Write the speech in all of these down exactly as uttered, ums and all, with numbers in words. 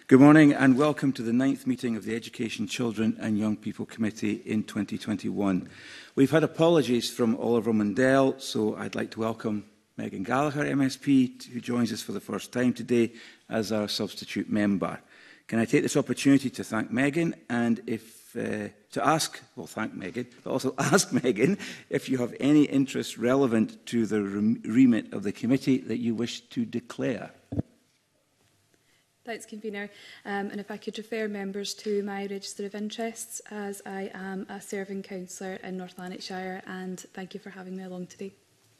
Good morning and welcome to the ninth meeting of the Education, Children and Young People Committee in twenty twenty-one. We've had apologies from Oliver Mundell, so I'd like to welcome Megan Gallagher, M S P, who joins us for the first time today as our substitute member. Can I take this opportunity to thank Megan and if uh, to ask, well, thank Megan, but also ask Megan if you have any interest relevant to the remit of the committee that you wish to declare. Thanks, Convener. Um, and if I could refer members to my register of interests, as I am a serving councillor in North Lanarkshire, and thank you for having me along today.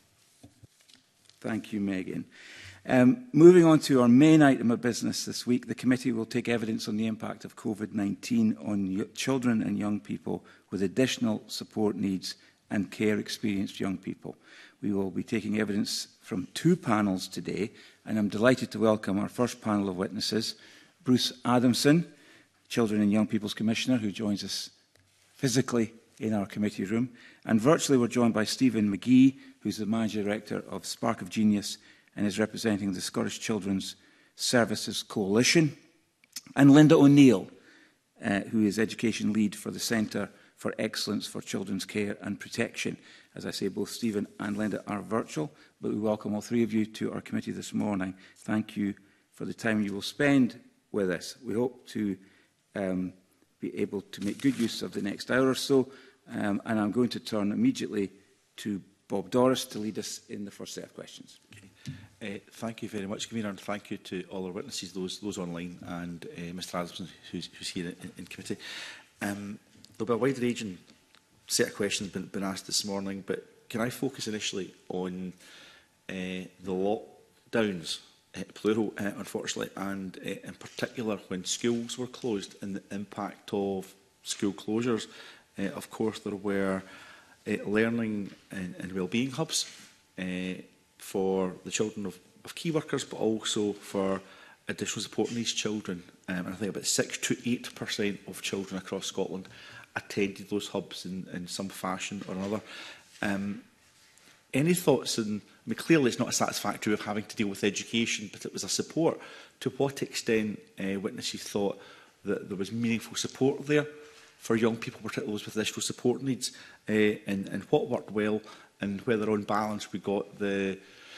Thank you, Megan. Um, moving on to our main item of business this week, the committee will take evidence on the impact of COVID nineteen on children and young people with additional support needs and care-experienced young people. We will be taking evidence from two panels today, and I'm delighted to welcome our first panel of witnesses, Bruce Adamson, Children and Young People's Commissioner, who joins us physically in our committee room, and virtually we're joined by Stephen McGee, who's the Managing Director of Spark of Genius and is representing the Scottish Children's Services Coalition, and Linda O'Neill, uh, who is Education Lead for the Centre for Excellence for Children's Care and Protection. As I say, both Stephen and Linda are virtual, but we welcome all three of you to our committee this morning. Thank you for the time you will spend with us. We hope to um, be able to make good use of the next hour or so, um, and I'm going to turn immediately to Bob Doris to lead us in the first set of questions. Okay. Uh, thank you very much, Convener, and thank you to all our witnesses, those, those online, and uh, Mr Adamson, who's, who's here in, in committee. Um, there'll be a wide-ranging set of questions been, been asked this morning, but can I focus initially on uh, the lockdowns, uh, plural, uh, unfortunately, and uh, in particular when schools were closed and the impact of school closures. Uh, of course, there were uh, learning and, and wellbeing hubs uh, for the children of, of key workers, but also for additional support needs children. Um, and I think about six to eight percent of children across Scotland attended those hubs in, in some fashion or another. Um, any thoughts on, I mean, clearly it's not a satisfactory of having to deal with education, but it was a support. To what extent uh, witnesses thought that there was meaningful support there for young people, particularly those with additional support needs, uh, and, and what worked well, and whether on balance we got the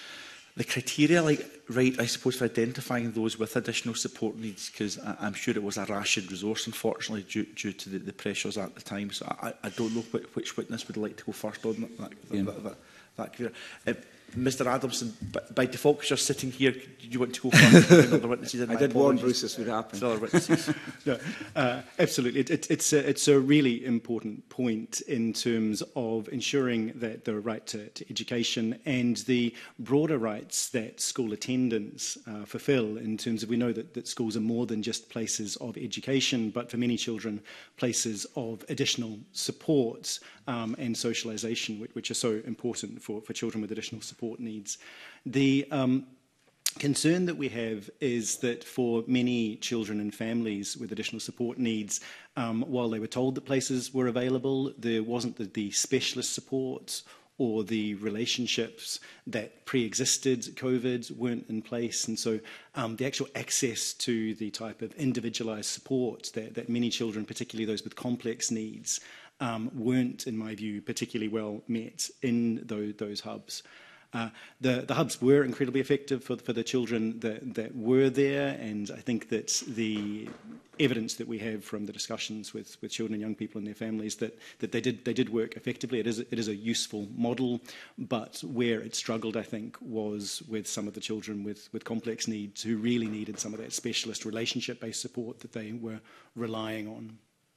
The criteria, like, right, I suppose, for identifying those with additional support needs, because I'm sure it was a rationed resource, unfortunately, due, due to the, the pressures at the time. So I, I don't know which, which witness would like to go first on that. that, yeah. that, that, that, that uh, Mister Adamson, by, by default, because you're sitting here, do you want to go first? Other witnesses? I did warn Bruce this would happen. Other witnesses. No, uh, absolutely. It, it, it's, a, it's a really important point in terms of ensuring that the right to, to education and the broader rights that school attendants uh, fulfil, in terms of, we know that, that schools are more than just places of education, but for many children, places of additional support um, and socialisation, which, which are so important for, for children with additional support needs. The um, concern that we have is that for many children and families with additional support needs, um, while they were told that places were available, there wasn't the, the specialist support or the relationships that pre-existed COVID weren't in place. And so um, the actual access to the type of individualised support that, that many children, particularly those with complex needs, um, weren't, in my view, particularly well met in those, those hubs. Uh, the, the hubs were incredibly effective for, for the children that, that were there, and I think that the evidence that we have from the discussions with, with children and young people and their families that, that they did they did work effectively. It is, it is a useful model, but where it struggled, I think, was with some of the children with, with complex needs who really needed some of that specialist relationship-based support that they were relying on.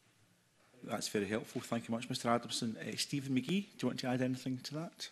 That's very helpful. Thank you much, Mister Adamson. Uh, Stephen McGee, do you want to add anything to that?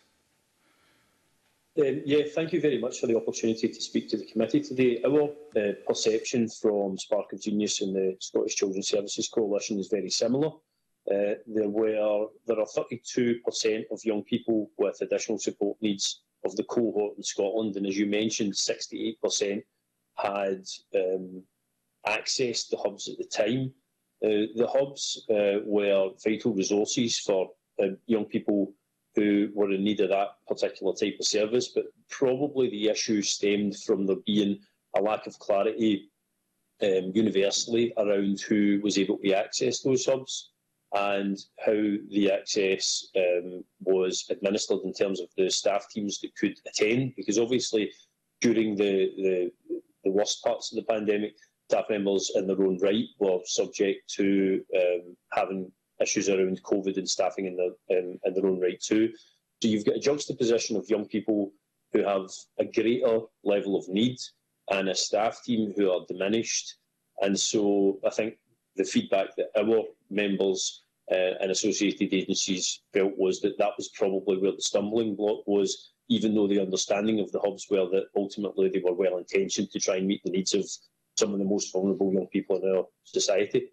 Um, yeah, thank you very much for the opportunity to speak to the committee today. Our uh, perception from Spark of Genius and the Scottish Children's Services Coalition is very similar. Uh, there were there are thirty-two percent of young people with additional support needs of the cohort in Scotland, and as you mentioned, sixty-eight percent had um, accessed the hubs at the time. Uh, the hubs uh, were vital resources for uh, young people who were in need of that particular type of service, but probably the issue stemmed from there being a lack of clarity um, universally around who was able to access those hubs and how the access um, was administered in terms of the staff teams that could attend, because obviously during the, the, the worst parts of the pandemic, staff members in their own right were subject to um, having issues around COVID and staffing in their, um, in their own right too. So you've got a juxtaposition of young people who have a greater level of need and a staff team who are diminished. And so I think the feedback that our members uh, and associated agencies felt was that that was probably where the stumbling block was, even though the understanding of the hubs were that ultimately they were well intentioned to try and meet the needs of some of the most vulnerable young people in our society.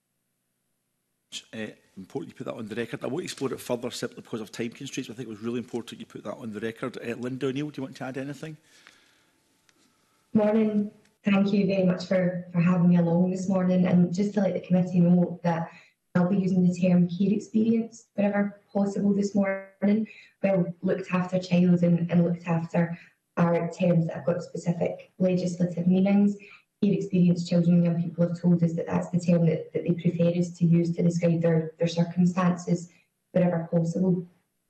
Uh, important you put that on the record. I won't explore it further simply because of time constraints, but I think it was really important you put that on the record. Uh, Linda O'Neill, do you want to add anything? Morning. Thank you very much for, for having me along this morning, and just to let the committee know that I'll be using the term care experience wherever possible this morning. Well, looked after child and, and looked after are terms that have got specific legislative meanings. Care experience children and young people have told us that that's the term that, that they prefer us to use to describe their, their circumstances wherever possible.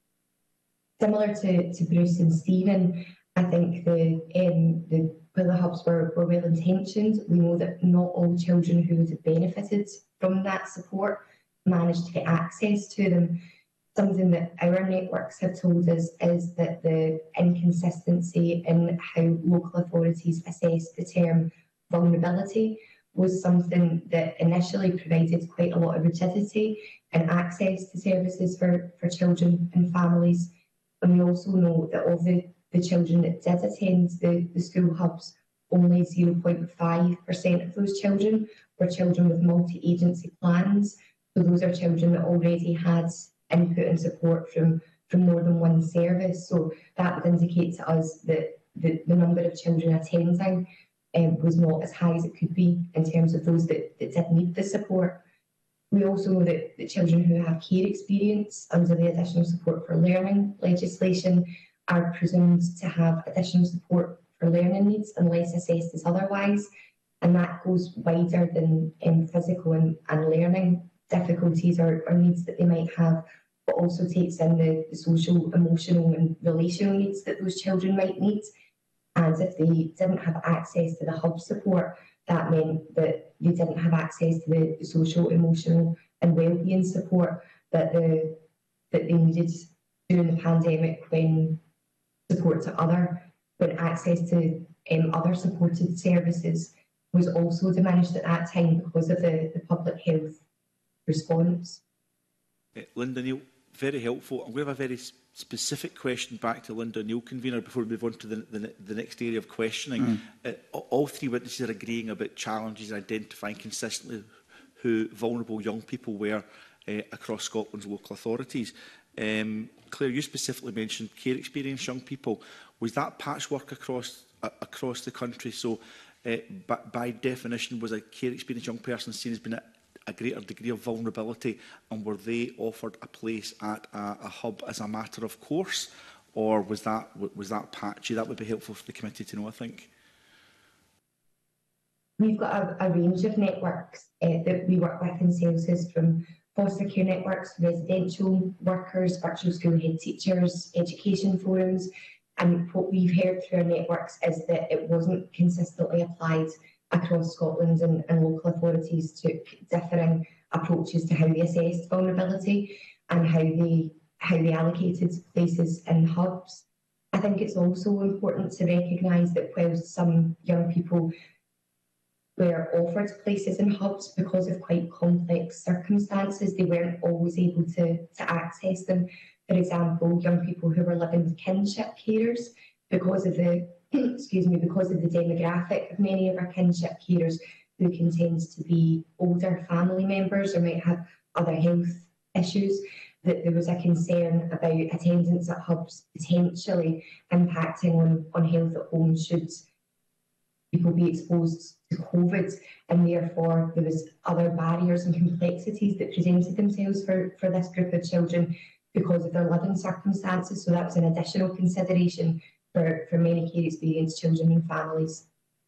Similar to, to Bruce and Stephen, I think the, um, the while the hubs were, were well intentioned, we know that not all children who would have benefited from that support managed to get access to them. Something that our networks have told us is that the inconsistency in how local authorities assess the term vulnerability was something that initially provided quite a lot of rigidity and access to services for, for children and families. And we also know that of the, the children that did attend the, the school hubs, only zero point five percent of those children were children with multi-agency plans. So those are children that already had input and support from, from more than one service. So that would indicate to us that the, the number of children attending um, was not as high as it could be in terms of those that, that did need the support. We also know that the children who have care experience under the Additional Support for Learning legislation are presumed to have additional support for learning needs unless assessed as otherwise. And that goes wider than um, physical and, and learning difficulties or, or needs that they might have, but also takes in the, the social, emotional and relational needs that those children might need. And if they didn't have access to the hub support, that meant that they didn't have access to the, the social, emotional and wellbeing support that, the, that they needed during the pandemic, when support to other, when access to um, other supported services was also diminished at that time because of the, the public health response. Uh, Linda Neal, very helpful. I'm going to have a very specific question back to Linda Neal, convener, before we move on to the, the, the next area of questioning. Mm. Uh, all three witnesses are agreeing about challenges identifying consistently who vulnerable young people were uh, across Scotland's local authorities. Um, Claire, you specifically mentioned care experience young people. Was that patchwork across uh, across the country? So, uh, by, by definition, was a care experience young person seen as being a, a greater degree of vulnerability, and were they offered a place at a, a hub as a matter of course, or was that was that patchy? That would be helpful for the committee to know, I think. We've got a, a range of networks uh, that we work with in Sales, from foster care networks, residential workers, virtual school head teachers, education forums. And what we've heard through our networks is that it wasn't consistently applied across Scotland, and, and local authorities took differing approaches to how they assessed vulnerability and how they how they allocated places in hubs. I think it's also important to recognise that whilst some young people were offered places in hubs because of quite complex circumstances, they weren't always able to, to access them. For example, young people who were living with kinship carers, because of the excuse me, because of the demographic of many of our kinship carers, who can tend to be older family members or might have other health issues, that there was a concern about attendance at hubs potentially impacting on, on health at home should people be exposed to COVID, and therefore there was other barriers and complexities that presented themselves for, for this group of children because of their living circumstances. So that was an additional consideration for, for many care experienced children and families.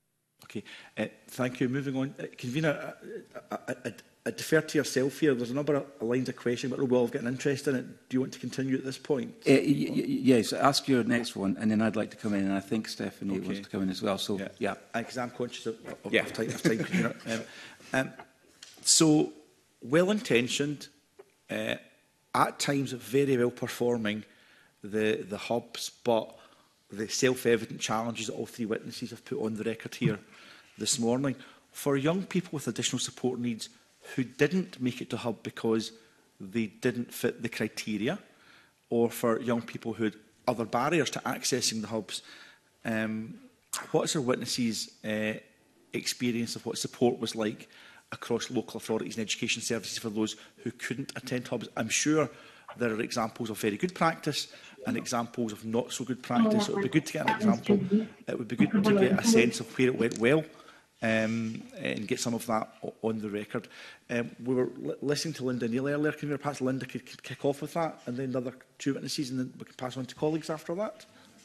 Okay, uh, thank you. Moving on, uh, Convener, I, I, I, I defer to yourself here. There's a number of lines of question, but we'll all get an interest in it. Do you want to continue at this point? Uh, y y yes, ask your next one, and then I'd like to come in, and I think Stephanie okay. wants to come in as well. So, yeah, yeah, because yeah. I'm conscious of, of, yeah. of time. Of time um, um, so, well-intentioned, uh, at times very well performing, the the hubs, but the self-evident challenges that all three witnesses have put on the record here this morning. For young people with additional support needs who didn't make it to hub because they didn't fit the criteria, or for young people who had other barriers to accessing the hubs, um, what's our witnesses' uh, experience of what support was like across local authorities and education services for those who couldn't attend hubs? I'm sure there are examples of very good practice and examples of not so good practice. So it would be good to get an example. It would be good to get a sense of where it went well, um, and get some of that on the record. Um, we were li listening to Linda Neal earlier. Can we perhaps Linda could, could kick off with that, and then the other two witnesses, and then we can pass on to colleagues after that?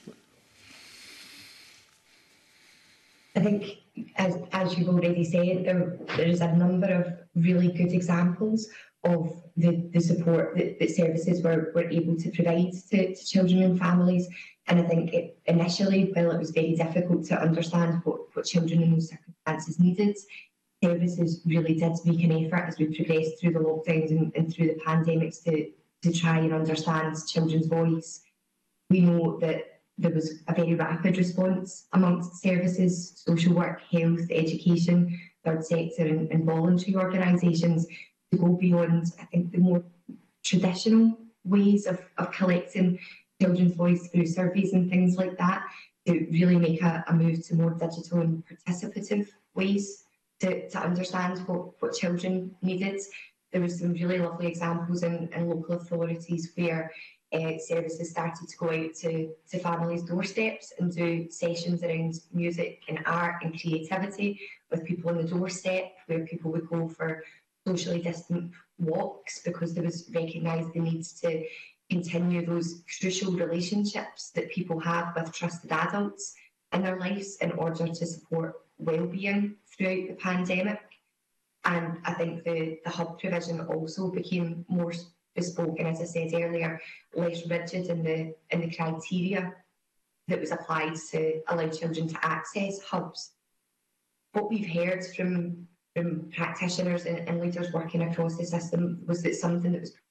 I think, as, as you've already said, there, there is a number of really good examples of the, the support that, that services were, were able to provide to, to children and families. And I think it, initially, while it was very difficult to understand what, what children in those circumstances needed, services really did make an effort as we progressed through the lockdowns and, and through the pandemics to, to try and understand children's voice. We know that there was a very rapid response amongst services, social work, health, education, third sector and, and voluntary organisations to go beyond, I think, the more traditional ways of, of collecting children's voice through surveys and things like that, to really make a, a move to more digital and participative ways to, to understand what, what children needed. There were some really lovely examples in, in local authorities where uh, services started to go out to, to families' doorsteps and do sessions around music and art and creativity with people on the doorstep, where people would go for socially distant walks because there was recognised the need to continue those crucial relationships that people have with trusted adults in their lives in order to support well-being throughout the pandemic. And I think the, the hub provision also became more bespoke and, as I said earlier, less rigid in the, in the criteria that was applied to allow children to access hubs. What we've heard from, from practitioners and, and leaders working across the system was that something that was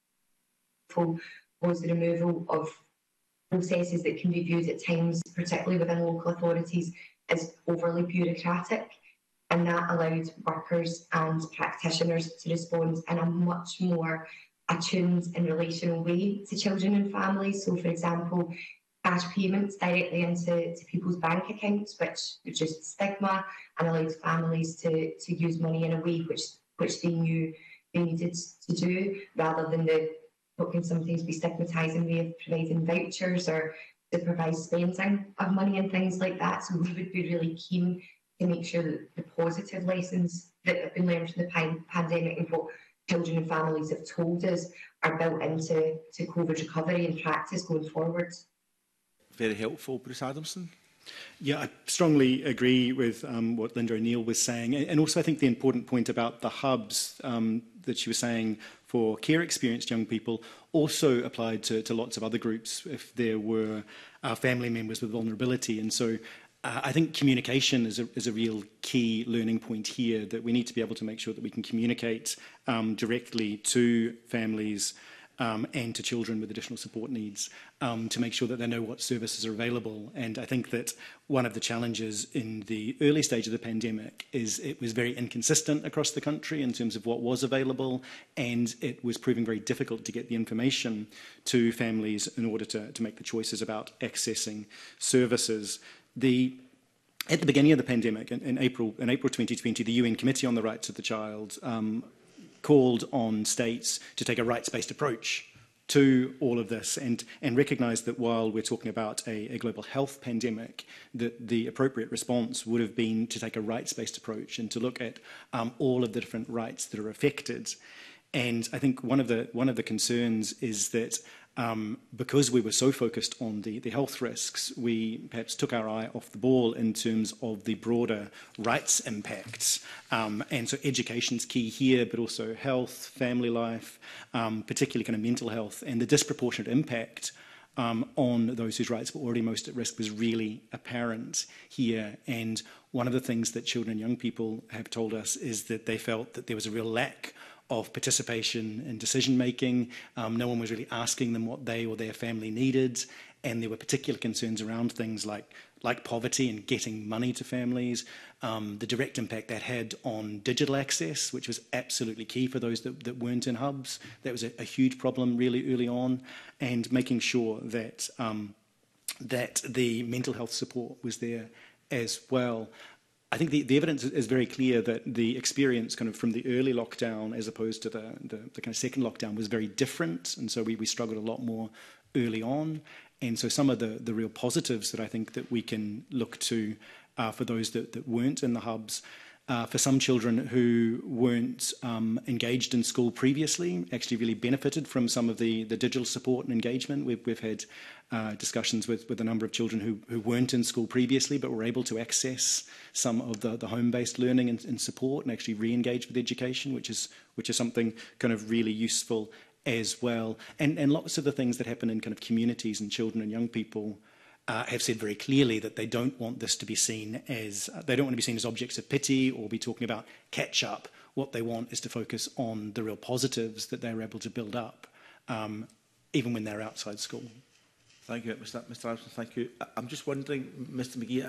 full was the removal of processes that can be viewed at times, particularly within local authorities, as overly bureaucratic, and that allowed workers and practitioners to respond in a much more attuned and relational way to children and families. So, for example, cash payments directly into to people's bank accounts, which reduced stigma and allowed families to, to use money in a way which, which they knew they needed to do, rather than the what can sometimes be stigmatising way of providing vouchers or supervised spending of money and things like that. So we would be really keen to make sure that the positive lessons that have been learned from the pan pandemic and what children and families have told us are built into to COVID recovery and practice going forward. Very helpful. Bruce Adamson. Yeah, I strongly agree with um, what Linda O'Neill was saying. And also I think the important point about the hubs um, that she was saying for care experienced young people also applied to, to lots of other groups if there were uh, family members with vulnerability. And so uh, I think communication is a, is a real key learning point here, that we need to be able to make sure that we can communicate um, directly to families Um, and to children with additional support needs um, to make sure that they know what services are available. And I think that one of the challenges in the early stage of the pandemic is it was very inconsistent across the country in terms of what was available, and it was proving very difficult to get the information to families in order to, to make the choices about accessing services. The At the beginning of the pandemic, in, in, April, in April twenty twenty, the U N Committee on the Rights of the Child um, called on states to take a rights-based approach to all of this and, and recognise that while we're talking about a, a global health pandemic, that the appropriate response would have been to take a rights-based approach and to look at um, all of the different rights that are affected. And I think one of the one of the concerns is that um, because we were so focused on the, the health risks, we perhaps took our eye off the ball in terms of the broader rights impacts. Um, and so education's key here, but also health, family life, um, particularly kind of mental health, and the disproportionate impact Um, on those whose rights were already most at risk was really apparent here. And one of the things that children and young people have told us is that they felt that there was a real lack of participation in decision making. Um, no one was really asking them what they or their family needed. And there were particular concerns around things like, like poverty and getting money to families, um, the direct impact that had on digital access, which was absolutely key for those that, that weren't in hubs. That was a, a huge problem really early on, and making sure that, um, that the mental health support was there as well. I think the, the evidence is very clear that the experience kind of from the early lockdown as opposed to the, the, the kind of second lockdown was very different, and so we, we struggled a lot more early on. And so some of the, the real positives that I think that we can look to uh, for those that, that weren't in the hubs, uh, for some children who weren't um, engaged in school previously, actually really benefited from some of the, the digital support and engagement. We've, we've had uh, discussions with, with a number of children who, who weren't in school previously, but were able to access some of the, the home-based learning and, and support and actually re-engage with education, which is, which is something kind of really useful as well. And, and lots of the things that happen in kind of communities and children and young people uh, have said very clearly that they don't want this to be seen as, uh, they don't want to be seen as objects of pity or be talking about catch up. What they want is to focus on the real positives that they're able to build up, um, even when they're outside school. Thank you, Mister Mister Alison. Thank you. I'm just wondering, Mister McGee,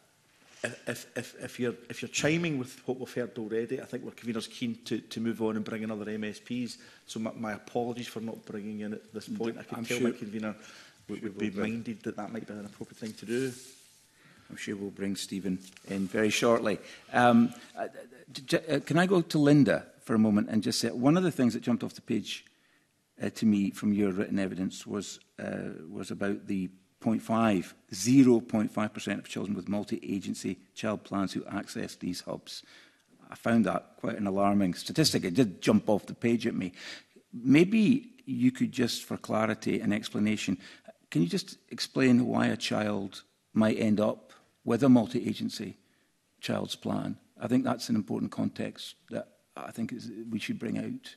if, if, if, you're, if you're chiming with what we've heard already, I think we're conveners keen to, to move on and bring in other M S Ps. So my, my apologies for not bringing in at this point. I can I'm tell sure my convener would, would be minded that that might be an appropriate thing to do. I'm sure we'll bring Stephen in very shortly. Um, uh, uh, can I go to Linda for a moment and just say, one of the things that jumped off the page uh, to me from your written evidence was, uh, was about the zero point five percent of children with multi-agency child plans who access these hubs. I found that quite an alarming statistic. It did jump off the page at me. Maybe you could just, for clarity and explanation, can you just explain why a child might end up with a multi-agency child's plan? I think that's an important context that I think is, we should bring out.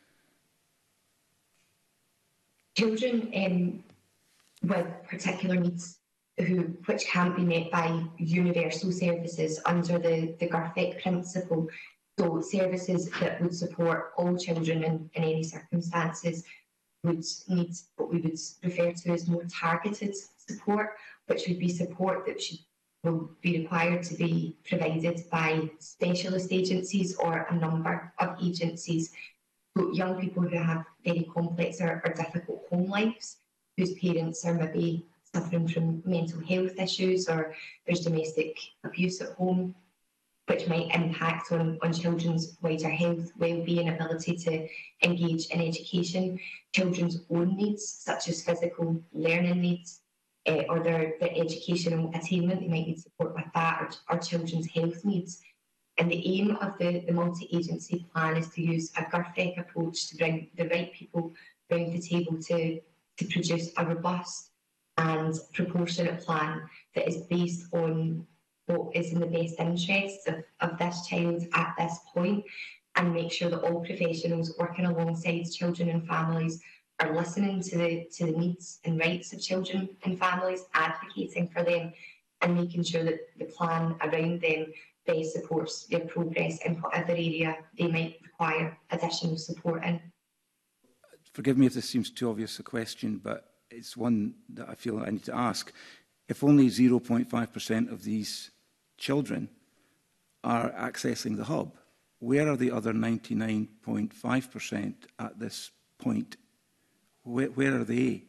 Children um, with particular needs who, which can't be met by universal services under the, the GIRFEC principle. So services that would support all children in, in any circumstances would need what we would refer to as more targeted support, which would be support that should will be required to be provided by specialist agencies or a number of agencies. So young people who have very complex or, or difficult home lives, whose parents are maybe suffering from mental health issues or there's domestic abuse at home, which might impact on, on children's wider health, well-being, ability to engage in education, children's own needs, such as physical learning needs, uh, or their, their educational attainment, they might need support with that, or, or children's health needs. And the aim of the, the multi-agency plan is to use a GIRFEC approach to bring the right people around the table to to produce a robust and proportionate plan that is based on what is in the best interests of, of this child at this point, and make sure that all professionals working alongside children and families are listening to the, to the needs and rights of children and families, advocating for them, and making sure that the plan around them best supports their progress in whatever area they might require additional support in. Forgive me if this seems too obvious a question, but it's one that I feel I need to ask. If only zero point five percent of these children are accessing the hub, where are the other ninety-nine point five percent at this point? Where, where are they?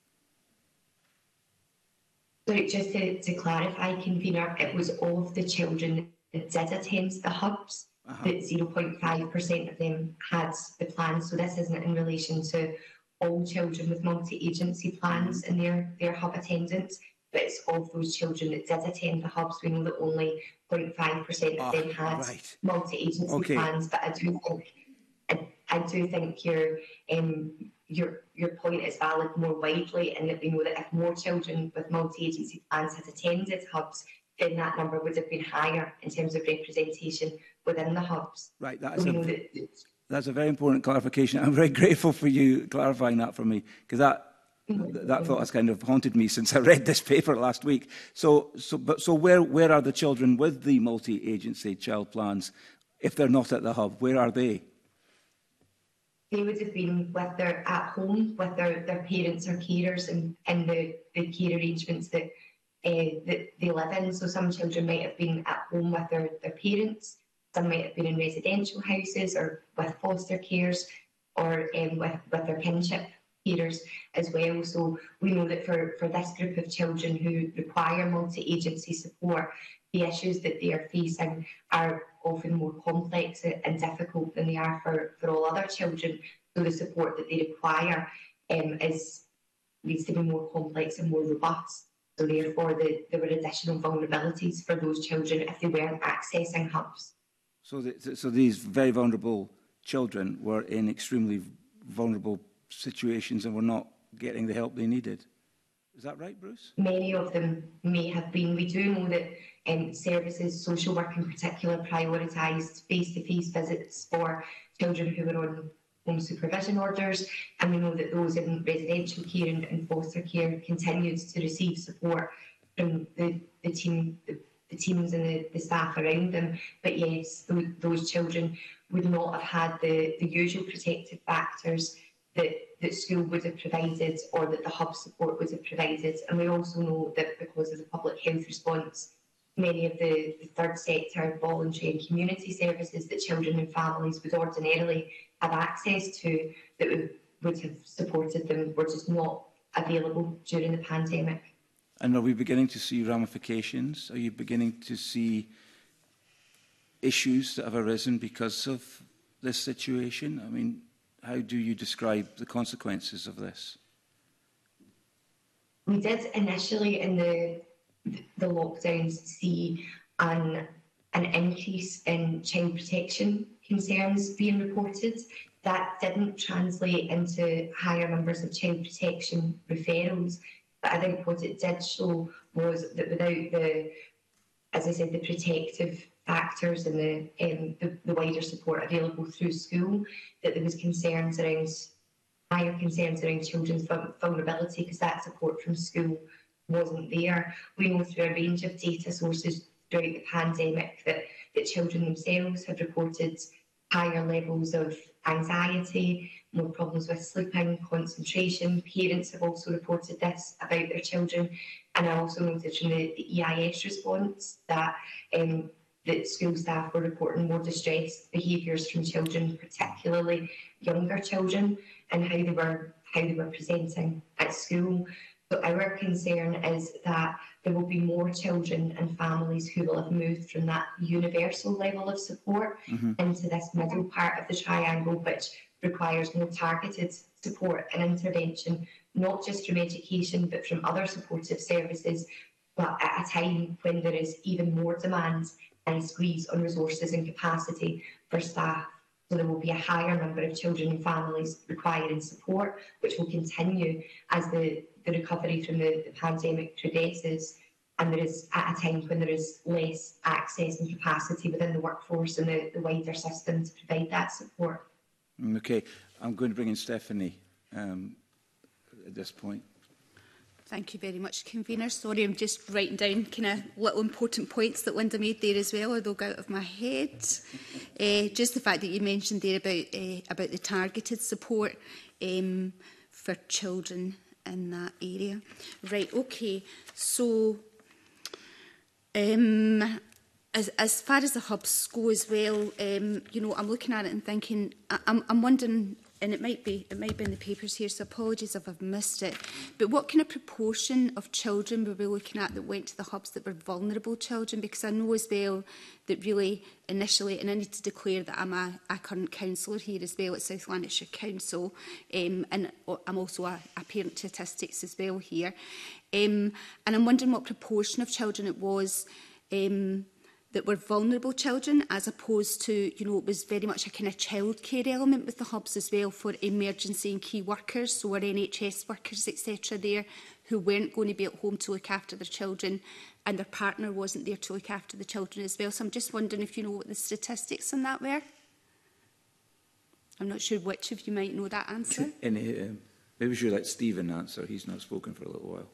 So just to, to clarify, convener, it was all of the children that did attend the hubs. Uh-huh. That zero point five percent of them had the plan. So this isn't in relation to all children with multi-agency plans in their, their hub attendance, but it's all of those children that did attend the hubs. We know that only zero point five percent of oh, them had right. multi-agency okay. plans, but I do think I, I do think your um, your your point is valid more widely, and that we know that if more children with multi-agency plans had attended hubs, then that number would have been higher in terms of representation within the hubs. Right, that's, so a, that, that's a very important clarification. I'm very grateful for you clarifying that for me, because that that thought has kind of haunted me since I read this paper last week. So, so, but, so where, where are the children with the multi-agency child plans, if they're not at the hub? Where are they? They would have been with their at home with their, their parents or carers and in the, the care arrangements that uh, that they live in. So some children might have been at home with their, their parents, some might have been in residential houses or with foster cares, or um, with, with their kinship carers as well. So we know that for, for this group of children who require multi-agency support, the issues that they are facing are often more complex and difficult than they are for, for all other children. So the support that they require um, is needs to be more complex and more robust. So therefore the, there were additional vulnerabilities for those children if they weren't accessing hubs. So, the, so these very vulnerable children were in extremely vulnerable situations and were not getting the help they needed. Is that right, Bruce? Many of them may have been. We do know that um, services, social work in particular, prioritised face-to-face visits for children who were on home supervision orders, and we know that those in residential care and, and foster care continued to receive support from the, the team, the, the teams and the, the staff around them. But yes, those, those children would not have had the, the usual protective factors that, that school would have provided or that the hub support would have provided. And we also know that because of the public health response, many of the, the third sector, voluntary and community services that children and families would ordinarily have access to that would, would have supported them were just not available during the pandemic. And are we beginning to see ramifications? Are you beginning to see issues that have arisen because of this situation? I mean, how do you describe the consequences of this? We did initially in the the lockdowns see an, an increase in child protection concerns being reported. That didn't translate into higher numbers of child protection referrals, but I think what it did show was that without the, as I said, the protective factors and the, um, the, the wider support available through school, that there was concerns around, higher concerns around children's vulnerability because that support from school wasn't there. We know through a range of data sources throughout the pandemic that, that children themselves had reported higher levels of anxiety, more problems with sleeping, concentration. Parents have also reported this about their children. And I also noted from the, the E I S response that um, that school staff were reporting more distressed behaviours from children, particularly younger children, and how they were how they were presenting at school. So our concern is that there will be more children and families who will have moved from that universal level of support mm-hmm. into this middle part of the triangle, which requires more targeted support and intervention, not just from education, but from other supportive services, but at a time when there is even more demand and a squeeze on resources and capacity for staff. So there will be a higher number of children and families requiring support, which will continue as the, the recovery from the, the pandemic progresses. And there is at a time when there is less access and capacity within the workforce and the, the wider system to provide that support. Okay, I'm going to bring in Stephanie um, at this point. Thank you very much, Convener. Sorry, I'm just writing down kind of little important points that Linda made there as well, or they'll go out of my head. uh, just the fact that you mentioned there about uh, about the targeted support um, for children in that area. Right, okay. So, um, as as far as the hubs go as well, um, you know, I'm looking at it and thinking, I, I'm I'm wondering. And it might be it might be in the papers here, so apologies if I've missed it. But what kind of proportion of children were we looking at that went to the hubs that were vulnerable children? Because I know as well that really initially, and I need to declare that I'm a, a current councillor here as well at South Lanarkshire Council, um, and I'm also a, a parent to statistics as well here. Um, and I'm wondering what proportion of children it was um, that were vulnerable children, as opposed to, you know, it was very much a kind of childcare element with the hubs as well for emergency and key workers, so our N H S workers, et cetera there, who weren't going to be at home to look after their children, and their partner wasn't there to look after the children as well. So I'm just wondering if you know what the statistics on that were. I'm not sure which of you might know that answer. Any, um, maybe we should let Stephen answer. He's not spoken for a little while.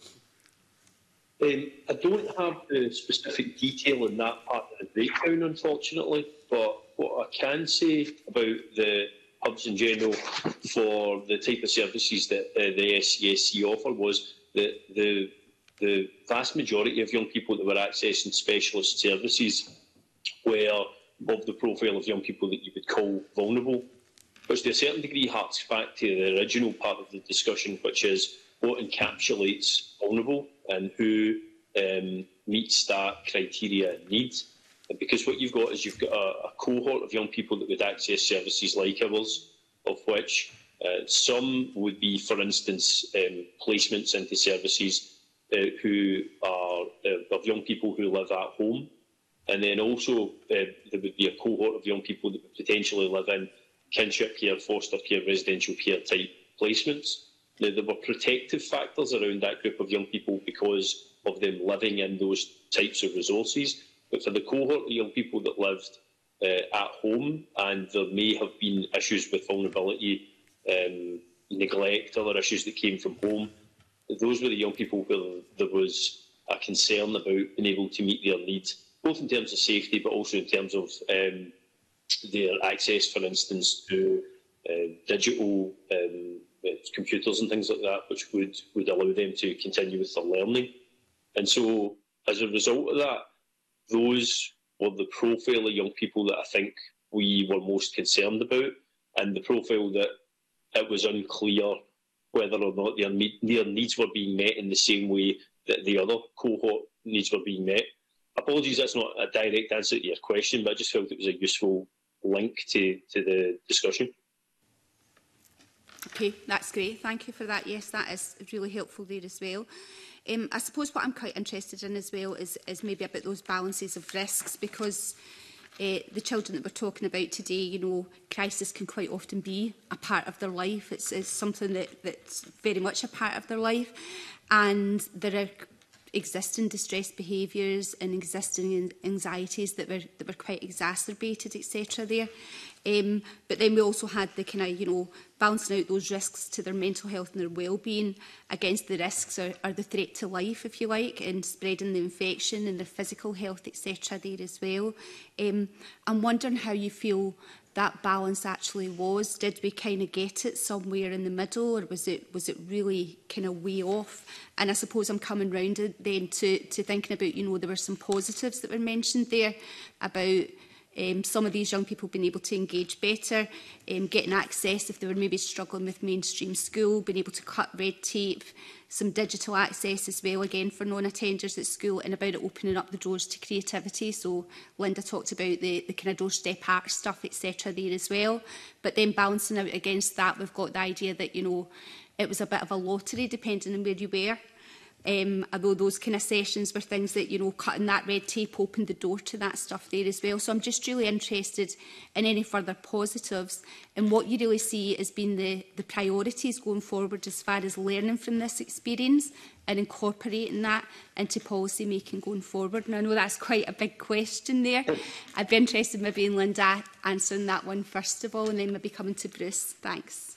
Um, I don't have the specific detail in that part of the breakdown, unfortunately, but what I can say about the hubs in general for the type of services that uh, the S C S C offer was that the, the vast majority of young people that were accessing specialist services were of the profile of young people that you would call vulnerable, which to a certain degree harks back to the original part of the discussion, which is what encapsulates vulnerable and who um, meets that criteria and need. And because what you've got is you've got a, a cohort of young people that would access services like ours, of which uh, some would be, for instance, um, placements into services uh, who are uh, of young people who live at home. And then also uh, there would be a cohort of young people that would potentially live in kinship care, foster care, residential care type placements. Now, there were protective factors around that group of young people because of them living in those types of resources. But for the cohort of young people that lived uh, at home, and there may have been issues with vulnerability, um, neglect, other issues that came from home, those were the young people where there was a concern about being able to meet their needs, both in terms of safety, but also in terms of um, their access, for instance, to uh, digital um, computers and things like that, which would, would allow them to continue with their learning. And so, as a result of that, those were the profile of young people that I think we were most concerned about, and the profile that it was unclear whether or not their, their needs were being met in the same way that the other cohort needs were being met. Apologies, that's not a direct answer to your question, but I just felt it was a useful link to, to the discussion. Okay, that's great. Thank you for that. Yes, that is really helpful there as well. Um, I suppose what I'm quite interested in as well is, is maybe about those balances of risks, because uh, the children that we're talking about today, you know, crisis can quite often be a part of their life. It's, it's something that, that's very much a part of their life. And there are existing distress behaviours and existing anxieties that were that were quite exacerbated, et cetera there. Um, but then we also had the kind of, you know, balancing out those risks to their mental health and their well-being against the risks or, or the threat to life, if you like, and spreading the infection and their physical health, et cetera there as well. Um, I'm wondering how you feel that balance actually was. Did we kind of get it somewhere in the middle, or was it was it really kind of way off? And I suppose I'm coming round it then to, to thinking about, you know, there were some positives that were mentioned there about Um, some of these young people being able to engage better, um, getting access if they were maybe struggling with mainstream school, being able to cut red tape, some digital access as well, again, for non-attenders at school, and about it opening up the doors to creativity. So Linda talked about the, the kind of doorstep art stuff, et cetera there as well. But then balancing out against that, we've got the idea that, you know, it was a bit of a lottery depending on where you were. Um, although those kind of sessions were things that, you know, cutting that red tape opened the door to that stuff there as well. So I'm just really interested in any further positives and what you really see as being the, the priorities going forward as far as learning from this experience and incorporating that into policy making going forward. And I know that's quite a big question there. I'd be interested maybe in Linda answering that one first of all, and then maybe coming to Bruce. Thanks.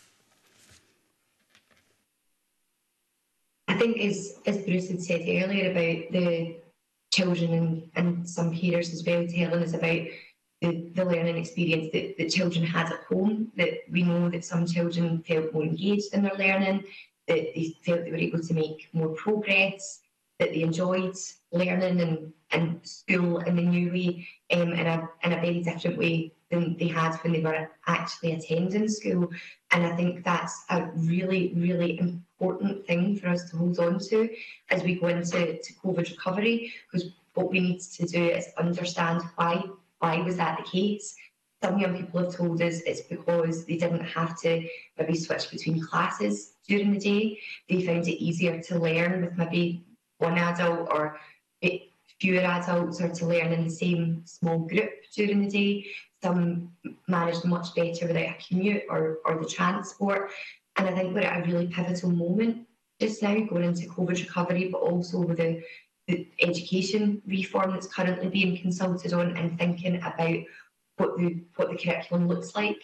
I think, as, as Bruce had said earlier about the children and, and some carers as well telling us about the, the learning experience that, that children had at home, that we know that some children felt more engaged in their learning, that they felt they were able to make more progress, that they enjoyed learning and, and school in the new way, um, in, a, in a very different way than they had when they were actually attending school. And I think that's a really, really important thing for us to hold on to as we go into to COVID recovery, because what we need to do is understand why, why was that the case. Some young people have told us it's because they didn't have to maybe switch between classes during the day. They found it easier to learn with maybe one adult, or it fewer adults or to learn in the same small group during the day. Some managed much better without a commute or, or the transport. And I think we're at a really pivotal moment just now, going into COVID recovery, but also with the, the education reform that's currently being consulted on, and thinking about what the what the curriculum looks like.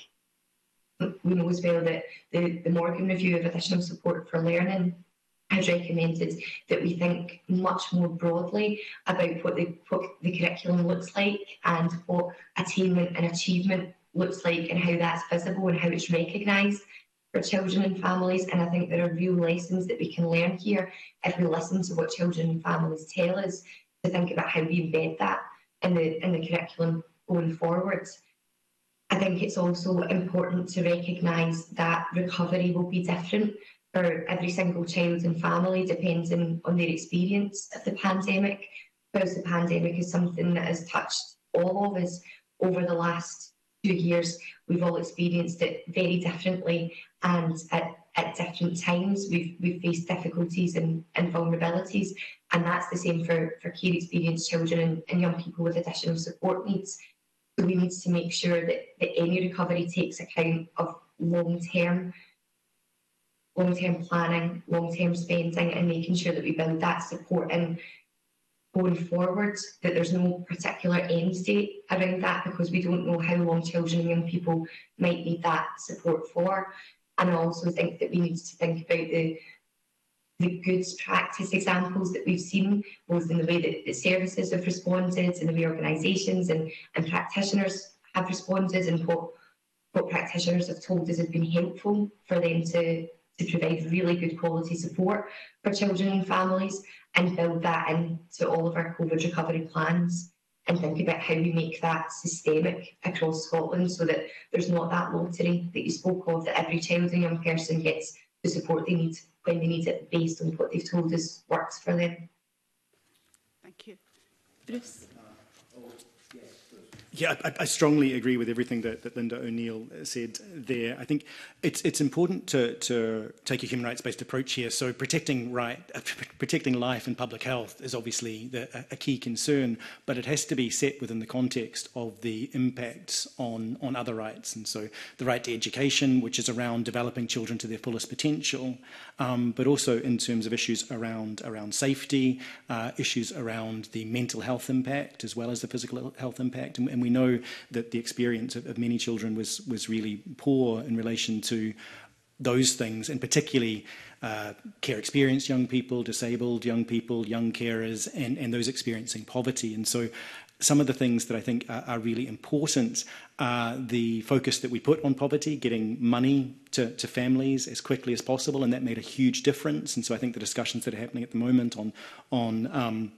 We know as well that the, the Morgan Review of Additional Support for Learning has recommended that we think much more broadly about what the, what the curriculum looks like and what attainment and achievement looks like, and how that's visible and how it's recognised for children and families. And I think there are real lessons that we can learn here if we listen to what children and families tell us, to think about how we embed that in the in the curriculum going forward. I think it's also important to recognise that recovery will be different for every single child and family, depending on their experience of the pandemic, because the pandemic is something that has touched all of us over the last two years. We've all experienced it very differently, and at, at different times we've, we've faced difficulties and, and vulnerabilities, and that's the same for, for care experienced children and, and young people with additional support needs. So we need to make sure that, that any recovery takes account of long-term long-term planning, long-term spending, and making sure that we build that support in going forward, that there's no particular end date around that, because we don't know how long children and young people might need that support for. And I also think that we need to think about the the good practice examples that we've seen, both in the way that the services have responded and the way organisations and, and practitioners have responded, and what, what practitioners have told us has been helpful for them to, to provide really good quality support for children and families, and build that into all of our COVID recovery plans, and think about how we make that systemic across Scotland, so that there's not that lottery that you spoke of, that every child and young person gets the support they need when they need it, based on what they've told us works for them. Thank you. Bruce? Yeah, I, I strongly agree with everything that, that Linda O'Neill said there. I think it's it's important to, to take a human rights-based approach here. So protecting right, uh, protecting life and public health is obviously the, a, a key concern, but it has to be set within the context of the impacts on, on other rights. And so the right to education, which is around developing children to their fullest potential, um, but also in terms of issues around, around safety, uh, issues around the mental health impact as well as the physical health impact. And, and we know that the experience of, of many children was, was really poor in relation to those things, and particularly uh, care experienced young people, disabled young people, young carers, and, and those experiencing poverty. And so some of the things that I think are, are really important are the focus that we put on poverty, getting money to, to families as quickly as possible, and that made a huge difference. And so I think the discussions that are happening at the moment on, on um,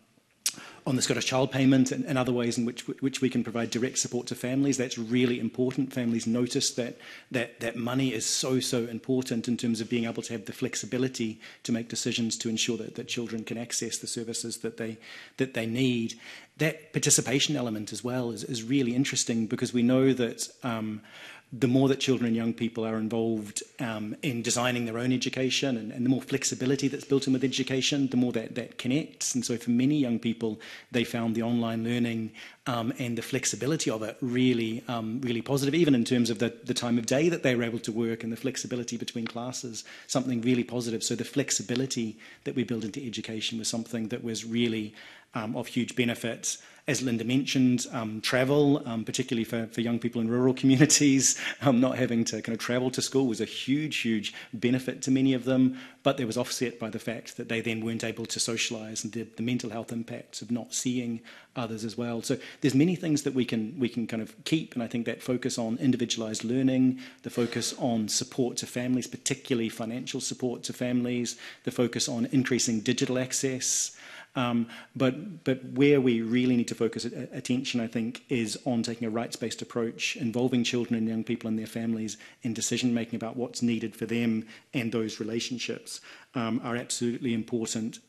on the Scottish Child Payment and, and other ways in which which we can provide direct support to families, that's really important. Families notice that that that money is so so important in terms of being able to have the flexibility to make decisions to ensure that, that children can access the services that they that they need. That participation element as well is, is really interesting, because we know that um, the more that children and young people are involved um, in designing their own education, and, and the more flexibility that's built in with education, the more that, that connects. And so for many young people, they found the online learning um, and the flexibility of it really, um, really positive, even in terms of the, the time of day that they were able to work and the flexibility between classes, something really positive. So the flexibility that we built into education was something that was really um, of huge benefit. As Linda mentioned, um, travel, um, particularly for, for young people in rural communities, um, not having to kind of travel to school was a huge, huge benefit to many of them, but there was offset by the fact that they then weren't able to socialise, and the, the mental health impacts of not seeing others as well. So there's many things that we can we can kind of keep, and I think that focus on individualised learning, the focus on support to families, particularly financial support to families, the focus on increasing digital access. Um, but, but where we really need to focus attention, I think, is on taking a rights-based approach, involving children and young people and their families in decision-making about what's needed for them, and those relationships um, are absolutely important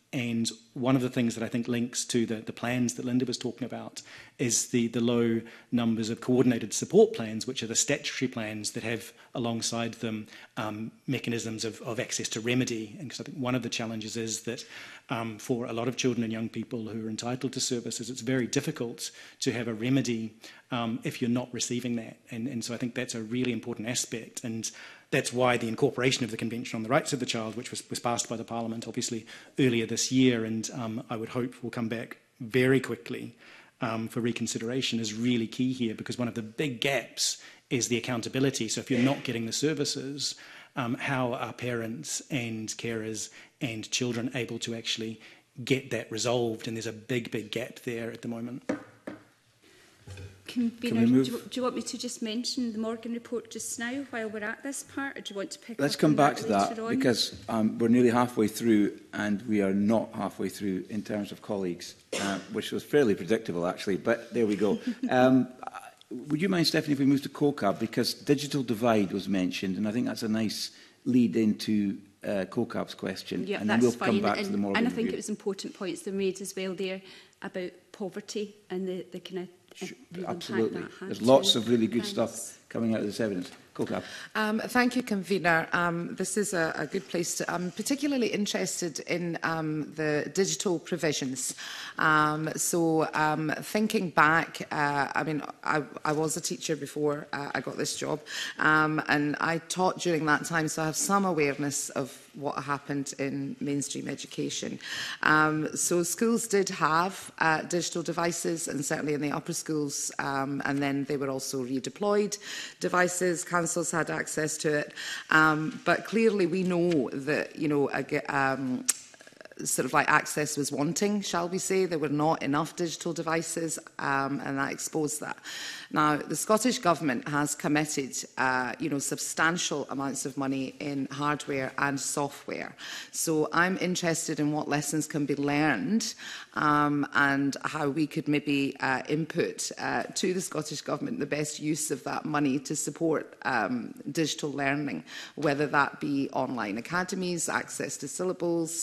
And one of the things that I think links to the, the plans that Linda was talking about is the, the low numbers of coordinated support plans, which are the statutory plans that have alongside them um, mechanisms of, of access to remedy. And because I think one of the challenges is that um, for a lot of children and young people who are entitled to services, it's very difficult to have a remedy um, if you're not receiving that. And, and so I think that's a really important aspect. And that's why the incorporation of the Convention on the Rights of the Child, which was, was passed by the Parliament obviously earlier this year, and um, I would hope will come back very quickly um, for reconsideration, is really key here, because one of the big gaps is the accountability. So if you're not getting the services, um, how are parents and carers and children able to actually get that resolved? And there's a big, big gap there at the moment. Convener, do, you, do you want me to just mention the Morgan report just now while we're at this part, or do you want to pick Let's up come on back that to that, on? because um, we're nearly halfway through, and we are not halfway through in terms of colleagues, uh, which was fairly predictable, actually, but there we go. um, would you mind, Stephanie, if we move to COCAB, because digital divide was mentioned, and I think that's a nice lead into uh, COCAB's question, Yeah, and then that's we'll fine. come back and, to the Morgan And I think review. it was important points they made as well there about poverty and the, the kind of Sure, real absolutely. impact that had There's lots too. of really good Thanks. stuff coming out of this evidence. COCAB. Um, thank you, Convener. Um, this is a, a good place to... I'm particularly interested in um, the digital provisions. Um, so um, thinking back, uh, I mean, I, I was a teacher before uh, I got this job, um, and I taught during that time, so I have some awareness of what happened in mainstream education. Um, so schools did have uh, digital devices, and certainly in the upper schools, um, and then they were also redeployed devices. Councils had access to it, um, but clearly we know that, you know, um, sort of like access was wanting, shall we say. There were not enough digital devices, um, and that exposed that. Now, the Scottish Government has committed, uh, you know, substantial amounts of money in hardware and software. So I'm interested in what lessons can be learned um, and how we could maybe uh, input uh, to the Scottish Government the best use of that money to support um, digital learning, whether that be online academies, access to syllables,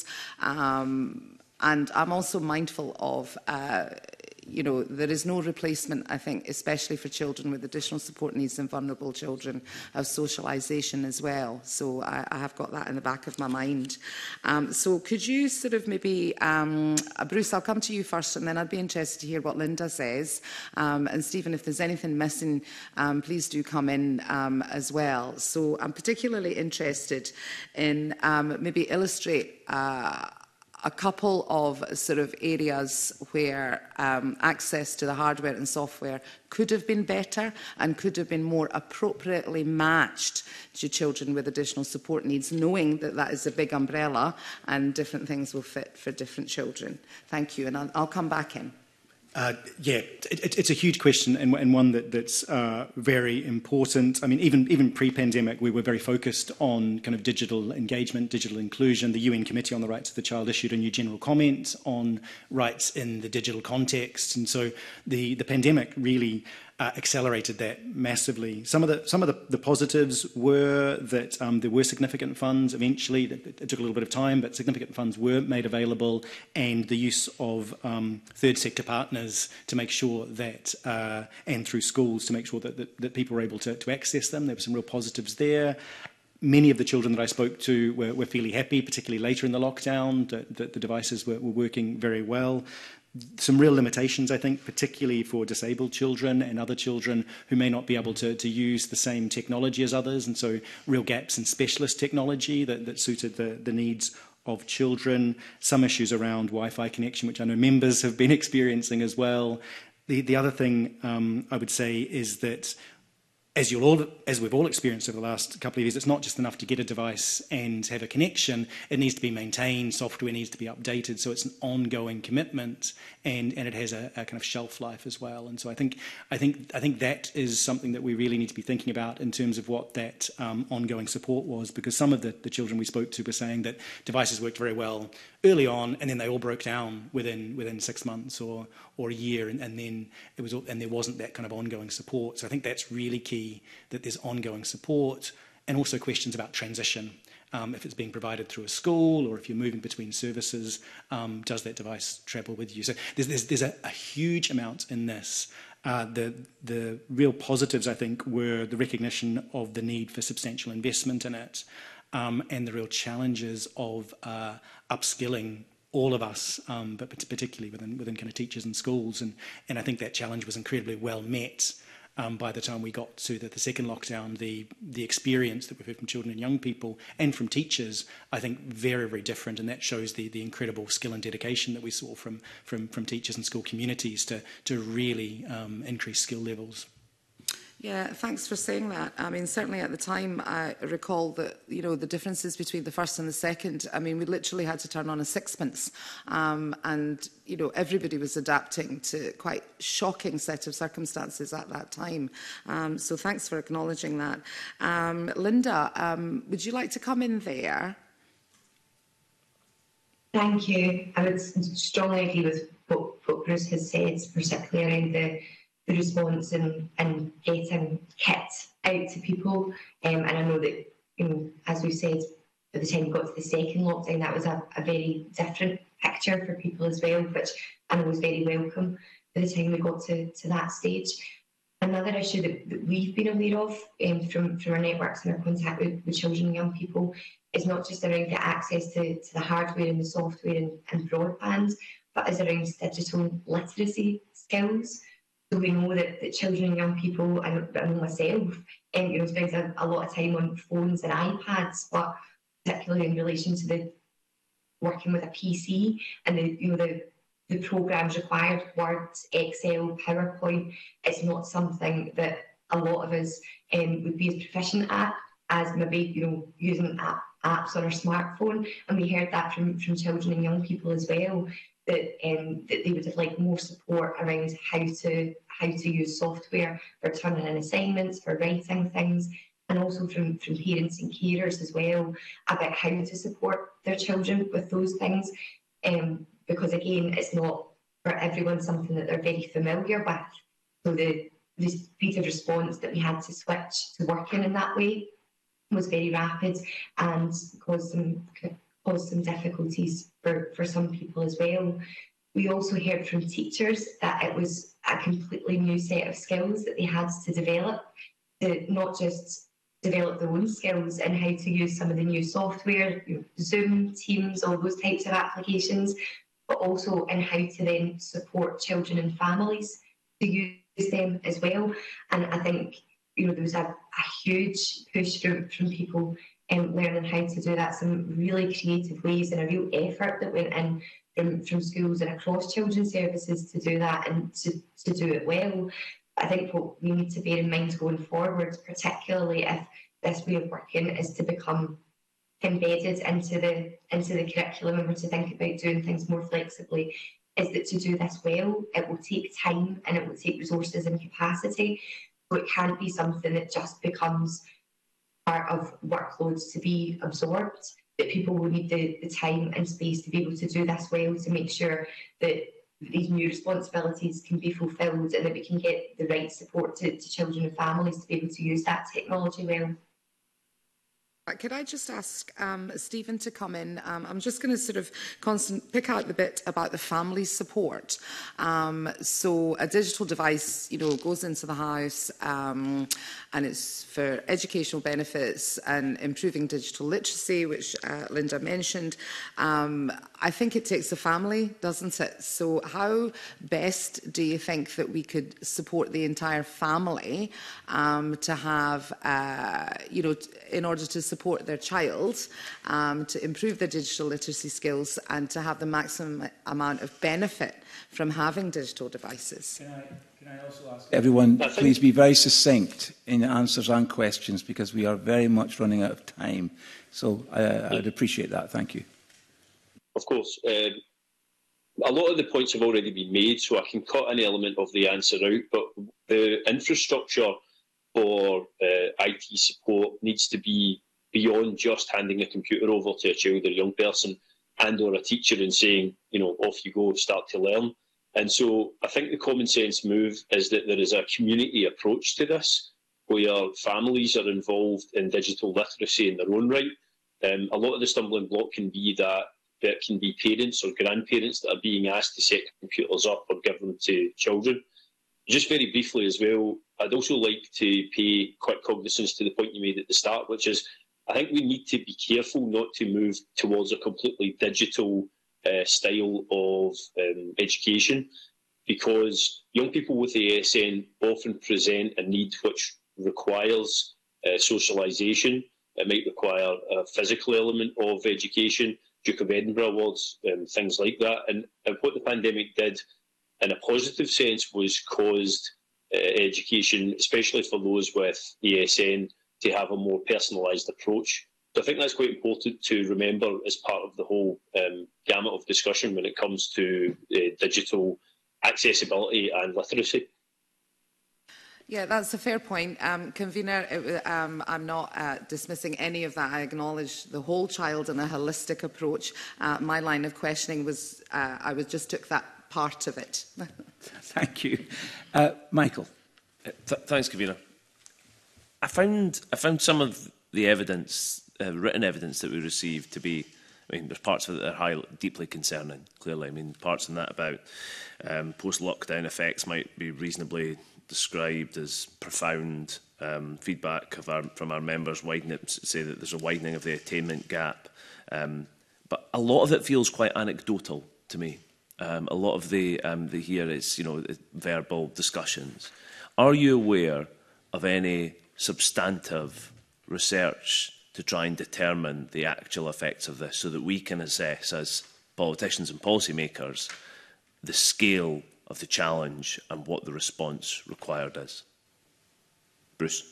um, and I'm also mindful of uh, you know, there is no replacement, I think, especially for children with additional support needs and vulnerable children, of socialisation as well. So I, I have got that in the back of my mind. Um, so could you sort of maybe, um, Bruce, I'll come to you first, and then I'd be interested to hear what Linda says. Um, and Stephen, if there's anything missing, um, please do come in um, as well. So I'm particularly interested in um, maybe illustrate uh, a couple of sort of areas where um, access to the hardware and software could have been better and could have been more appropriately matched to children with additional support needs, knowing that that is a big umbrella and different things will fit for different children. Thank you, and I'll, I'll come back in. Uh, yeah, it, it, it's a huge question, and, and one that, that's uh, very important. I mean, even, even pre-pandemic, we were very focused on kind of digital engagement, digital inclusion. The U N Committee on the Rights of the Child issued a new general comment on rights in the digital context, and so the, the pandemic really Uh, accelerated that massively. Some of the some of the, the positives were that um, there were significant funds. Eventually, it, it took a little bit of time, but significant funds were made available, and the use of um, third sector partners to make sure that, uh, and through schools to make sure that, that, that people were able to, to access them. There were some real positives there. Many of the children that I spoke to were, were fairly happy, particularly later in the lockdown, that, that the devices were, were working very well. Some real limitations, I think, particularly for disabled children and other children who may not be able to, to use the same technology as others, and so real gaps in specialist technology that, that suited the, the needs of children. Some issues around Wi-Fi connection, which I know members have been experiencing as well. The, the other thing um, I would say is that As, you'll all, as we've all experienced over the last couple of years, it's not just enough to get a device and have a connection. It needs to be maintained, software needs to be updated, so it's an ongoing commitment, and, and it has a, a kind of shelf life as well. And so I think, I, think, I think that is something that we really need to be thinking about in terms of what that um, ongoing support was, because some of the, the children we spoke to were saying that devices worked very well early on, and then they all broke down within, within six months or, or a year, and, and then it was, and there wasn't that kind of ongoing support. So I think that's really key, that there's ongoing support, and also questions about transition. Um, if it's being provided through a school or if you're moving between services, um, does that device travel with you? So there's, there's, there's a, a huge amount in this. Uh, the, the real positives, I think, were the recognition of the need for substantial investment in it, um, and the real challenges of uh, upskilling all of us, um, but particularly within, within kind of teachers and schools. And, and I think that challenge was incredibly well met. Um, by the time we got to the, the second lockdown, the, the experience that we've heard from children and young people and from teachers, I think very, very different. And that shows the, the incredible skill and dedication that we saw from, from, from teachers and school communities to, to really um, increase skill levels. Yeah, thanks for saying that. I mean, certainly at the time, I recall that, you know, the differences between the first and the second, I mean, we literally had to turn on a sixpence. Um, and, you know, everybody was adapting to quite shocking set of circumstances at that time. Um, so thanks for acknowledging that. Um, Linda, um, would you like to come in there? Thank you. I would strongly agree with what, what Bruce has said, particularly around the the response and, and getting kit out to people. Um, and I know that, you know, as we said, by the time we got to the second lockdown, that was a, a very different picture for people as well, which I know was very welcome by the time we got to, to that stage. Another issue that, that we've been aware of um, from, from our networks and our contact with, with children and young people is not just around the access to, to the hardware and the software and, and broadband, but is around digital literacy skills. So we know that, that children and young people, and I know myself, um, you know, spends a, a lot of time on phones and iPads, but particularly in relation to the working with a P C and the, you know, the, the programs required, Word, Excel, PowerPoint, it's not something that a lot of us um, would be as proficient at as maybe, you know, using app, apps on our smartphone. And we heard that from, from children and young people as well, that um, that they would have liked more support around how to how to use software for turning in assignments, for writing things, and also from, from parents and carers as well about how to support their children with those things. Um, because again, it's not for everyone something that they're very familiar with. So the, the speed of response that we had to switch to working in that way was very rapid and caused some caused some difficulties for, for some people as well. We also heard from teachers that it was a completely new set of skills that they had to develop, to not just develop their own skills and how to use some of the new software, you know, Zoom, Teams, all those types of applications, but also in how to then support children and families to use them as well. And I think, you know, there was a, a huge push from, from people um, learning how to do that, some really creative ways and a real effort that went in from, from schools and across children's services to do that and to, to do it well. I think what we need to bear in mind going forward, particularly if this way of working is to become embedded into the into the curriculum and we're to think about doing things more flexibly, is that to do this well, it will take time and it will take resources and capacity. So it can't be something that just becomes part of workloads to be absorbed, that people will need the, the time and space to be able to do this well, to make sure that these new responsibilities can be fulfilled and that we can get the right support to, to children and families to be able to use that technology well. Could I just ask um, Stephen to come in? Um, I'm just going to sort of constant pick out the bit about the family support. Um, so a digital device, you know, goes into the house um, and it's for educational benefits and improving digital literacy, which uh, Linda mentioned. Um, I think it takes a family, doesn't it? So how best do you think that we could support the entire family um, to have, uh, you know, in order to support support their child, um, to improve their digital literacy skills and to have the maximum amount of benefit from having digital devices? Can I, can I also ask everyone, please be very succinct in answers and questions because we are very much running out of time. So uh, I'd appreciate that. Thank you. Of course. Um, a lot of the points have already been made, so I can cut an element of the answer out, but the infrastructure for uh, I T support needs to be beyond just handing a computer over to a child or a young person and or a teacher and saying, you know, off you go, start to learn. And so I think the common sense move is that there is a community approach to this where families are involved in digital literacy in their own right, Um, a lot of the stumbling block can be that there can be parents or grandparents that are being asked to set computers up or give them to children. Just very briefly as well, I'd also like to pay quick cognizance to the point you made at the start, which is I think we need to be careful not to move towards a completely digital uh, style of um, education, because young people with A S N often present a need which requires uh, socialisation. It might require a physical element of education, Duke of Edinburgh Awards, um, things like that. And, and what the pandemic did, in a positive sense, was caused uh, education, especially for those with A S N, to have a more personalised approach. So I think that's quite important to remember as part of the whole um, gamut of discussion when it comes to uh, digital accessibility and literacy. Yeah, that's a fair point. Um, Convener, it, um, I'm not uh, dismissing any of that. I acknowledge the whole child and a holistic approach. Uh, my line of questioning was, uh, I was just took that part of it. Thank you. Uh, Michael. Uh, th thanks, Convener. I found, I found some of the evidence, uh, written evidence that we received to be, I mean, there's parts of it that are high, deeply concerning, clearly. I mean, parts in that about um, post-lockdown effects might be reasonably described as profound. Um, feedback of our, from our members widening, say that there's a widening of the attainment gap. Um, but a lot of it feels quite anecdotal to me. Um, a lot of the, um, the here is, you know, verbal discussions. Are you aware of any substantive research to try and determine the actual effects of this so that we can assess as politicians and policymakers the scale of the challenge and what the response required is? Bruce.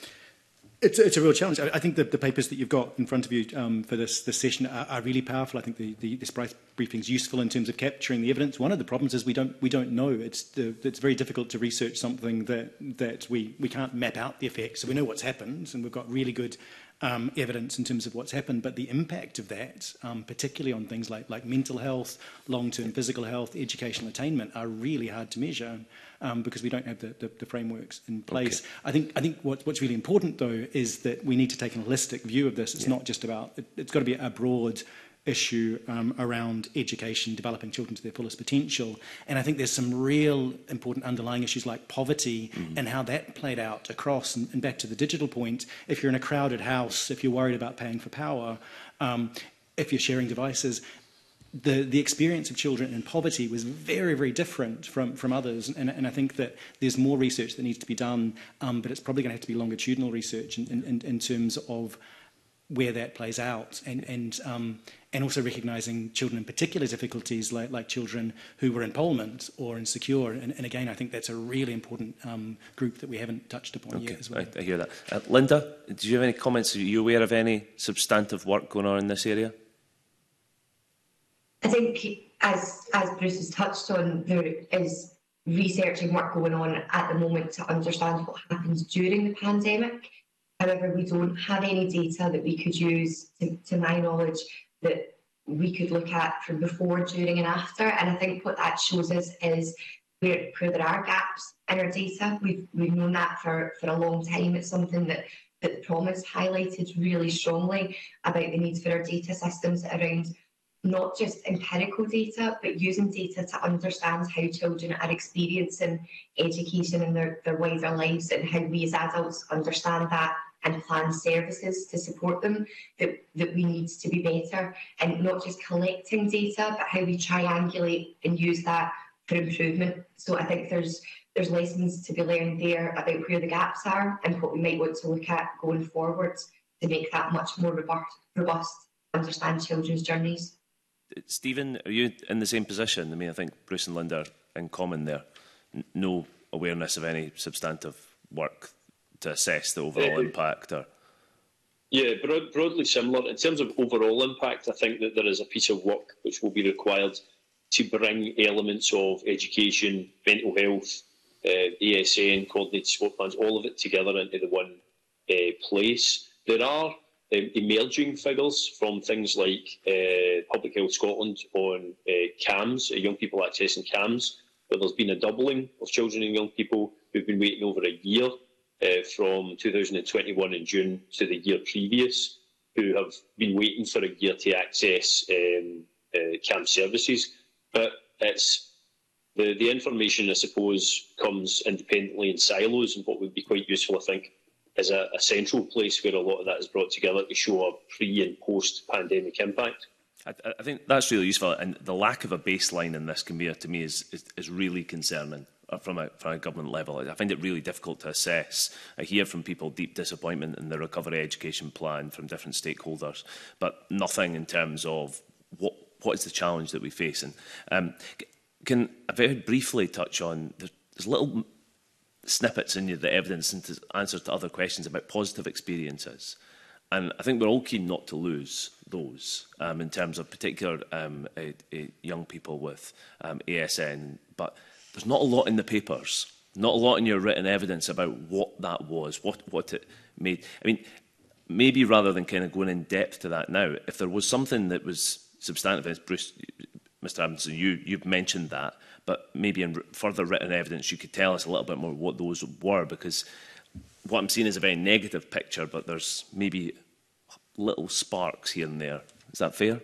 It's, it's a real challenge. I, I think the, the papers that you've got in front of you um, for this, this session are, are really powerful. I think the, the, this briefing is useful in terms of capturing the evidence. One of the problems is we don't, we don't know. It's, the, it's very difficult to research something that, that we, we can't map out the effects. So we know what's happened, and we've got really good um, evidence in terms of what's happened, but the impact of that, um, particularly on things like, like mental health, long-term physical health, educational attainment, are really hard to measure. Um, because we don't have the, the, the frameworks in place. Okay. I think I think what, what's really important, though, is that we need to take a holistic view of this. It's yeah. not just about, it, it's got to be a broad issue um, around education, developing children to their fullest potential. And I think there's some real important underlying issues like poverty mm-hmm. and how that played out across. And, and back to the digital point, if you're in a crowded house, if you're worried about paying for power, um, if you're sharing devices, The, the experience of children in poverty was very, very different from, from others. And, and I think that there's more research that needs to be done, um, but it's probably going to have to be longitudinal research in, in, in terms of where that plays out. And, and, um, and also recognising children in particular difficulties, like, like children who were in Parliament or insecure. And, and again, I think that's a really important um, group that we haven't touched upon okay. yet as well. I, I hear that. Uh, Linda, do you have any comments? Are you aware of any substantive work going on in this area? I think, as as Bruce has touched on, there is research and work going on at the moment to understand what happens during the pandemic. However, we don't have any data that we could use, to, to my knowledge, that we could look at from before, during and after. And I think what that shows us is where, where there are gaps in our data. We've, we've known that for, for a long time. It's something that, that the Promise highlighted really strongly about the need for our data systems around not just empirical data, but using data to understand how children are experiencing education in their, their wider lives, and how we as adults understand that and plan services to support them, that, that we need to be better. And not just collecting data, but how we triangulate and use that for improvement. So I think there's there's lessons to be learned there about where the gaps are and what we might want to look at going forwards to make that much more robust, robust understand children's journeys. Stephen, are you in the same position? I mean, I think Bruce and Linda are in common there. N no awareness of any substantive work to assess the overall uh, impact? Or... Yeah, broad, broadly similar. In terms of overall impact, I think that there is a piece of work which will be required to bring elements of education, mental health, uh, A S N, coordinated support plans, all of it together into the one uh, place. There are Um, emerging figures from things like uh, Public Health Scotland on uh, CAMHS, uh, young people accessing CAMHS, where there's been a doubling of children and young people who've been waiting over a year uh, from two thousand twenty-one in June to the year previous. who have been waiting for a year to access um, uh, camp services. But it's the, the information, I suppose, comes independently in silos, and what would be quite useful, I think, is a, a central place where a lot of that is brought together to show a pre- and post-pandemic impact. I, I think that's really useful, and the lack of a baseline in this can be, to me, is, is, is really concerning from a, from a government level. I find it really difficult to assess. I hear from people deep disappointment in the recovery education plan from different stakeholders, but nothing in terms of what what is the challenge that we face. And um, can I very briefly touch on there's, there's little snippets in the evidence and answers to other questions about positive experiences. And I think we're all keen not to lose those um, in terms of particular um, a, a young people with um, A S N. But there's not a lot in the papers, not a lot in your written evidence about what that was, what, what it made. I mean, maybe rather than kind of going in depth to that now, if there was something that was substantive, as Bruce, Mister Adamson, you, you've mentioned that, but maybe in further written evidence you could tell us a little bit more what those were, because what I'm seeing is a very negative picture, but there's maybe little sparks here and there. Is that fair?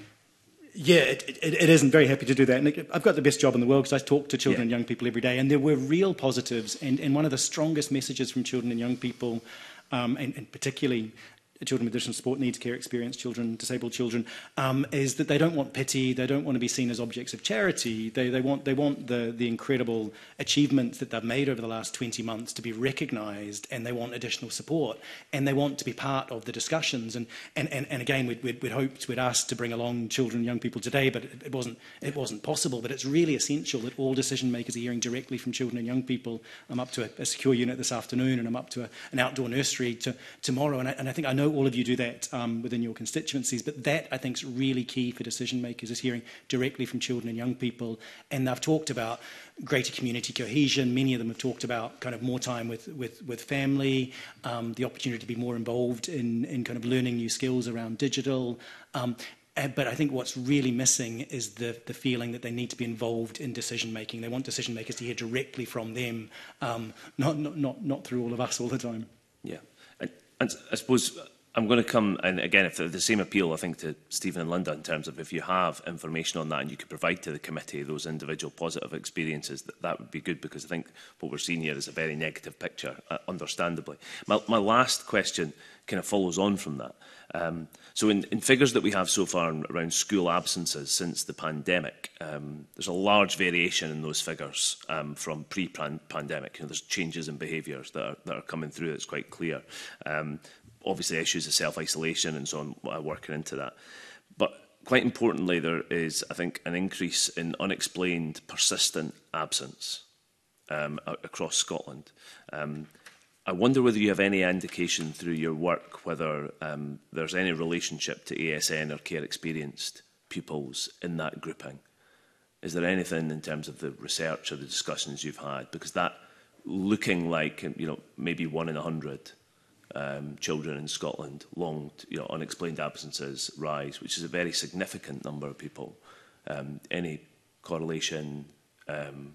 Yeah, it, it, it is, and very happy to do that. And I've got the best job in the world because I talk to children yeah. and young people every day, and there were real positives. And, and one of the strongest messages from children and young people, um, and, and particularly children with additional support needs, care experience children, disabled children, um, is that they don't want pity, they don't want to be seen as objects of charity. They, they want, they want the, the incredible achievements that they've made over the last twenty months to be recognised, and they want additional support, and they want to be part of the discussions. And, and, and, and again, we'd, we'd, we'd hoped, we'd asked to bring along children and young people today, but it, it, wasn't, it wasn't possible. But it's really essential that all decision makers are hearing directly from children and young people. I'm up to a, a secure unit this afternoon, and I'm up to a, an outdoor nursery to, tomorrow, and I, and I think I know all of you do that um, within your constituencies, but that I think is really key for decision makers, is hearing directly from children and young people. And they've talked about greater community cohesion. Many of them have talked about kind of more time with with, with family, um, the opportunity to be more involved in, in kind of learning new skills around digital. Um, But I think what's really missing is the, the feeling that they need to be involved in decision making. They want decision makers to hear directly from them, um, not, not not not through all of us all the time. Yeah, and, and I suppose I'm going to come, and again, if the same appeal, I think, to Stephen and Linda, in terms of if you have information on that and you could provide to the committee those individual positive experiences, that, that would be good, because I think what we're seeing here is a very negative picture, uh, understandably. My, my last question kind of follows on from that. Um, so in, in figures that we have so far around school absences since the pandemic, um, there's a large variation in those figures um, from pre-pandemic. You know, there's changes in behaviours that are, that are coming through. It's quite clear. Um, obviously, issues of self-isolation and so on are working into that. But quite importantly, there is, I think, an increase in unexplained, persistent absence um, across Scotland. Um, I wonder whether you have any indication through your work whether um, there's any relationship to A S N or care experienced pupils in that grouping. Is there anything in terms of the research or the discussions you've had? Because that looking like, you know, maybe one in a hundred um, children in Scotland, long, you know, unexplained absences rise, which is a very significant number of people. Um, any correlation um,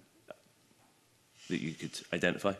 that you could identify?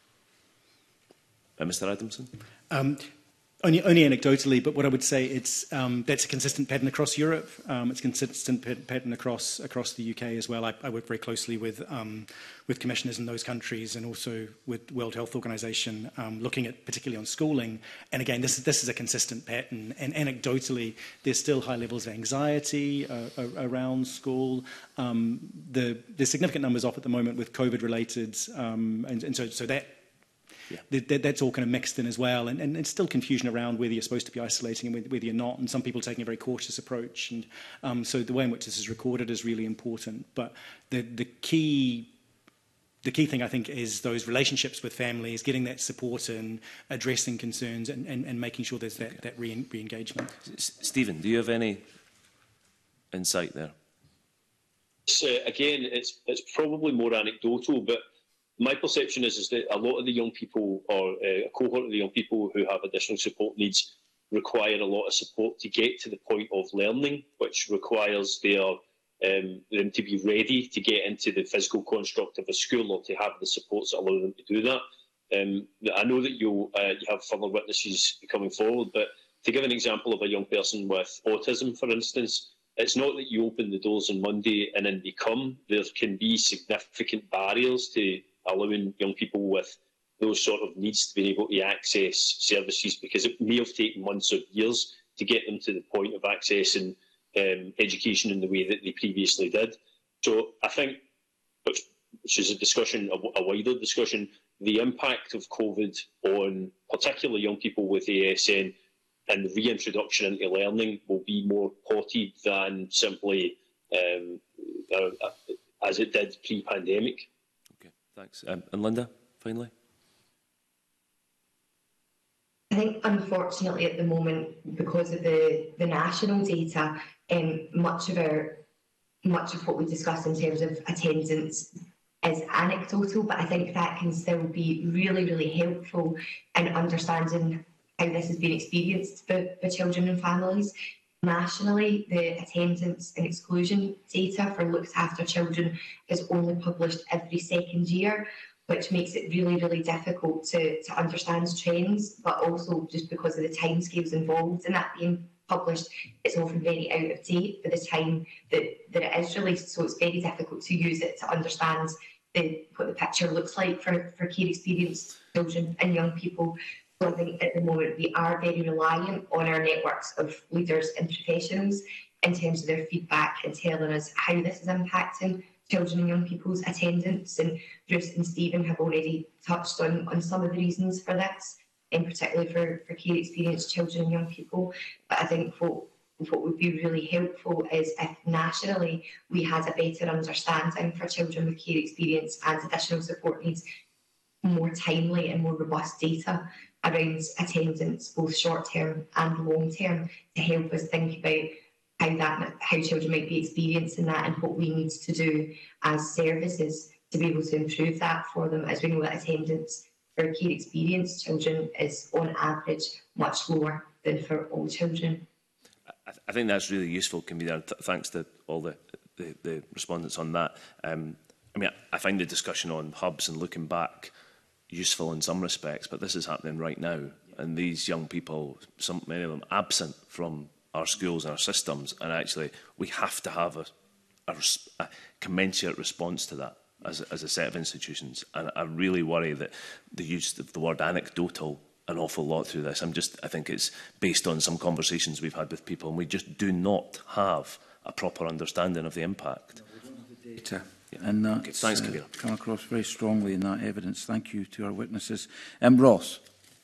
Uh, Mister Adamson? Um, only, only anecdotally, but what I would say, it's um, that's a consistent pattern across Europe. Um, it's a consistent pattern across across the U K as well. I, I work very closely with um, with commissioners in those countries, and also with World Health Organization, um, looking at particularly on schooling. And again, this is this is a consistent pattern. And anecdotally, there's still high levels of anxiety uh, around school. Um, the there's significant numbers off at the moment with COVID-related, um, and, and so so that. Yeah. That, that's all kind of mixed in as well, and, and it's still confusion around whether you're supposed to be isolating and whether you're not, and some people taking a very cautious approach. And um, so the way in which this is recorded is really important. But the, the key the key thing, I think, is those relationships with families, getting that support and addressing concerns, and, and, and making sure there's that, okay. that re- re-engagement. Stephen, do you have any insight there? So, again, it's it's probably more anecdotal, but my perception is, is that a lot of the young people, or uh, a cohort of the young people who have additional support needs, require a lot of support to get to the point of learning, which requires their, um, them to be ready to get into the physical construct of a school, or to have the supports that allow them to do that. Um, I know that you'll, uh, you have further witnesses coming forward, but to give an example of a young person with autism, for instance, it's not that you open the doors on Monday and then they come. There can be significant barriers to allowing young people with those sort of needs to be able to access services, because it may have taken months or years to get them to the point of accessing um, education in the way that they previously did. So I think, which, which is a discussion, a, a wider discussion, the impact of COVID on particularly young people with A S N and the reintroduction into learning will be more potted than simply um, uh, as it did pre-pandemic. Okay, thanks. Um, and Linda, finally? I think, unfortunately, at the moment, because of the, the national data, um, much of our much of what we discuss in terms of attendance is anecdotal, but I think that can still be really, really helpful in understanding how this has been experienced by, by children and families. Nationally, the attendance and exclusion data for looked after children is only published every second year, which makes it really, really difficult to, to understand trends, but also just because of the timescales involved in that being published, it's often very out of date by the time that, that it is released, so it's very difficult to use it to understand the, what the picture looks like for, for care experienced children and young people. So I think at the moment we are very reliant on our networks of leaders and professionals in terms of their feedback and telling us how this is impacting children and young people's attendance. And Bruce and Stephen have already touched on, on some of the reasons for this, and particularly for, for care experienced children and young people. But I think what, what would be really helpful is if nationally we had a better understanding for children with care experience and additional support needs, more timely and more robust data around attendance, both short-term and long-term, to help us think about how that how children might be experiencing that and what we need to do as services to be able to improve that for them, as we know that attendance for care experienced children is on average much lower than for all children. I, th I think that's really useful, Convener. Th thanks to all the, the, the respondents on that. Um, I mean, I, I find the discussion on hubs and looking back useful in some respects, but this is happening right now, and these young people, some many of them absent from our schools and our systems, and actually we have to have a, a, a commensurate response to that as a, as a set of institutions. And I really worry that the use of the word anecdotal an awful lot through this. I'm just, I think it's based on some conversations we've had with people, and we just do not have a proper understanding of the impact. Data. And that's okay, thanks, uh, come across very strongly in that evidence. Thank you to our witnesses. Um, Ross.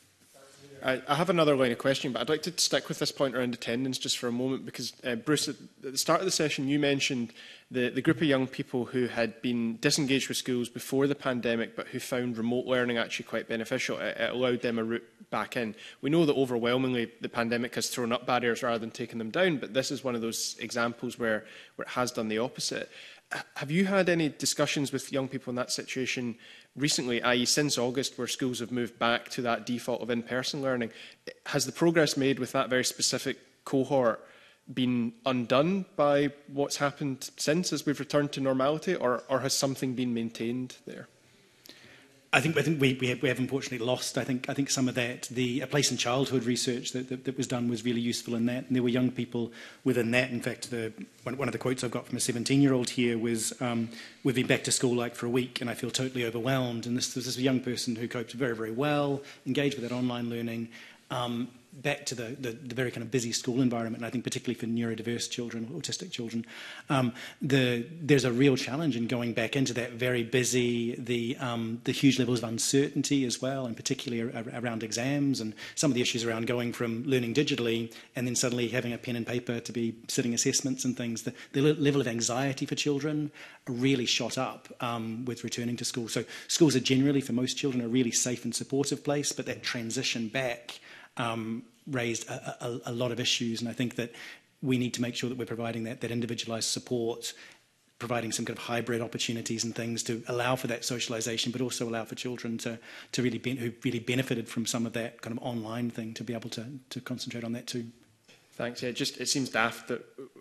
I, I have another line of question, but I'd like to stick with this point around attendance just for a moment, because, uh, Bruce, at the start of the session you mentioned the, the group of young people who had been disengaged with schools before the pandemic, but who found remote learning actually quite beneficial. It, it allowed them a route back in. We know that overwhelmingly the pandemic has thrown up barriers rather than taken them down, but this is one of those examples where, where it has done the opposite. Have you had any discussions with young people in that situation recently, that is since August, where schools have moved back to that default of in-person learning? Has the progress made with that very specific cohort been undone by what's happened since as we've returned to normality, or, or has something been maintained there? I think I think we we have, we have unfortunately lost. I think I think some of that. The A Place in Childhood research that, that, that was done was really useful in that, and there were young people within that. In fact, the one, one of the quotes I've got from a seventeen-year-old here was, um, "We've been back to school like for a week, and I feel totally overwhelmed." And this, this is a young person who coped very very well, engaged with that online learning. Um, back to the, the, the very kind of busy school environment, and I think particularly for neurodiverse children, autistic children, um, the, there's a real challenge in going back into that very busy, the, um, the huge levels of uncertainty as well, and particularly ar around exams and some of the issues around going from learning digitally and then suddenly having a pen and paper to be sitting assessments and things. The, the level of anxiety for children really shot up um, with returning to school. So schools are generally, for most children, a really safe and supportive place, but that transition back Um, raised a, a, a lot of issues, and I think that we need to make sure that we're providing that, that individualised support, providing some kind of hybrid opportunities and things to allow for that socialisation, but also allow for children to, to really be, who really benefited from some of that kind of online thing to be able to, to concentrate on that too. Thanks. Yeah, just it seems daft that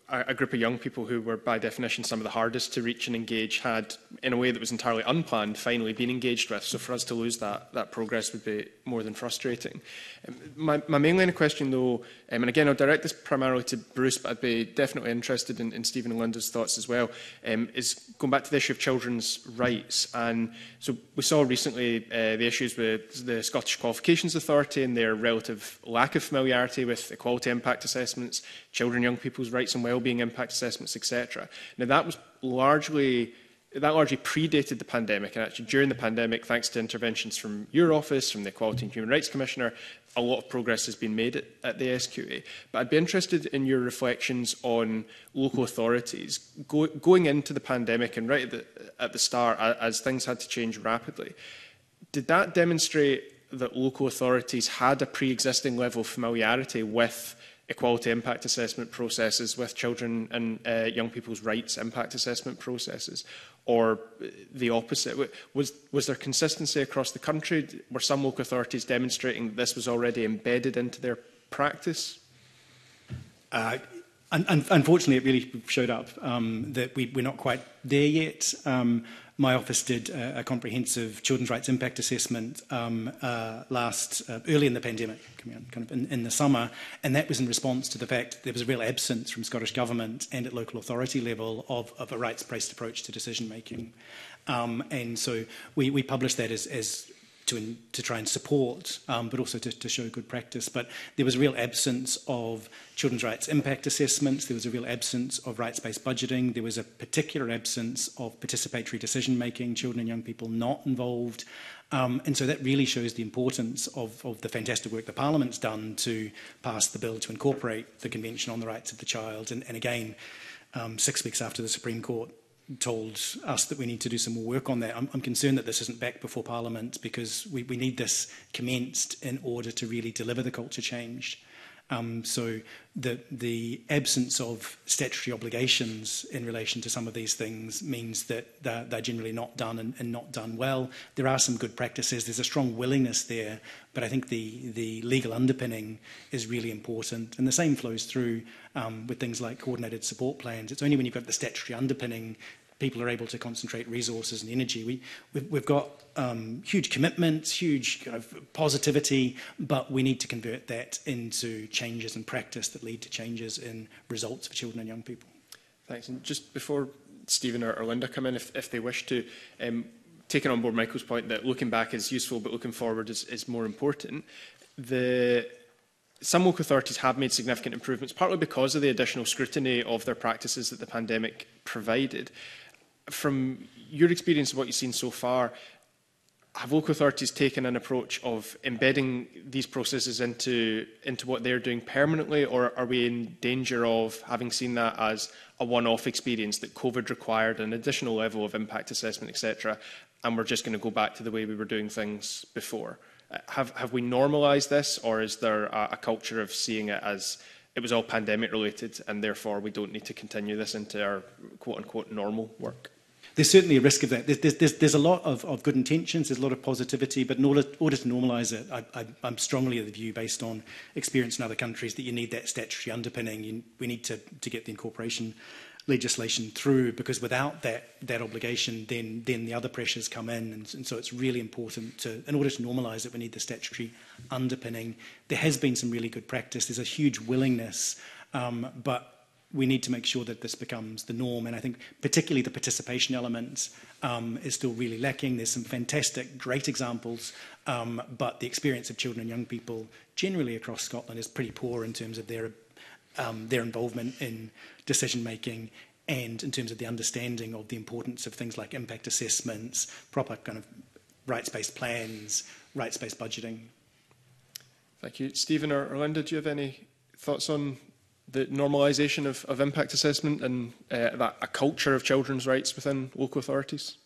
a, a group of young people who were, by definition, some of the hardest to reach and engage had, in a way that was entirely unplanned, finally been engaged with. So for us to lose that, that progress would be more than frustrating. Um, my, my main line of question, though, um, and again, I'll direct this primarily to Bruce, but I'd be definitely interested in, in Stephen and Linda's thoughts as well, um, is going back to the issue of children's rights. And so we saw recently uh, the issues with the Scottish Qualifications Authority and their relative lack of familiarity with equality impact assessments, children and young people's rights and wellbeing impact assessments, et cetera. Now, that was largely that largely predated the pandemic, and actually during the pandemic, thanks to interventions from your office, from the Equality and Human Rights Commissioner, a lot of progress has been made at, at the S Q A. But I'd be interested in your reflections on local authorities Go, going into the pandemic and right at the, at the start, as things had to change rapidly. Did that demonstrate that local authorities had a pre-existing level of familiarity with equality impact assessment processes, with children and uh, young people's rights impact assessment processes, or the opposite? Was, was there consistency across the country? Were some local authorities demonstrating that this was already embedded into their practice? Uh, un un unfortunately, it really showed up um, that we, we're not quite there yet. Um, My office did a, a comprehensive children's rights impact assessment um, uh, last uh, early in the pandemic, coming out kind of in, in the summer, and that was in response to the fact that there was a real absence from Scottish Government and at local authority level of, of a rights-based approach to decision making, um, and so we, we published that as, as to, in, to try and support, um, but also to, to show good practice. But there was a real absence of children's rights impact assessments. There was a real absence of rights-based budgeting. There was a particular absence of participatory decision-making, children and young people not involved. Um, and so that really shows the importance of, of the fantastic work the Parliament's done to pass the bill to incorporate the Convention on the Rights of the Child. And, and again, um, six weeks after the Supreme Court told us that we need to do some more work on that. I'm, I'm concerned that this isn't back before Parliament, because we, we need this commenced in order to really deliver the culture change. Um, so the, the absence of statutory obligations in relation to some of these things means that they're, they're generally not done and, and not done well. There are some good practices. There's a strong willingness there, but I think the, the legal underpinning is really important. And the same flows through um, with things like coordinated support plans. It's only when you've got the statutory underpinning people are able to concentrate resources and energy. We, we've, we've got um, huge commitments, huge kind of positivity, but we need to convert that into changes in practice that lead to changes in results for children and young people. Thanks. And just before Stephen or, or Linda come in, if, if they wish to, um, taking on board Michael's point that looking back is useful, but looking forward is, is more important. The Some local authorities have made significant improvements, partly because of the additional scrutiny of their practices that the pandemic provided. From your experience of what you've seen so far, have local authorities taken an approach of embedding these processes into, into what they're doing permanently, or are we in danger of having seen that as a one-off experience, that COVID required an additional level of impact assessment, et cetera, and we're just going to go back to the way we were doing things before? Uh, have, have we normalised this, or is there a, a culture of seeing it as it was all pandemic related and therefore we don't need to continue this into our quote-unquote normal work? There's certainly a risk of that. There's, there's, there's a lot of, of good intentions, there's a lot of positivity, but in order, order to normalise it, I, I, I'm strongly of the view, based on experience in other countries, that you need that statutory underpinning. You, we need to, to get the incorporation legislation through, because without that, that obligation, then, then the other pressures come in. And, and so it's really important to, in order to normalise it, we need the statutory underpinning. There has been some really good practice. There's a huge willingness, um, but we need to make sure that this becomes the norm. And I think particularly the participation element um, is still really lacking. There's some fantastic, great examples, um, but the experience of children and young people generally across Scotland is pretty poor in terms of their, um, their involvement in decision-making and in terms of the understanding of the importance of things like impact assessments, proper kind of rights-based plans, rights-based budgeting. Thank you. Stephen or, or Linda, do you have any thoughts on the normalisation of, of impact assessment and uh, that, a culture of children's rights within local authorities?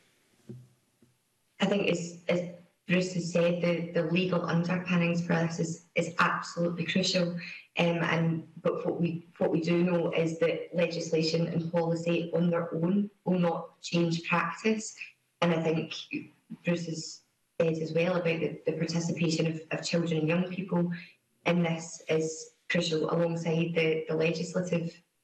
I think, as, as Bruce has said, the, the legal underpinnings for this is, is absolutely crucial. Um, and but what we what we do know is that legislation and policy on their own will not change practice. And I think Bruce has said as well about the, the participation of, of children and young people in this is crucial, alongside the, the legislative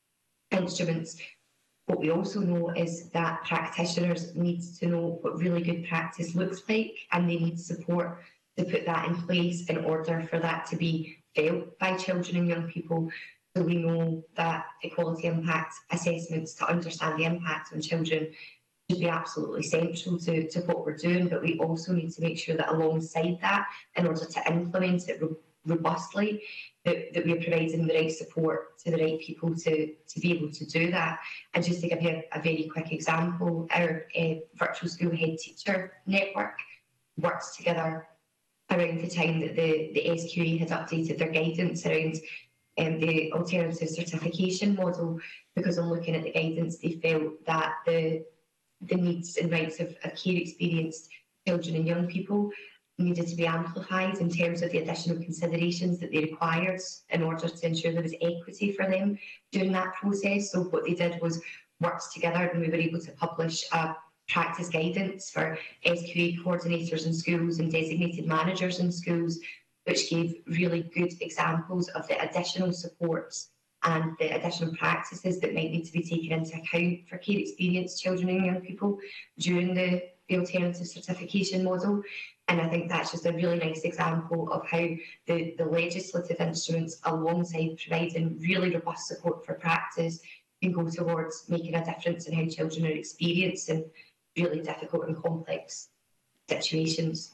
instruments. What we also know is that practitioners need to know what really good practice looks like, and they need support to put that in place in order for that to be felt by children and young people. So we know that equality impact assessments to understand the impact on children should be absolutely central to, to what we're doing, but we also need to make sure that alongside that, in order to implement it ro robustly, that, that we're providing the right support to the right people to, to be able to do that. And just to give you a, a very quick example, our uh, virtual school head teacher network works together around the time that the, the S Q E had updated their guidance around um, the alternative certification model, because on looking at the guidance, they felt that the the needs and rights of, of care experienced children and young people needed to be amplified in terms of the additional considerations that they required in order to ensure there was equity for them during that process. So what they did was work together, and we were able to publish a practice guidance for S Q A coordinators in schools and designated managers in schools, which gave really good examples of the additional supports and the additional practices that might need to be taken into account for care experienced children and young people during the, the alternative certification model. And I think that's just a really nice example of how the, the legislative instruments, alongside providing really robust support for practice, can go towards making a difference in how children are experiencing really difficult and complex situations.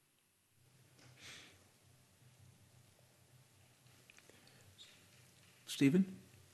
Stephen?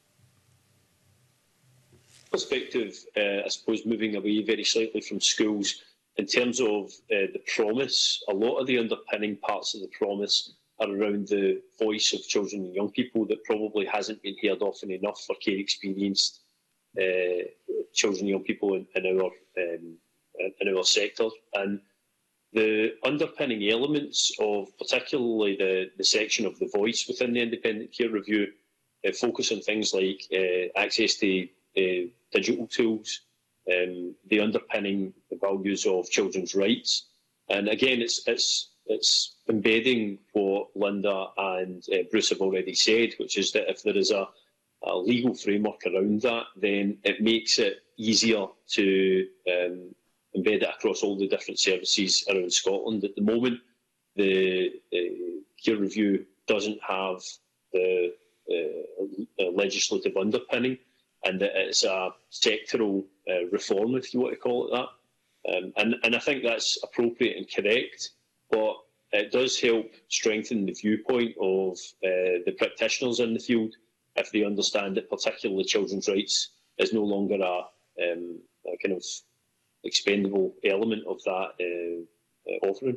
Perspective, uh, I suppose, moving away very slightly from schools, in terms of uh, the promise, a lot of the underpinning parts of the promise are around the voice of children and young people that probably hasn't been heard often enough for care experienced uh, children and young people in, in our um, in our sector. And the underpinning elements of particularly the, the section of the voice within the Independent Care Review uh, focus on things like uh, access to uh, digital tools, um, the underpinning the values of children's rights. And again, it's, it's, it's embedding what Linda and uh, Bruce have already said, which is that if there is a, a legal framework around that, then it makes it easier to um, embed it across all the different services around Scotland. At the moment, the uh, Care Review doesn't have the uh, uh, legislative underpinning, and that it's a sectoral uh, reform, if you want to call it that. Um, and, and I think that's appropriate and correct, but it does help strengthen the viewpoint of uh, the practitioners in the field if they understand that particularly children's rights is no longer a, um, a kind of expendable element of that uh, uh, offering.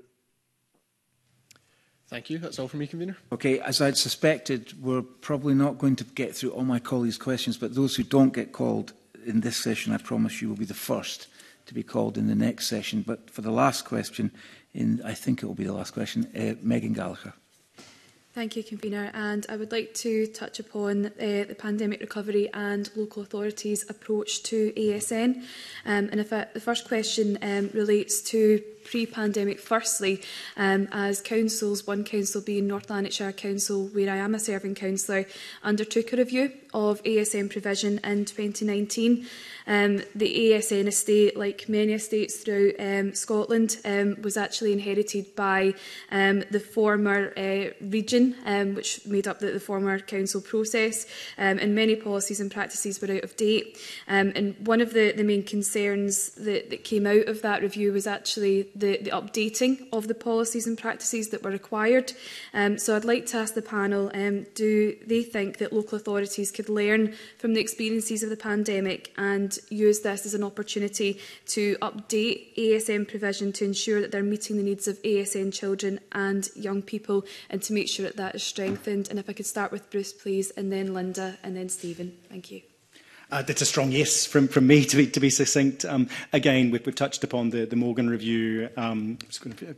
Thank you. That's all from me, Convener. Okay, as I'd suspected, we're probably not going to get through all my colleagues' questions, but those who don't get called in this session, I promise you, will be the first to be called in the next session. But for the last question, in, I think it will be the last question, uh, Megan Gallagher. Thank you, Convener. And I would like to touch upon uh, the pandemic recovery and local authorities' approach to A S N. Um, and if I, the first question um, relates to pre-pandemic. Firstly, um, as councils, one council being North Lanarkshire Council, where I am a serving councillor, undertook a review of A S N provision in twenty nineteen. Um, the A S N estate, like many estates throughout um, Scotland, um, was actually inherited by um, the former uh, region, um, which made up the, the former council process, um, and many policies and practices were out of date. Um, and one of the, the main concerns that, that came out of that review was actually the, the updating of the policies and practices that were required. Um, so I'd like to ask the panel, um, do they think that local authorities could learn from the experiences of the pandemic and use this as an opportunity to update A S N provision to ensure that they're meeting the needs of A S N children and young people, and to make sure that that is strengthened? And if I could start with Bruce, please, and then Linda, and then Stephen. Thank you. Uh, that's a strong yes from, from me, to be, to be succinct. Um, again, we've, we've touched upon the, the Morgan Review. Um, I was going to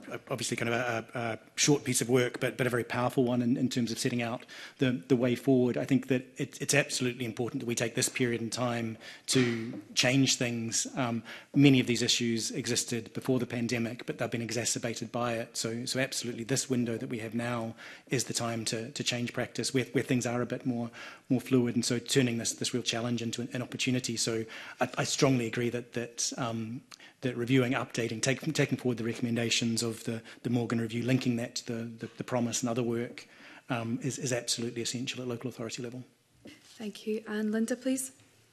obviously kind of a, a short piece of work, but, but a very powerful one in, in terms of setting out the, the way forward. I think that it, it's absolutely important that we take this period in time to change things. Um, many of these issues existed before the pandemic, but they've been exacerbated by it. So, so absolutely, this window that we have now is the time to, to change practice where, where things are a bit more more fluid, and so turning this this real challenge into an, an opportunity. So I, I strongly agree that that um, that reviewing, updating, take, taking forward the recommendations of the, the Morgan Review, linking that to the, the, the promise and other work um, is, is absolutely essential at local authority level. Thank you. And Linda, please.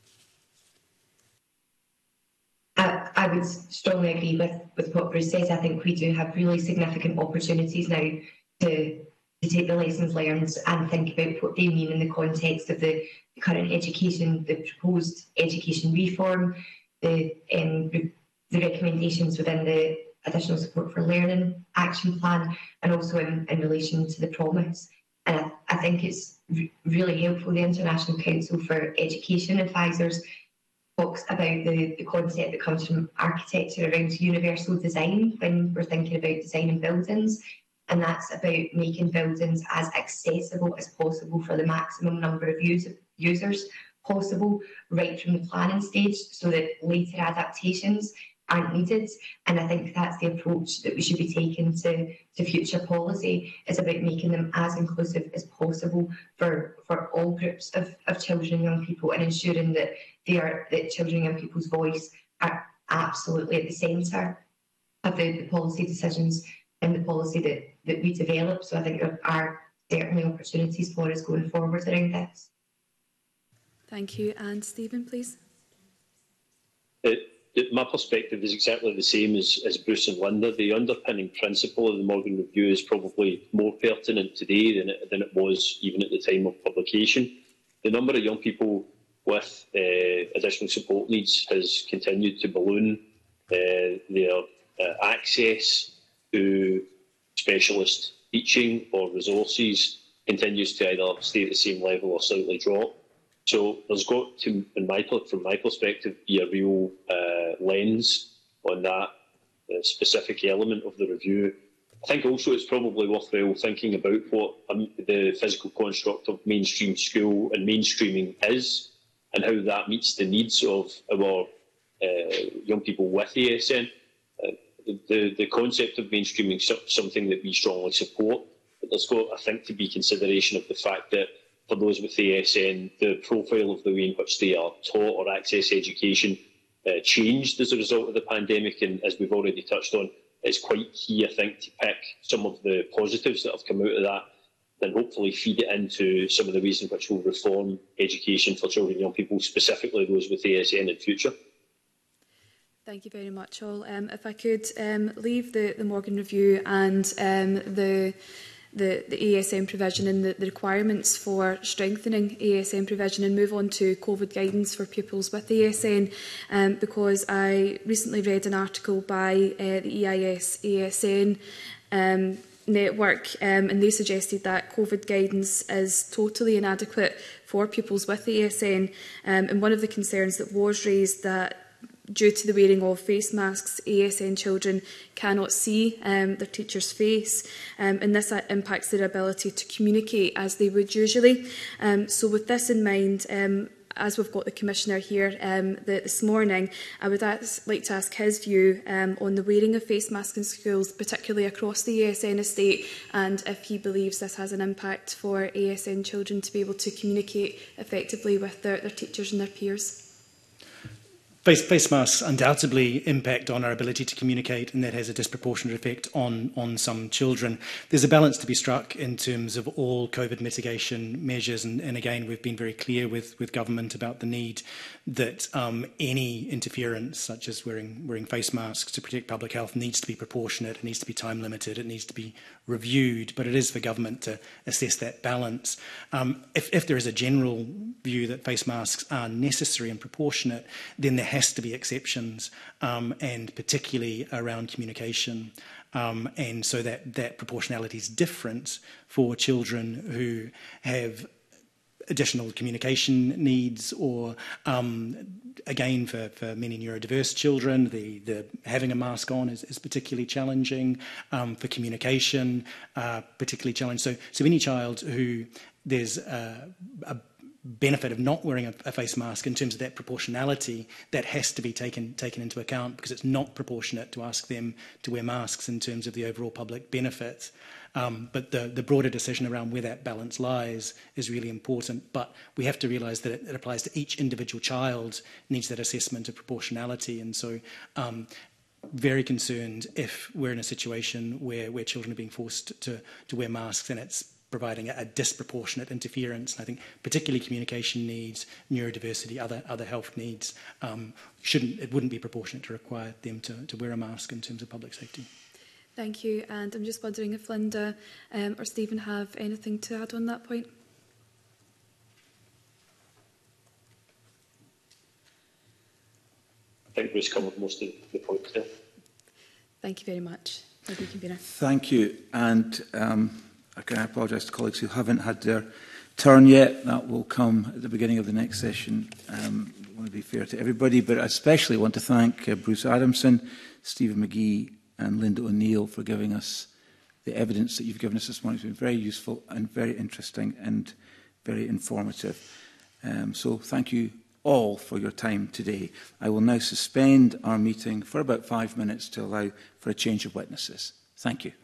I, I would strongly agree with, with what Bruce says. I think we do have really significant opportunities now to, to take the lessons learned and think about what they mean in the context of the, the current education, the proposed education reform, the um, the recommendations within the additional support for learning action plan, and also in, in relation to the promise. And I, I think it's re really helpful. The International Council for Education Advisors talks about the, the concept that comes from architecture around universal design when we're thinking about designing buildings. And that's about making buildings as accessible as possible for the maximum number of use users possible, right from the planning stage, so that later adaptations aren't needed. And I think that's the approach that we should be taking to, to future policy, is about making them as inclusive as possible for, for all groups of, of children and young people, and ensuring that they are that children and young people's voice are absolutely at the centre of the, the policy decisions and the policy that, that we develop. So I think there are certainly opportunities for us going forward around this. Thank you. And Stephen, please. It My perspective is exactly the same as, as Bruce and Linda. The underpinning principle of the Morgan Review is probably more pertinent today than it, than it was even at the time of publication. The number of young people with uh, additional support needs has continued to balloon. Uh, their uh, access to specialist teaching or resources continues to either stay at the same level or slightly drop. So there's got to, in my, from my perspective, be a real uh, lens on that uh, specific element of the review. I think also it's probably worthwhile thinking about what um, the physical construct of mainstream school and mainstreaming is, and how that meets the needs of our uh, young people with A S N. Uh, the, the concept of mainstreaming is something that we strongly support, but there's got, I think, to be consideration of the fact that for those with A S N, the profile of the way in which they are taught or access education uh, changed as a result of the pandemic, and as we've already touched on, it's quite key, I think, to pick some of the positives that have come out of that and hopefully feed it into some of the ways in which we'll reform education for children and young people, specifically those with A S N in future. Thank you very much, all. Um, if I could um, leave the, the Morgan Review and um, the The, the A S N provision and the, the requirements for strengthening A S N provision, and move on to COVID guidance for pupils with A S N, um, because I recently read an article by uh, the E I S A S N um, network, um, and they suggested that COVID guidance is totally inadequate for pupils with A S N, um, and one of the concerns that was raised that due to the wearing of face masks, A S N children cannot see um, their teacher's face, um, and this uh, impacts their ability to communicate as they would usually. Um, so with this in mind, um, as we've got the Commissioner here um, the, this morning, I would ask, like to ask his view um, on the wearing of face masks in schools, particularly across the A S N estate, and if he believes this has an impact for A S N children to be able to communicate effectively with their, their teachers and their peers. Face, face masks undoubtedly impact on our ability to communicate, and that has a disproportionate effect on, on some children. There's a balance to be struck in terms of all COVID mitigation measures, and, and again, we've been very clear with, with government about the need that um, any interference, such as wearing, wearing face masks to protect public health, needs to be proportionate, it needs to be time limited, it needs to be reviewed, but it is for government to assess that balance. Um, if, if there is a general view that face masks are necessary and proportionate, then there has to be exceptions, um, and particularly around communication. Um, and so that, that proportionality is different for children who have additional communication needs, or um, again for, for many neurodiverse children, the, the having a mask on is, is particularly challenging. Um, for communication, uh, particularly challenging. So, so any child who there's a, a benefit of not wearing a, a face mask in terms of that proportionality, that has to be taken taken into account, because it's not proportionate to ask them to wear masks in terms of the overall public benefit. Um, but the, the broader decision around where that balance lies is really important. But we have to realise that it, it applies to each individual child, needs that assessment of proportionality. And so um, very concerned if we're in a situation where, where children are being forced to, to wear masks, and it's providing a, a disproportionate interference. And I think particularly communication needs, neurodiversity, other other health needs, um, shouldn't it wouldn't be proportionate to require them to, to wear a mask in terms of public safety. Thank you. And I'm just wondering if Linda um, or Stephen have anything to add on that point. I think Bruce covered most of the points there. Thank you very much. Thank you, Convener. Thank you. And um, I can apologise to colleagues who haven't had their turn yet. That will come at the beginning of the next session. Um, I want to be fair to everybody, but I especially want to thank uh, Bruce Adamson, Stephen McGee and Linda O'Neill for giving us the evidence that you've given us this morning. It's been very useful and very interesting and very informative. Um, so thank you all for your time today. I will now suspend our meeting for about five minutes to allow for a change of witnesses. Thank you.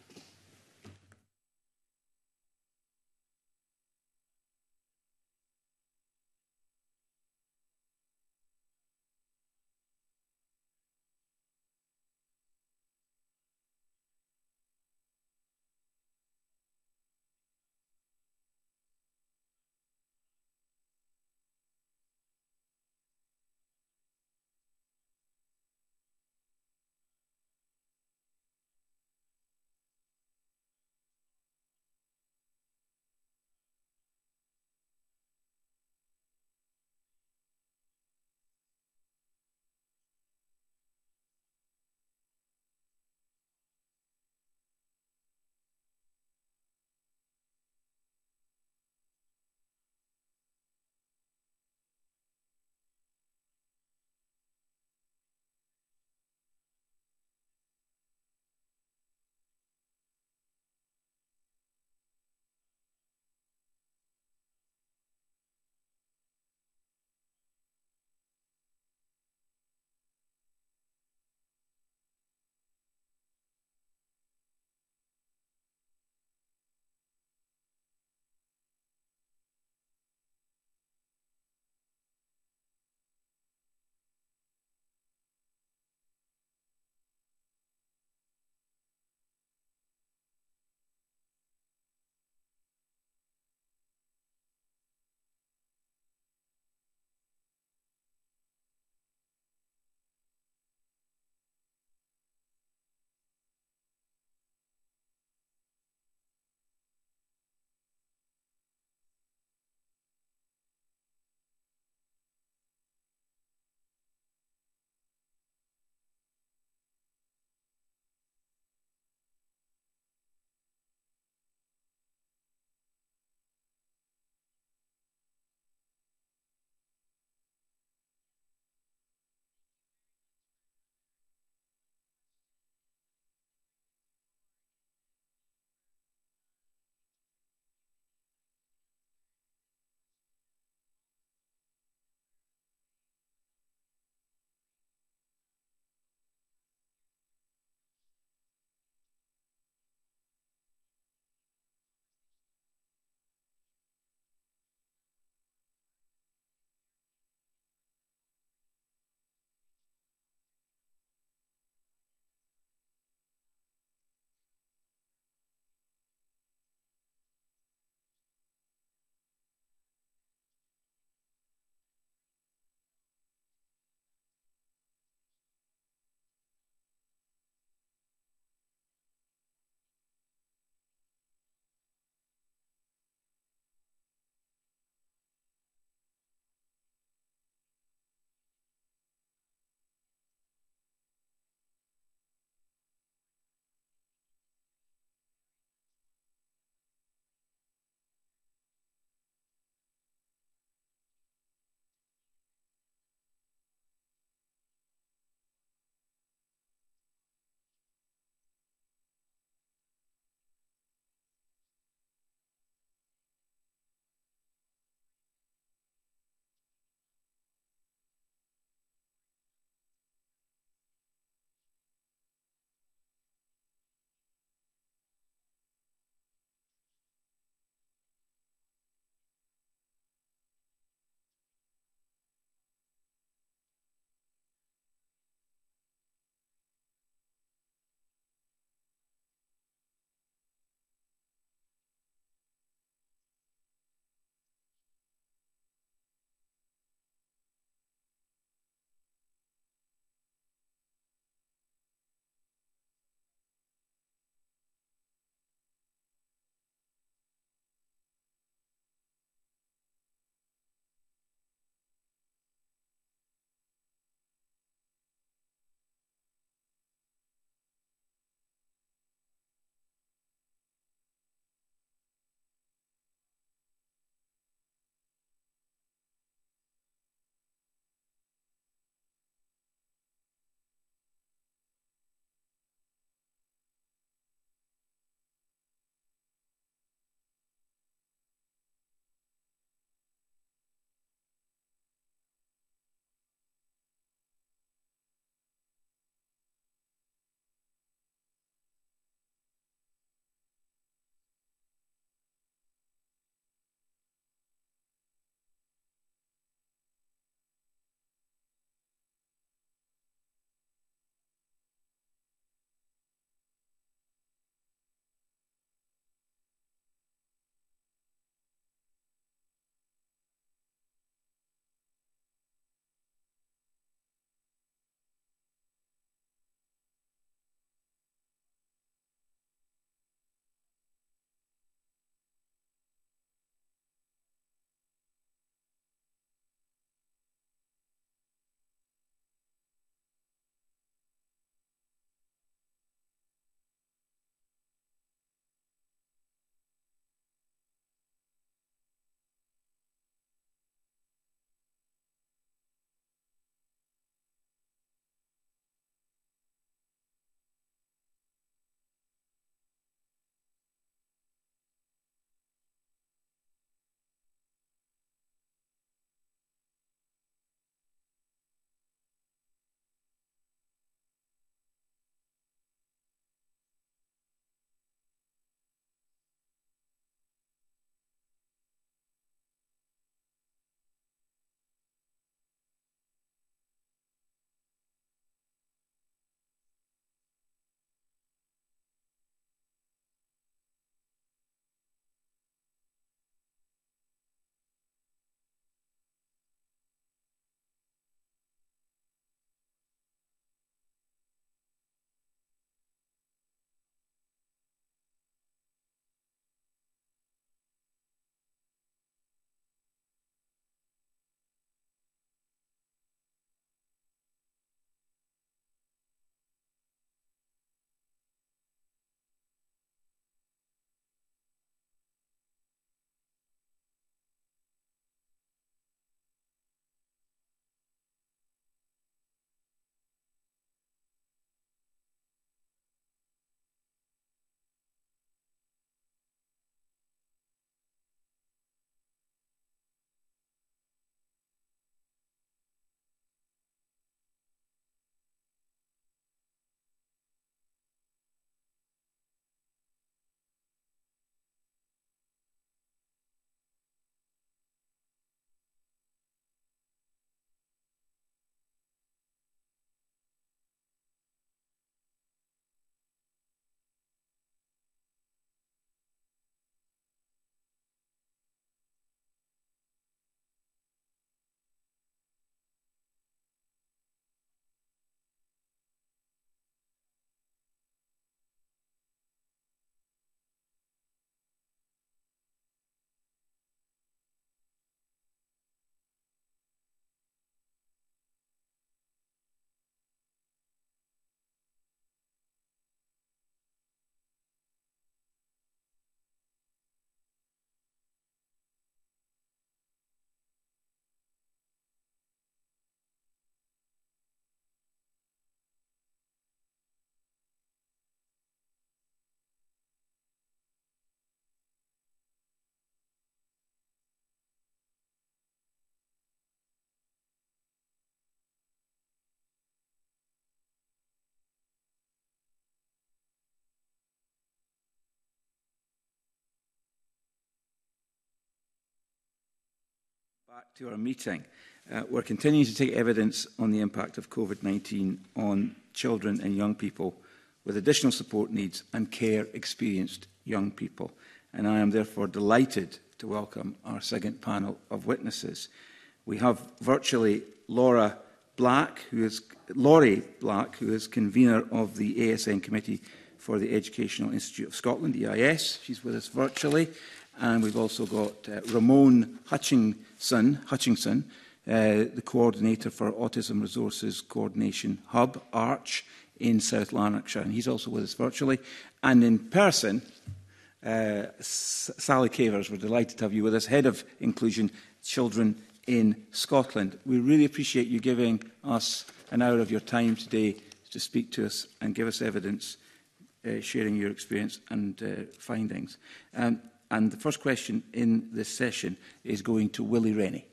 Back to our meeting. Uh, we're continuing to take evidence on the impact of COVID nineteen on children and young people with additional support needs and care experienced young people. And I am therefore delighted to welcome our second panel of witnesses. We have virtually Laura Black, who is Laurie Black, who is convener of the A S N Committee for the Educational Institute of Scotland, E I S. She's with us virtually. And we've also got uh, Ramon Hutchinson, Hutchinson uh, the coordinator for Autism Resources Coordination Hub, ARCH, in South Lanarkshire. And he's also with us virtually. And in person, uh, Sally Cavers, we're delighted to have you with us, Head of Inclusion Children in Scotland. We really appreciate you giving us an hour of your time today to speak to us and give us evidence, uh, sharing your experience and uh, findings. Um, And the first question in this session is going to Willie Rennie.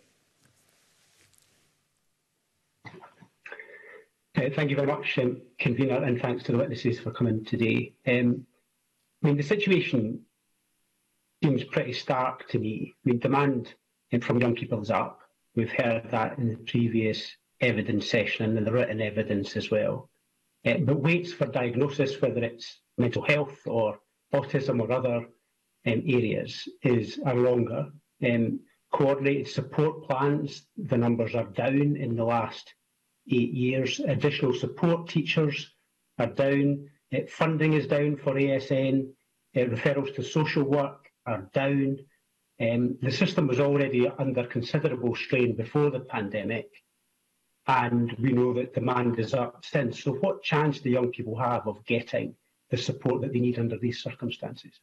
Uh, thank you very much, um, Convener, and thanks to the witnesses for coming today. Um, I mean, the situation seems pretty stark to me. I mean, demand um, from young people is up. We've heard that in the previous evidence session and in the written evidence as well. Uh, but waits for diagnosis, whether it's mental health or autism or other Um, areas is are longer. Um, coordinated support plans, the numbers are down in the last eight years. Additional support teachers are down. Uh, funding is down for A S N. Uh, referrals to social work are down. Um, the system was already under considerable strain before the pandemic, and we know that demand is up since. So what chance do young people have of getting the support that they need under these circumstances?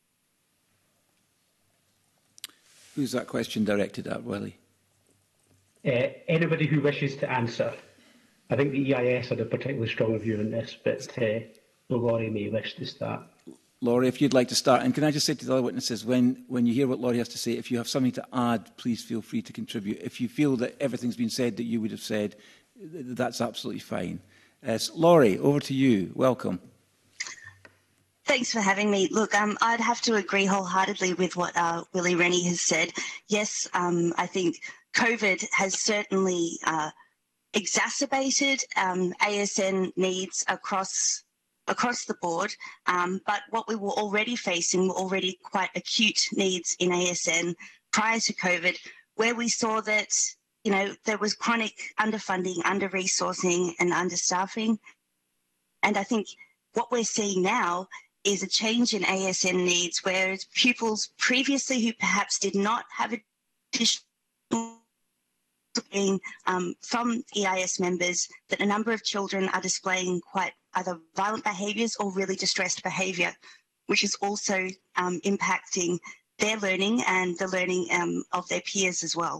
Who's that question directed at, Willie? Uh, anybody who wishes to answer. I think the E I S had a particularly strong view on this, but uh, Laurie may wish to start. Laurie, if you'd like to start. And can I just say to the other witnesses, when, when you hear what Laurie has to say, if you have something to add, please feel free to contribute. If you feel that everything's been said that you would have said, that's absolutely fine. Uh, so Laurie, over to you. Welcome. Thanks for having me. Look, um, I'd have to agree wholeheartedly with what uh, Willie Rennie has said. Yes, um, I think COVID has certainly uh, exacerbated um, A S N needs across across the board. Um, but what we were already facing were already quite acute needs in A S N prior to COVID, where we saw that you know there was chronic underfunding, under-resourcing, and understaffing. And I think what we're seeing now is a change in A S N needs, whereas pupils previously who perhaps did not have additional support um, from E I S members, that a number of children are displaying quite either violent behaviours or really distressed behaviour, which is also um, impacting their learning and the learning um, of their peers as well.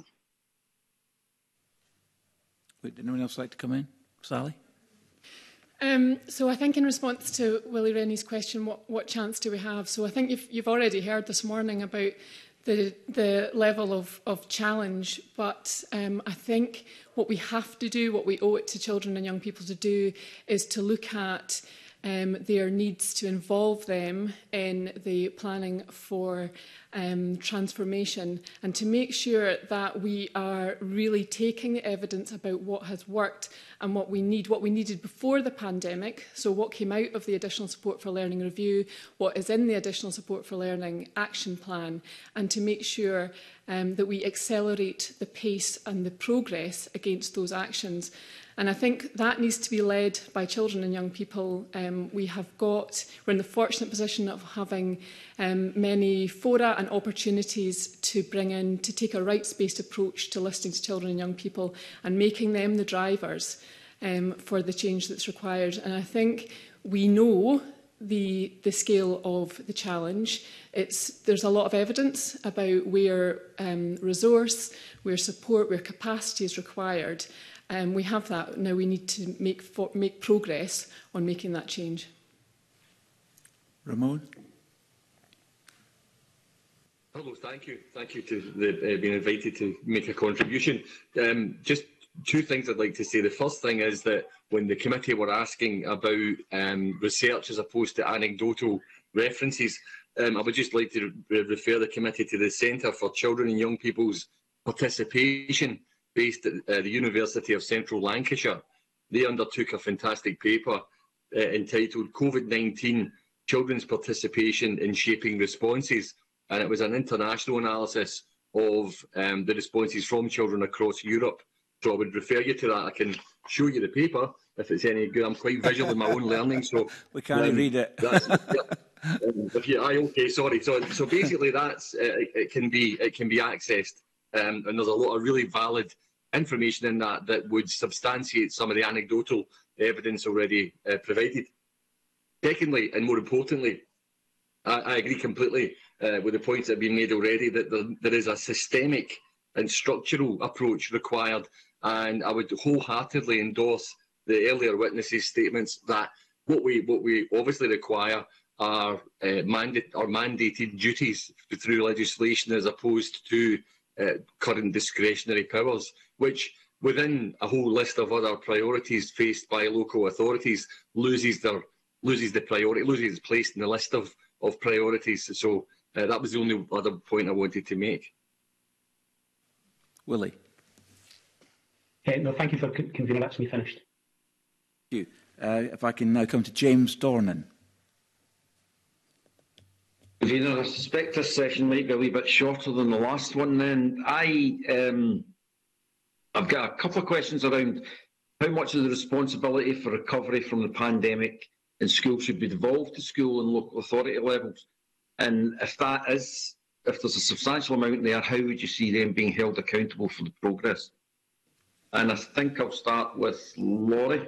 Would anyone else like to come in? Sally? Um, so I think in response to Willie Rennie's question, what, what chance do we have? So I think you've, you've already heard this morning about the, the level of, of challenge, but um, I think what we have to do, what we owe it to children and young people to do, is to look at um, their needs, to involve them in the planning for um, transformation, and to make sure that we are really taking the evidence about what has worked and what we need, what we needed before the pandemic. So what came out of the Additional Support for Learning Review, what is in the Additional Support for Learning Action Plan, and to make sure um, that we accelerate the pace and the progress against those actions. And I think that needs to be led by children and young people. Um, we have got, we're in the fortunate position of having um, many fora and opportunities to bring in, to take a rights-based approach to listening to children and young people and making them the drivers um, for the change that's required. And I think we know the, the scale of the challenge. It's, there's a lot of evidence about where um, resource, where support, where capacity is required. Um, we have that. Now we need to make, for, make progress on making that change. Ramon? Hello, thank you. Thank you to the, uh, being invited to make a contribution. Um, just two things I'd like to say. The first thing is that when the committee were asking about um, research as opposed to anecdotal references, um, I would just like to re refer the committee to the Centre for Children and Young People's participation based at uh, the University of Central Lancashire. They undertook a fantastic paper uh, entitled COVID nineteen Children's Participation in Shaping Responses, and it was an international analysis of um, the responses from children across Europe. So I would refer you to that. I can show you the paper if it's any good. I'm quite visual in my own learning, so we can't um, read it. That's, yeah. um, if you, aye, okay, sorry. So, so basically, that's uh, it, it can be it can be accessed, um, and there's a lot of really valid information in that that would substantiate some of the anecdotal evidence already uh, provided. Secondly, and more importantly, I, I agree completely uh, with the points that have been made already that there, there is a systemic and structural approach required, and I would wholeheartedly endorse the earlier witnesses' statements that what we what we obviously require are uh, mandate or mandated duties through legislation as opposed to uh, current discretionary powers, which within a whole list of other priorities faced by local authorities loses their loses the priority, loses its place in the list of of priorities. So uh, that was the only other point I wanted to make. Willie. Uh, no, thank you for convening. That's me finished. Thank you. Uh, if I can now come to James Dornan. Convener, I suspect this session might be a wee bit shorter than the last one. Then I, um, I've got a couple of questions around how much of the responsibility for recovery from the pandemic in school should be devolved to school and local authority levels, and if that is, if there's a substantial amount there, how would you see them being held accountable for the progress? And I think I'll start with Laurie.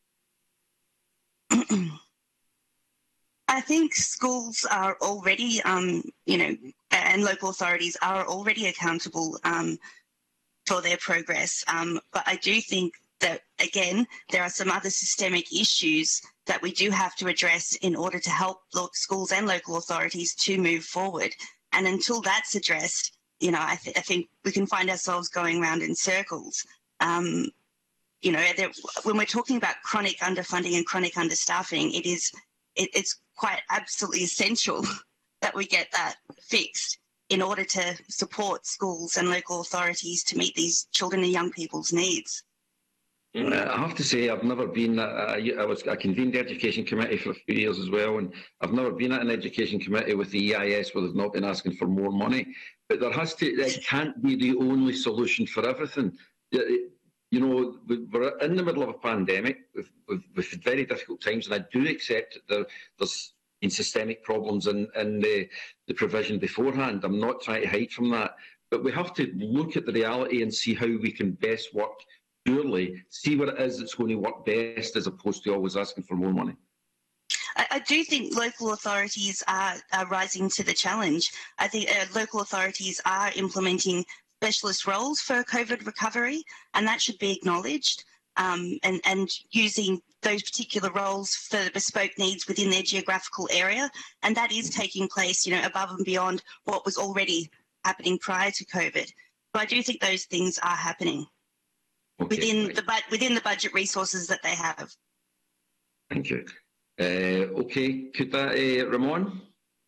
I think schools are already, um, you know, and local authorities are already accountable um, for their progress. Um, but I do think that, again, there are some other systemic issues that we do have to address in order to help schools and local authorities to move forward. And until that's addressed, you know, I, th I think we can find ourselves going round in circles. Um, you know, there, when we're talking about chronic underfunding and chronic understaffing, it is it, it's quite absolutely essential that we get that fixed in order to support schools and local authorities to meet these children and young people's needs. I have to say, I've never been. Uh, I was I convened the education committee for a few years as well, and I've never been at an education committee with the E I S where they've not been asking for more money. But there has to. It can't be the only solution for everything. It, you know, we're in the middle of a pandemic with, with, with very difficult times, and I do accept that there, there's been systemic problems in, in the, the provision beforehand. I'm not trying to hide from that, but we have to look at the reality and see how we can best work purely, see what it is that's going to work best as opposed to always asking for more money. I, I do think local authorities are, are rising to the challenge. I think uh, local authorities are implementing specialist roles for COVID recovery, and that should be acknowledged, um, and, and using those particular roles for the bespoke needs within their geographical area. And that is taking place, you know, above and beyond what was already happening prior to COVID. So I do think those things are happening. Okay, within right. the bu within the budget resources that they have. Thank you. Uh, okay, could that, uh, Ramon?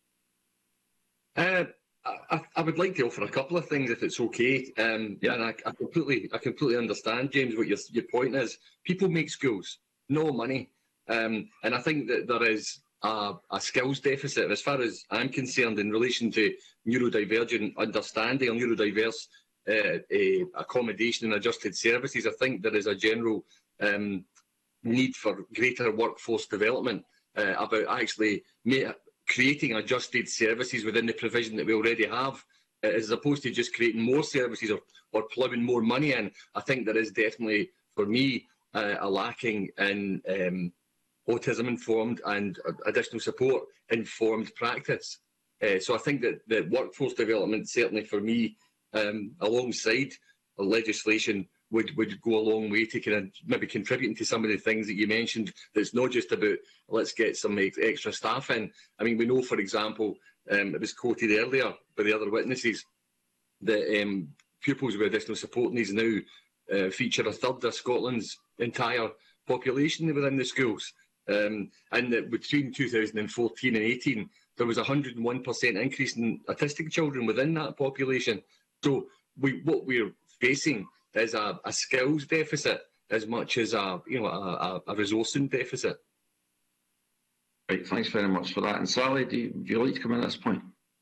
Uh, I, I would like to offer a couple of things, if it's okay. Um, yeah, and I, I completely, I completely understand, James, what your your point is. People make schools, no money, um, and I think that there is a, a skills deficit, as far as I'm concerned, in relation to neurodivergent understanding or neurodiverse. Uh, a accommodation and adjusted services. I think there is a general um, need for greater workforce development uh, about actually creating adjusted services within the provision that we already have, uh, as opposed to just creating more services or, or ploughing more money in. I think there is definitely, for me, uh, a lacking in um, autism-informed and additional support-informed practice. Uh, so I think that the workforce development, certainly for me, Um, alongside legislation would, would go a long way to kind of maybe contributing to some of the things that you mentioned. That's not just about let's get some extra staff in. I mean, we know, for example, um, it was quoted earlier by the other witnesses that um, pupils with additional support needs now uh, feature a third of Scotland's entire population within the schools. Um, and that between two thousand fourteen and eighteen, there was a one hundred and one percent increase in autistic children within that population. So we, what we're facing is a, a skills deficit as much as a, you know, a, a, a resourcing deficit. Right, thanks very much for that. And Sally, do you, would you like to come in at this point?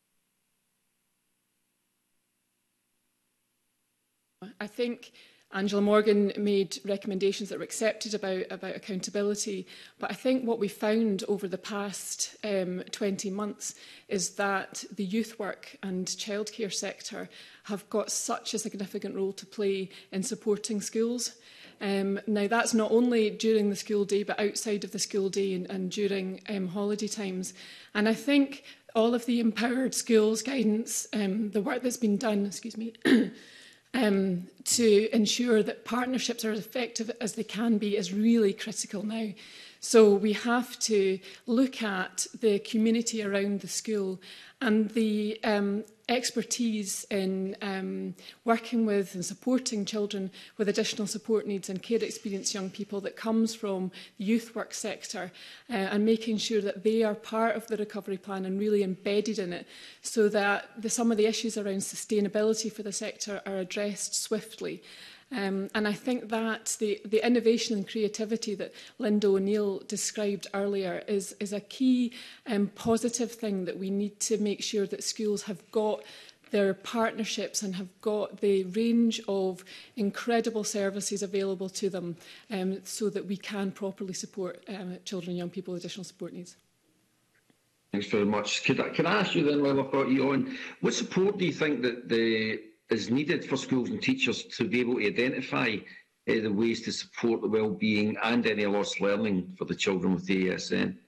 I think Angela Morgan made recommendations that were accepted about, about accountability, but I think what we found over the past um, twenty months is that the youth work and childcare sector have got such a significant role to play in supporting schools. Um, now, that's not only during the school day, but outside of the school day and, and during um, holiday times. And I think all of the empowered schools guidance, um, the work that's been done, excuse me, um, to ensure that partnerships are as effective as they can be is really critical now. So we have to look at the community around the school and the um, expertise in um, working with and supporting children with additional support needs and care experienced young people that comes from the youth work sector, uh, and making sure that they are part of the recovery plan and really embedded in it, so that the, some of the issues around sustainability for the sector are addressed swiftly. Um, and I think that the, the innovation and creativity that Linda O'Neill described earlier is, is a key um, positive thing that we need to make sure that schools have got their partnerships and have got the range of incredible services available to them, um, so that we can properly support um, children and young people with additional support needs. Thanks very much. Could I, can I ask you then, while I've got you on, what support do you think that the is needed for schools and teachers to be able to identify uh, the ways to support the well-being and any lost learning for the children with A S N?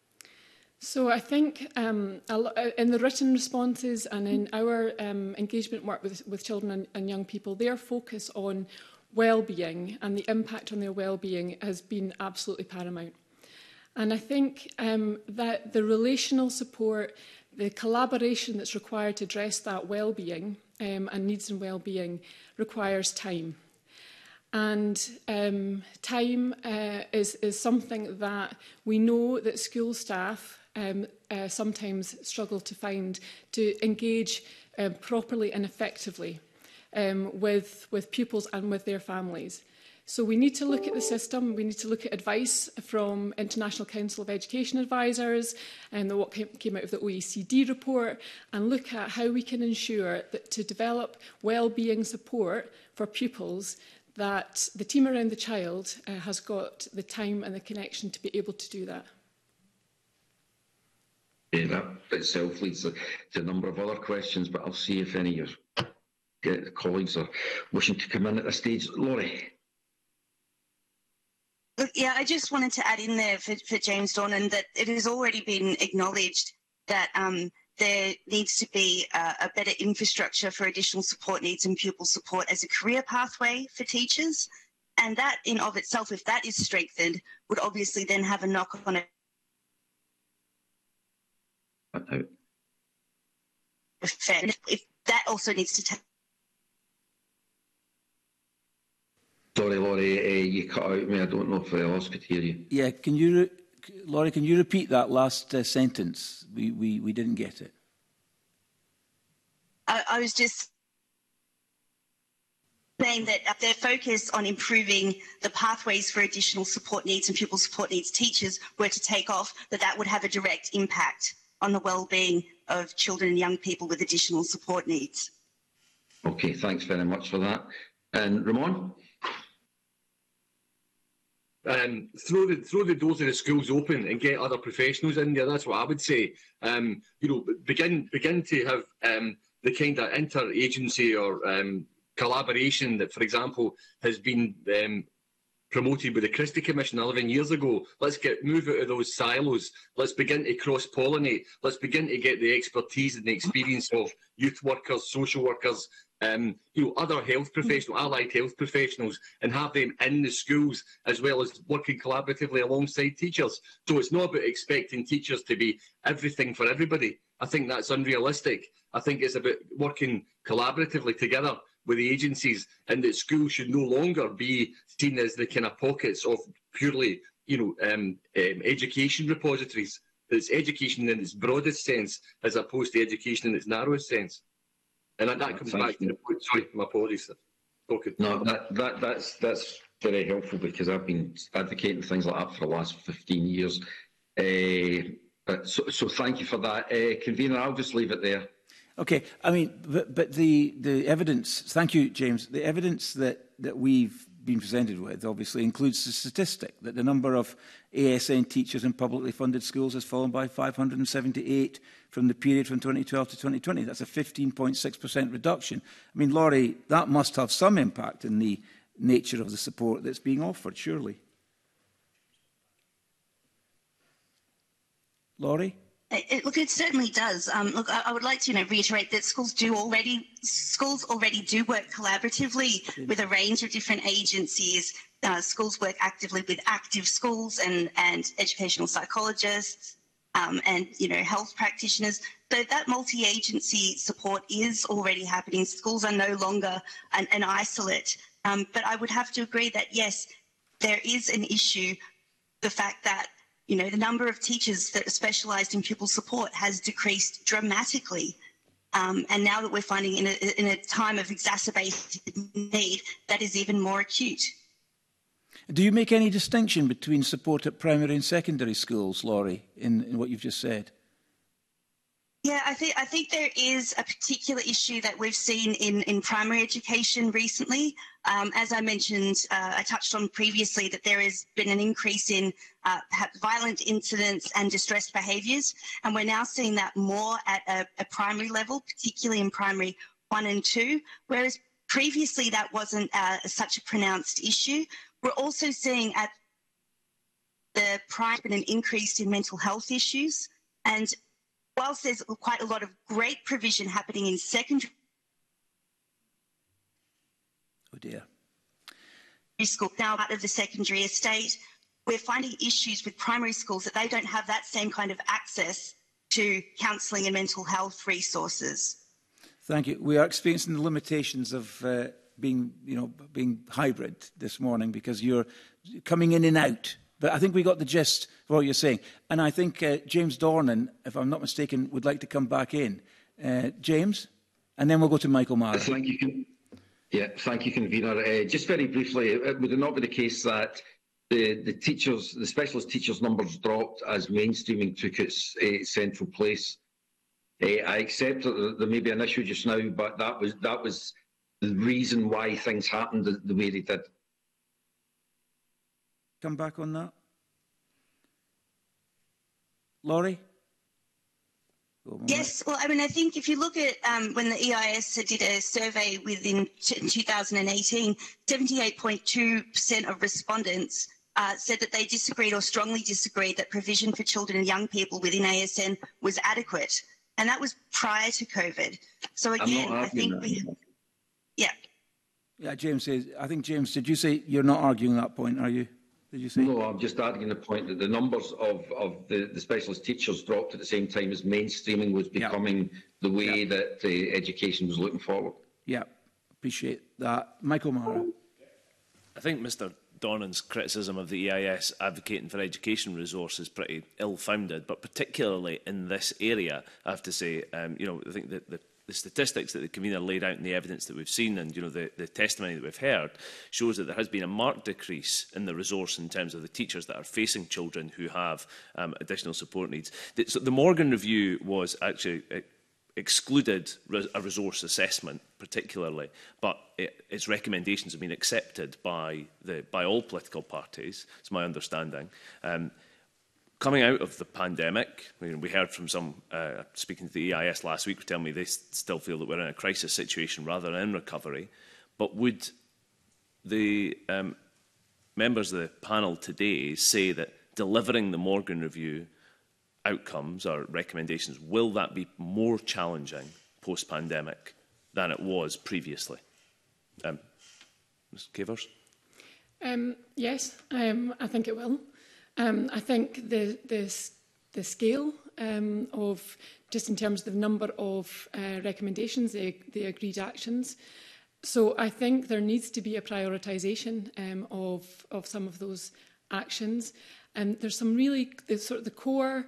So I think um, in the written responses and in our um, engagement work with, with children and, and young people, their focus on well-being and the impact on their well-being has been absolutely paramount. And I think um, that the relational support, the collaboration that's required to address that well-being um, and needs and well-being requires time. And um, time uh, is, is something that we know that school staff um, uh, sometimes struggle to find to engage uh, properly and effectively um, with, with pupils and with their families. So we need to look at the system, we need to look at advice from International Council of Education Advisors and the, what came out of the O E C D report, and look at how we can ensure that to develop well-being support for pupils, that the team around the child uh, has got the time and the connection to be able to do that. Yeah, that itself leads to, to a number of other questions, but I'll see if any of your colleagues are wishing to come in at this stage. Laurie. Look, yeah, I just wanted to add in there for, for James Dornan that it has already been acknowledged that um, there needs to be a, a better infrastructure for additional support needs and pupil support as a career pathway for teachers. And that in of itself, if that is strengthened, would obviously then have a knock-on effect. If that also needs to take. Sorry, Laurie, uh, you cut out me. I don't know if uh, else could hear you. Yeah, can you, re Laurie, can you repeat that last uh, sentence? We, we, we didn't get it. I, I was just saying that if their focus on improving the pathways for additional support needs and pupil support needs teachers were to take off, that that would have a direct impact on the well-being of children and young people with additional support needs. Okay, thanks very much for that. And Ramon? Um, throw the throw the doors of the schools open and get other professionals in there. That's what I would say. Um, you know, begin begin to have um, the kind of inter-agency or um, collaboration that, for example, has been um, promoted with the Christie Commission eleven years ago. Let's get move out of those silos. Let's begin to cross-pollinate. Let's begin to get the expertise and the experience of youth workers, social workers, Um, you know, other health professionals, allied health professionals, and have them in the schools as well as working collaboratively alongside teachers. So it's not about expecting teachers to be everything for everybody. I think that's unrealistic. I think it's about working collaboratively together with the agencies, and that schools should no longer be seen as the kind of pockets of purely, you know, um, um, education repositories. It's education in its broadest sense as opposed to education in its narrowest sense. And that, that comes back to the point. Sorry, my apologies, sir. Okay. No, that, that that's that's very helpful because I've been advocating things like that for the last fifteen years. Uh, but so, so thank you for that, uh, convener. I'll just leave it there. Okay. I mean, but, but the the evidence. Thank you, James. The evidence that that we've been presented with obviously includes the statistic that the number of A S N teachers in publicly funded schools has fallen by five hundred and seventy-eight from the period from twenty twelve to twenty twenty. That's a fifteen point six percent reduction. I mean, Laurie, that must have some impact in the nature of the support that's being offered, surely. Laurie? It, it, look, it certainly does. Um, look, I, I would like to, you know, reiterate that schools do already schools already do work collaboratively mm. with a range of different agencies. Uh, schools work actively with active schools and and educational psychologists um, and you know health practitioners. So that multi-agency support is already happening. Schools are no longer an, an isolate. Um, but I would have to agree that yes, there is an issue. The fact that You know, the number of teachers that are specialised in pupil support has decreased dramatically. Um, and now that we're finding in a, in a time of exacerbated need, that is even more acute. Do you make any distinction between support at primary and secondary schools, Laurie, in, in what you've just said? Yeah, I think I think there is a particular issue that we've seen in, in primary education recently. Um, as I mentioned, uh, I touched on previously that there has been an increase in uh, perhaps violent incidents and distressed behaviours, and we're now seeing that more at a, a primary level, particularly in primary one and two, whereas previously that wasn't uh, such a pronounced issue. We're also seeing at the primary an increase in mental health issues, and whilst there's quite a lot of great provision happening in secondary oh dear. school, now out of the secondary estate, we're finding issues with primary schools that they don't have that same kind of access to counselling and mental health resources. Thank you. We are experiencing the limitations of uh, being, you know, being hybrid this morning because you're coming in and out. But I think we got the gist of what you're saying. And I think uh, James Dornan, if I'm not mistaken, would like to come back in. Uh, James? And then we'll go to Michael Mara. Thank you. Yeah, thank you, convener. Uh, just very briefly, would it not be the case that the, the teachers, the specialist teachers' numbers dropped as mainstreaming took its uh, central place? Uh, I accept that there may be an issue just now, but that was that was the reason why things happened the, the way they did. Come back on that. Laurie? Yes, well, I mean, I think if you look at um, when the E I S did a survey within two thousand eighteen, seventy-eight point two percent of respondents uh, said that they disagreed or strongly disagreed that provision for children and young people within A S N was adequate. And that was prior to COVID. So again, I think we, yeah. Yeah, James says, I think, James, did you say you're not arguing that point, are you? Did you say? No, I'm just arguing the point that the numbers of, of the, the specialist teachers dropped at the same time as mainstreaming was becoming yeah. the way yeah. that the education was looking forward. Yeah, appreciate that. Michael Mara. I think Mr Dornan's criticism of the E I S advocating for education resource is pretty ill-founded, but particularly in this area, I have to say, um, you know, I think that the The statistics that the convener laid out and the evidence that we've seen and you know, the, the testimony that we've heard shows that there has been a marked decrease in the resource in terms of the teachers that are facing children who have um, additional support needs. The, so the Morgan Review was actually uh, excluded res a resource assessment particularly, but it, its recommendations have been accepted by, the, by all political parties, it's my understanding. Um, Coming out of the pandemic, we heard from some, uh, speaking to the E I S last week, who tell me they still feel that we're in a crisis situation rather than in recovery. But would the um, members of the panel today say that delivering the Morgan Review outcomes or recommendations, will that be more challenging post-pandemic than it was previously? Um, Miz Cavers? Um, yes, um, I think it will. Um, I think the, the, the scale um, of, just in terms of the number of uh, recommendations, the, the agreed actions. So I think there needs to be a prioritisation um, of, of some of those actions. And um, there's some really, the, sort of the core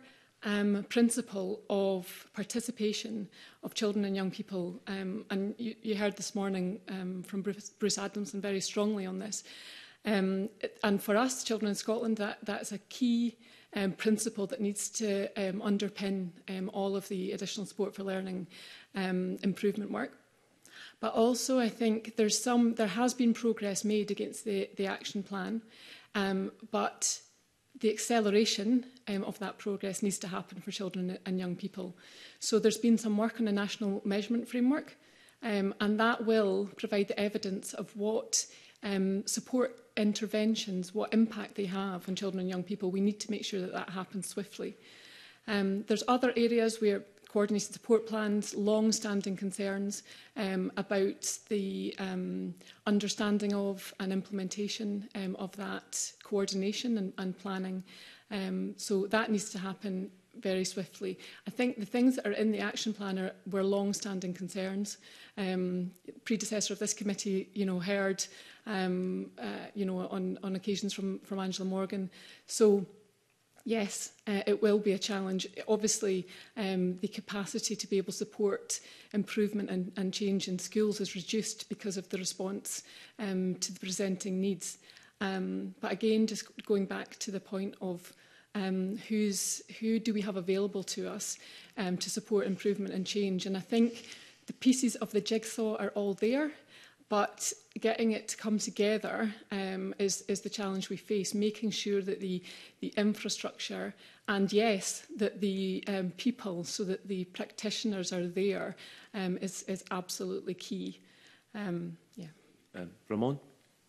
um, principle of participation of children and young people. Um, and you, you heard this morning um, from Bruce, Bruce Adamson very strongly on this. Um, and for us, Children in Scotland, that, that is a key um, principle that needs to um, underpin um, all of the additional support for learning um, improvement work. But also, I think there's some, there has been progress made against the, the action plan, um, but the acceleration um, of that progress needs to happen for children and young people. So there's been some work on a national measurement framework, um, and that will provide the evidence of what um, support interventions, what impact they have on children and young people. We need to make sure that that happens swiftly. Um, there's other areas where coordinated support plans, long-standing concerns um, about the um, understanding of and implementation um, of that coordination and, and planning. Um, so that needs to happen very swiftly. I think the things that are in the action plan are, were long-standing concerns. Um, predecessor of this committee, you know, heard, um, uh, you know, on, on occasions from, from Angela Morgan. So, yes, uh, it will be a challenge. Obviously, um, the capacity to be able to support improvement and, and change in schools is reduced because of the response um, to the presenting needs. Um, but again, just going back to the point of um, who's, who do we have available to us um, to support improvement and change. And I think the pieces of the jigsaw are all there. But getting it to come together um, is, is the challenge we face, making sure that the, the infrastructure and, yes, that the um, people, so that the practitioners are there, um, is, is absolutely key. Um, yeah. Um, Ramon?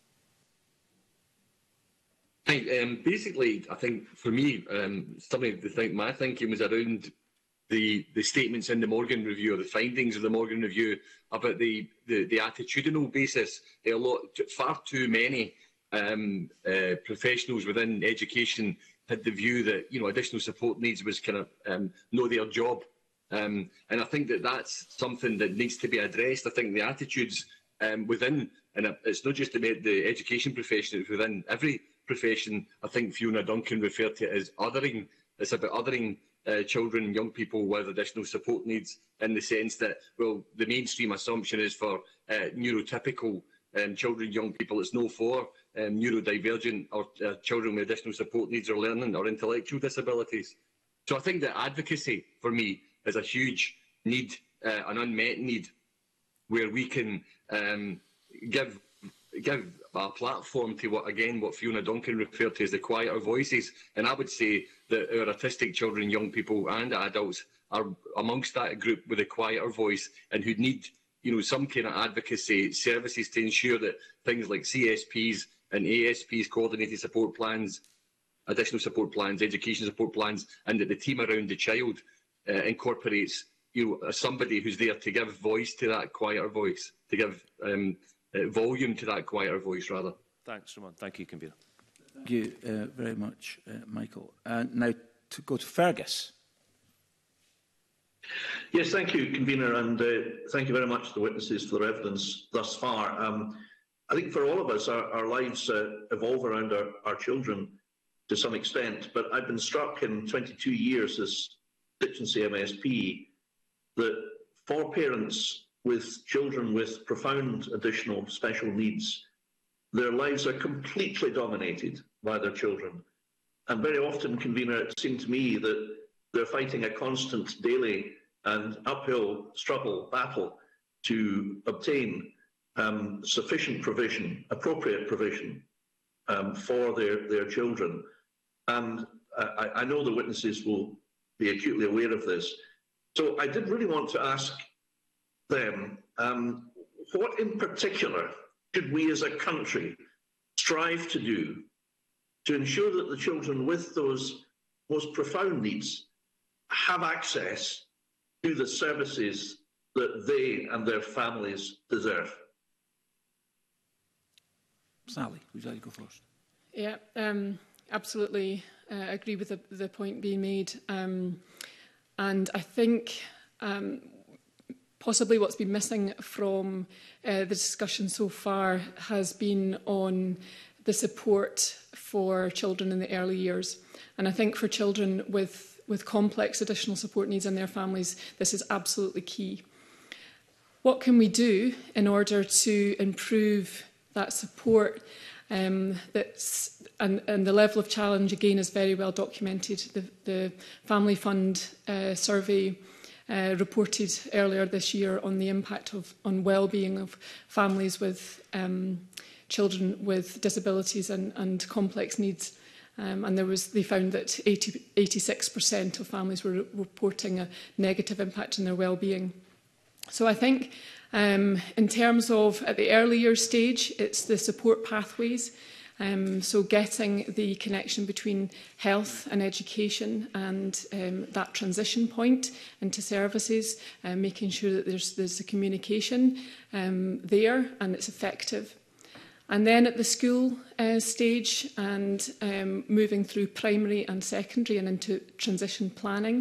Hi, um, basically, I think for me, um, some of the think, my thinking was around the, the statements in the Morgan Review, or the findings of the Morgan Review, about the, the, the attitudinal basis. A lot, far too many um, uh, professionals within education had the view that, you know, additional support needs was kind of um, know their job. Um, and I think that that's something that needs to be addressed. I think the attitudes um, within, and it's not just the, the education profession, it's within every profession. I think Fiona Duncan referred to it as othering. It's about othering Uh, children and young people with additional support needs, in the sense that, well, the mainstream assumption is for uh, neurotypical um, children, young people. It's no for um, neurodivergent or uh, children with additional support needs or learning or intellectual disabilities. So I think that advocacy, for me, is a huge need, uh, an unmet need, where we can um, give give a platform to what, again, what Fiona Duncan referred to as the quieter voices. And I would say that our autistic children, young people and adults are amongst that group with a quieter voice, and who need, you know, some kind of advocacy services to ensure that things like C S Ps and A S Ps, coordinated support plans, additional support plans, education support plans, and that the team around the child uh, incorporates, you know, somebody who's there to give voice to that quieter voice, to give um, uh, volume to that quieter voice, rather. Thanks, Ramon. Thank you, Convener. Thank you uh, very much, uh, Michael. Uh, now to go to Fergus. Yes, thank you, Convener, and uh, thank you very much to the witnesses for their evidence thus far. Um, I think for all of us, our, our lives uh, evolve around our, our children to some extent, but I've been struck in twenty-two years as constituency M S P that for parents with children with profound additional special needs, their lives are completely dominated by their children. And very often, Convener, it seemed to me that they're fighting a constant daily and uphill struggle, battle to obtain um, sufficient provision, appropriate provision um, for their, their children. And I, I know the witnesses will be acutely aware of this. So I did really want to ask them, um, what in particular should we as a country strive to do to ensure that the children with those most profound needs have access to the services that they and their families deserve? Sally, would you like to go first? Yeah, um, absolutely uh, agree with the, the point being made. Um, and I think um, possibly what's been missing from uh, the discussion so far has been on the support for children in the early years. And I think for children with with complex additional support needs and their families, this is absolutely key. What can we do in order to improve that support? Um, that's, and, and the level of challenge, again, is very well documented. The, the Family Fund uh, survey uh, reported earlier this year on the impact of, on well-being of families with um, children with disabilities and, and complex needs. Um, and there was, they found that eighty, eighty-six percent of families were re reporting a negative impact on their well-being. So I think um, in terms of at the earlier stage, it's the support pathways. Um, so getting the connection between health and education and um, that transition point into services, uh, making sure that there's, there's a communication um, there and it's effective. And then at the school uh, stage and um, moving through primary and secondary and into transition planning,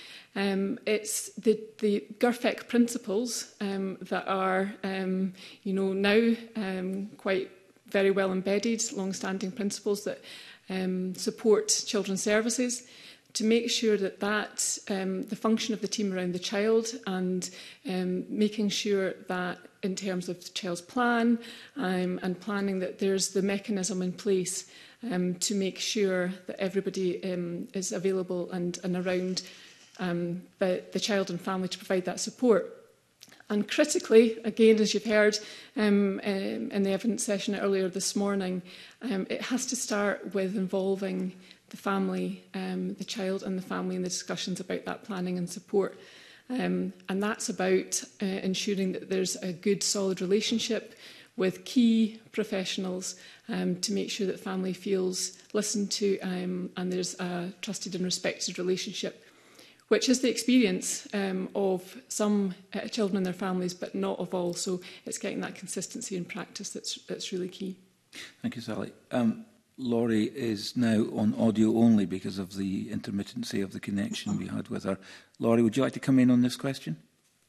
Um, it's the, the G R F E C principles um, that are, um, you know, now um, quite very well embedded, long-standing principles that um, support children's services, to make sure that, that um, the function of the team around the child and um, making sure that in terms of the child's plan um, and planning that there's the mechanism in place um, to make sure that everybody um, is available and, and around Um, the, the child and family to provide that support. And critically, again, as you've heard um, um, in the evidence session earlier this morning, um, it has to start with involving the family, um, the child and the family in the discussions about that planning and support. Um, and that's about uh, ensuring that there's a good, solid relationship with key professionals um, to make sure that family feels listened to um, and there's a trusted and respected relationship, which is the experience um, of some uh, children and their families, but not of all. So it's getting that consistency in practice that's, that's really key. Thank you, Sally. Um, Laurie is now on audio only because of the intermittency of the connection we had with her. Laurie, would you like to come in on this question?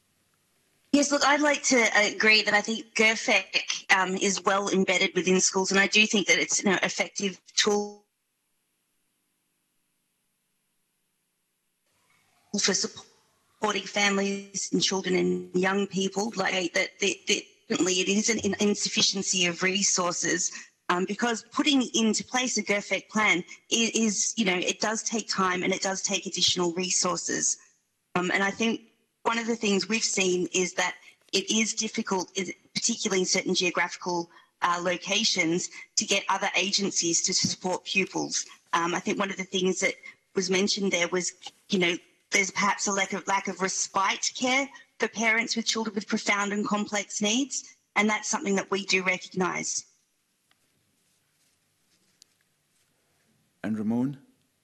Yes, look, I'd like to agree that I think G R F E C um, is well embedded within schools, and I do think that it's an you know, effective tool for supporting families and children and young people. Like that, that, that definitely it is an insufficiency of resources, um, because putting into place a G R F E C plan is, is, you know, it does take time and it does take additional resources. Um, and I think one of the things we've seen is that it is difficult, particularly in certain geographical uh, locations, to get other agencies to support pupils. Um, I think one of the things that was mentioned there was, you know, there's perhaps a lack of, lack of respite care for parents with children with profound and complex needs, and that's something that we do recognise. And Ramon?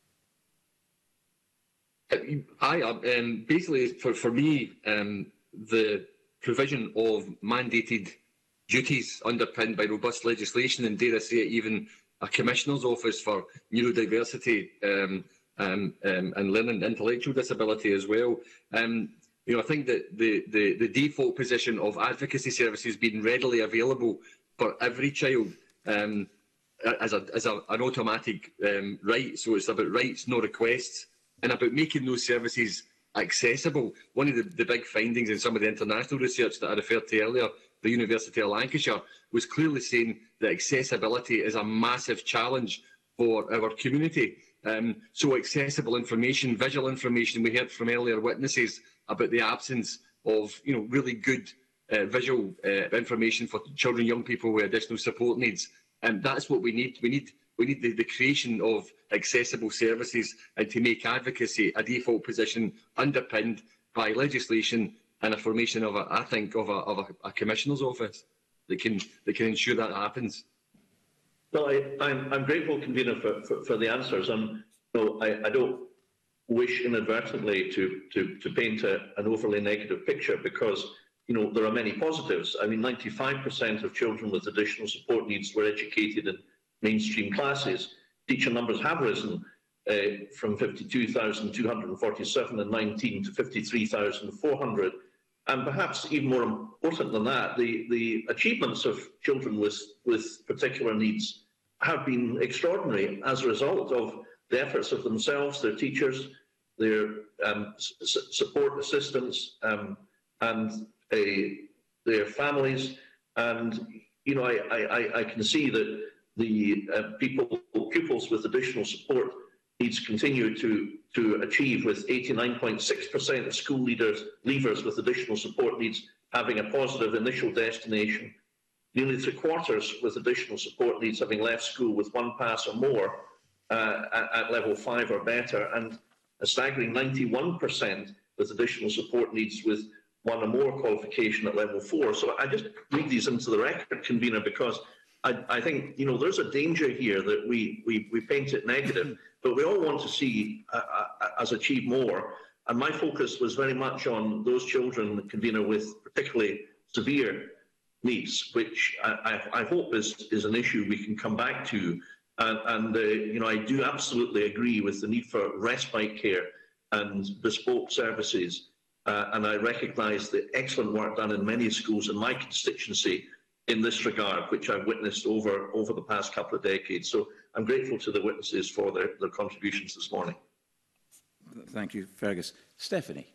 Hi, um, basically for, for me, um, the provision of mandated duties underpinned by robust legislation, and dare I say it, even a Commissioner's Office for Neurodiversity um, Um, um, and learning and intellectual disability as well. Um, you know, I think that the, the, the default position of advocacy services being readily available for every child um, as, a, as a, an automatic um, right. So it's about rights, no requests, and about making those services accessible. One of the, the big findings in some of the international research that I referred to earlier, the University of Lancashire, was clearly saying that accessibility is a massive challenge for our community. Um, so accessible information, visual information, we heard from earlier witnesses about the absence of you know, really good uh, visual uh, information for children, young people with additional support needs. And that's what we need. We need, we need the, the creation of accessible services and to make advocacy a default position underpinned by legislation and a formation of, a, I think, of, a, of a, a Commissioner's Office that can, that can ensure that happens. Well, I, I'm, I'm grateful, Convener, for, for, for the answers. And no, I, I don't wish inadvertently to, to, to paint a, an overly negative picture, because you know there are many positives. I mean, ninety-five percent of children with additional support needs were educated in mainstream classes. Teacher numbers have risen uh, from fifty-two thousand two hundred forty-seven in nineteen to fifty-three thousand four hundred. And perhaps even more important than that, the, the achievements of children with, with particular needs have been extraordinary as a result of the efforts of themselves, their teachers, their um, support assistants um, and uh, their families. And, you know, I, I, I can see that the uh, people, pupils with additional support needs continue to, to achieve, with eighty-nine point six percent of school leaders, leavers with additional support needs having a positive initial destination. Nearly three quarters with additional support needs having left school with one pass or more uh, at, at level five or better, and a staggering ninety-one percent with additional support needs with one or more qualification at level four. So I just read these into the record, convener, because I, I think, you know, there's a danger here that we, we, we paint it negative, but we all want to see uh, uh, us achieve more. And my focus was very much on those children, convener, with particularly severe needs, which I, I, I hope is, is an issue we can come back to. And, and uh, you know, I do absolutely agree with the need for respite care and bespoke services. Uh, and I recognise the excellent work done in many schools in my constituency in this regard, which I've witnessed over, over the past couple of decades. So I'm grateful to the witnesses for their, their contributions this morning. Thank you, Fergus. Stephanie.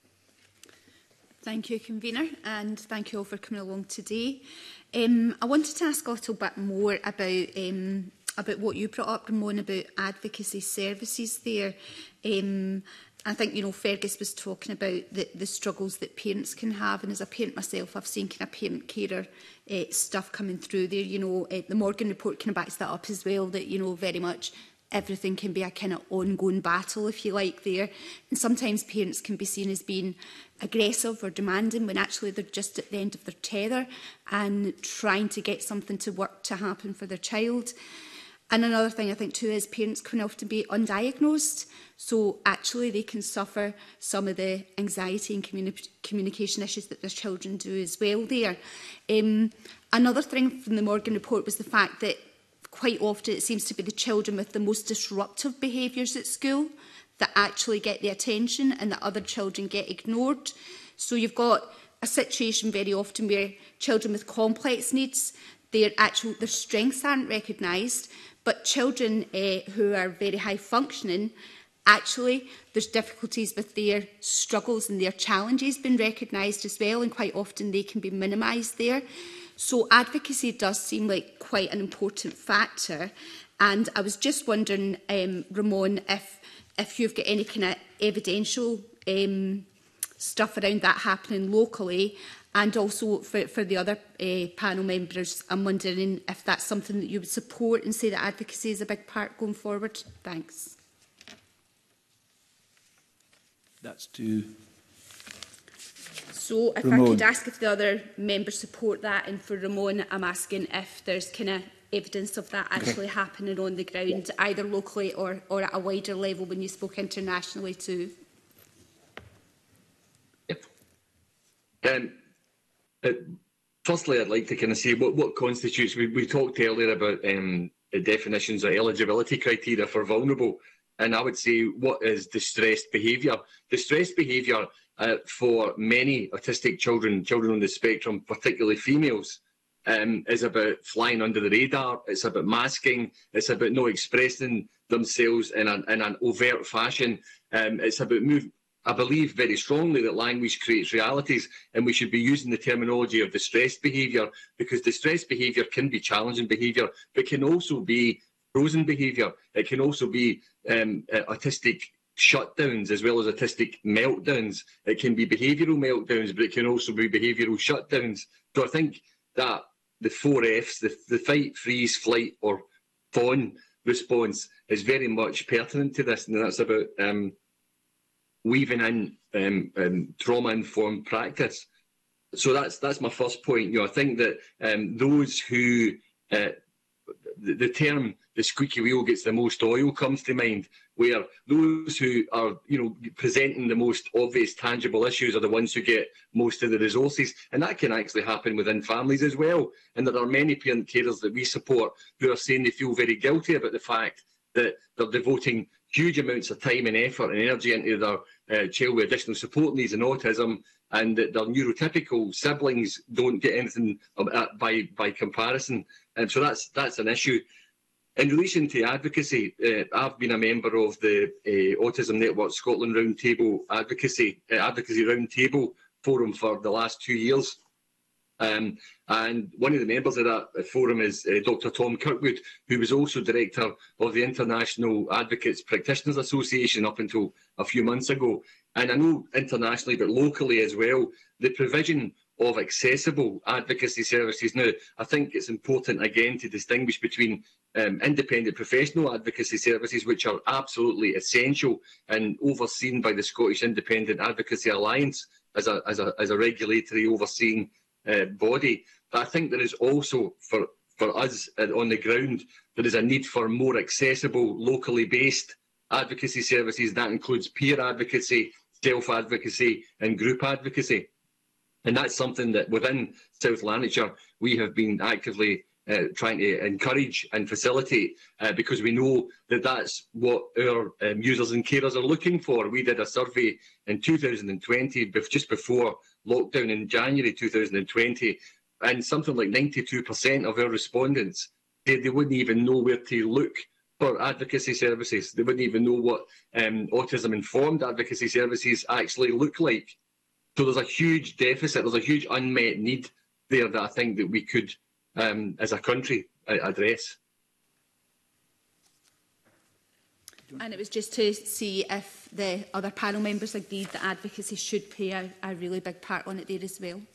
Thank you, convener, and thank you all for coming along today. Um, I wanted to ask a little bit more about um, about what you brought up, Ramon, about advocacy services there. Um, I think, you know, Fergus was talking about the, the struggles that parents can have, and as a parent myself, I've seen kind of parent carer uh, stuff coming through there. You know, uh, the Morgan report kind of backs that up as well, that, you know, very much everything can be a kind of ongoing battle, if you like, there. And sometimes parents can be seen as being aggressive or demanding when actually they're just at the end of their tether and trying to get something to work to happen for their child. And another thing I think too is parents can often be undiagnosed, so actually they can suffer some of the anxiety and communi communication issues that their children do as well there. Um, another thing from the Morgan report was the fact that quite often it seems to be the children with the most disruptive behaviours at school that actually get the attention and that other children get ignored. So you've got a situation very often where children with complex needs, their actual their strengths aren't recognised, but children uh, who are very high functioning, actually there's difficulties with their struggles and their challenges being recognised as well, and quite often they can be minimised there. So advocacy does seem like quite an important factor, and I was just wondering, um, Ramon, if if you've got any kind of evidential um, stuff around that happening locally, and also for, for the other uh, panel members, I'm wondering if that's something that you would support and say that advocacy is a big part going forward. Thanks. That's to... So if Ramon. I could ask if the other members support that, and for Ramon, I'm asking if there's kind of evidence of that actually okay. happening on the ground, either locally or, or at a wider level when you spoke internationally too. Yep. Um, uh, firstly, I'd like to kind of say what, what constitutes, we, we talked earlier about um, the definitions of eligibility criteria for vulnerable, and I would say what is distressed behaviour. Distressed behaviour Uh, for many autistic children, children on the spectrum, particularly females, um, is about flying under the radar. It's about masking. It's about not expressing themselves in an, in an overt fashion. Um, it's about move. I believe very strongly that language creates realities, and we should be using the terminology of distressed behaviour, because distressed behaviour can be challenging behaviour, but can also be frozen behaviour. It can also be um, uh, autistic shutdowns as well as autistic meltdowns. It can be behavioural meltdowns, but it can also be behavioural shutdowns. So I think that the four Fs, the, the fight, freeze, flight or fawn response is very much pertinent to this, and that's about um, weaving in um, um, trauma-informed practice. So that's that's my first point. You know, I think that um, those who uh, the, the term "the squeaky wheel gets the most oil" comes to mind, where those who are, you know, presenting the most obvious tangible issues are the ones who get most of the resources, and that can actually happen within families as well. And there are many parent carers that we support who are saying they feel very guilty about the fact that they're devoting huge amounts of time and effort and energy into their uh, child with additional support needs and autism, and that their neurotypical siblings don't get anything uh, by by comparison. And so that's that's an issue. In relation to advocacy, uh, I've been a member of the uh, Autism Network Scotland Roundtable Advocacy uh, Advocacy Roundtable Forum for the last two years. Um, and one of the members of that forum is uh, Doctor Tom Kirkwood, who was also director of the International Advocates Practitioners Association up until a few months ago. And I know internationally, but locally as well, the provision of accessible advocacy services. Now, I think it's important again to distinguish between um, independent professional advocacy services, which are absolutely essential and overseen by the Scottish Independent Advocacy Alliance as a, as a, as a regulatory overseeing uh, body. But I think there is also, for, for us uh, on the ground, there is a need for more accessible, locally based advocacy services. That includes peer advocacy, self-advocacy and group advocacy. And that's something that within South Lanarkshire we have been actively uh, trying to encourage and facilitate uh, because we know that that's what our um, users and carers are looking for. We did a survey in two thousand twenty, just before lockdown in January two thousand twenty, and something like ninety-two percent of our respondents said they wouldn't even know where to look for advocacy services. They wouldn't even know what um, autism-informed advocacy services actually look like. So there's a huge deficit, there's a huge unmet need there that I think that we could, um, as a country, uh, address. And it was just to see if the other panel members agreed that advocacy should play a, a really big part on it there as well.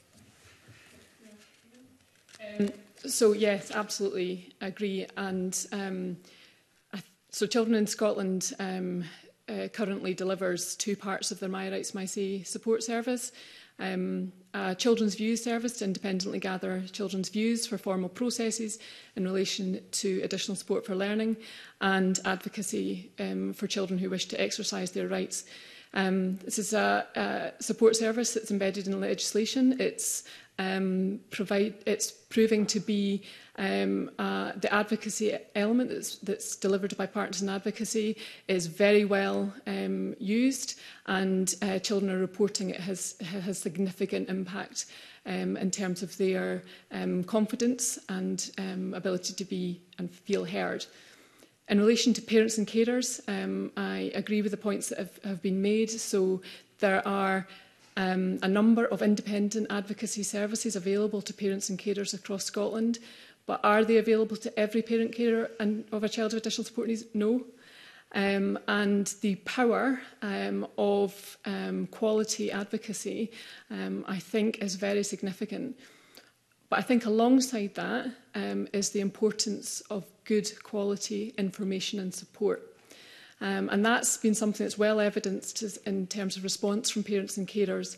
Um, so yes, absolutely agree. And um, I, so Children in Scotland um, Uh, currently delivers two parts of their My Rights, My Say support service. Um, a children's views service to independently gather children's views for formal processes in relation to additional support for learning, and advocacy um, for children who wish to exercise their rights. Um, this is a, a support service that's embedded in legislation. It's um, provide, it's proving to be um, uh, the advocacy element that's, that's delivered by partisan advocacy is very well um, used, and uh, children are reporting it has, has significant impact um, in terms of their um, confidence and um, ability to be and feel heard. In relation to parents and carers, um, I agree with the points that have, have been made. So there are um, a number of independent advocacy services available to parents and carers across Scotland, but are they available to every parent carer and of a child with additional support needs? No. Um, and the power um, of um, quality advocacy, um, I think, is very significant. But I think alongside that um, is the importance of good quality information and support. Um, and that's been something that's well evidenced in terms of response from parents and carers.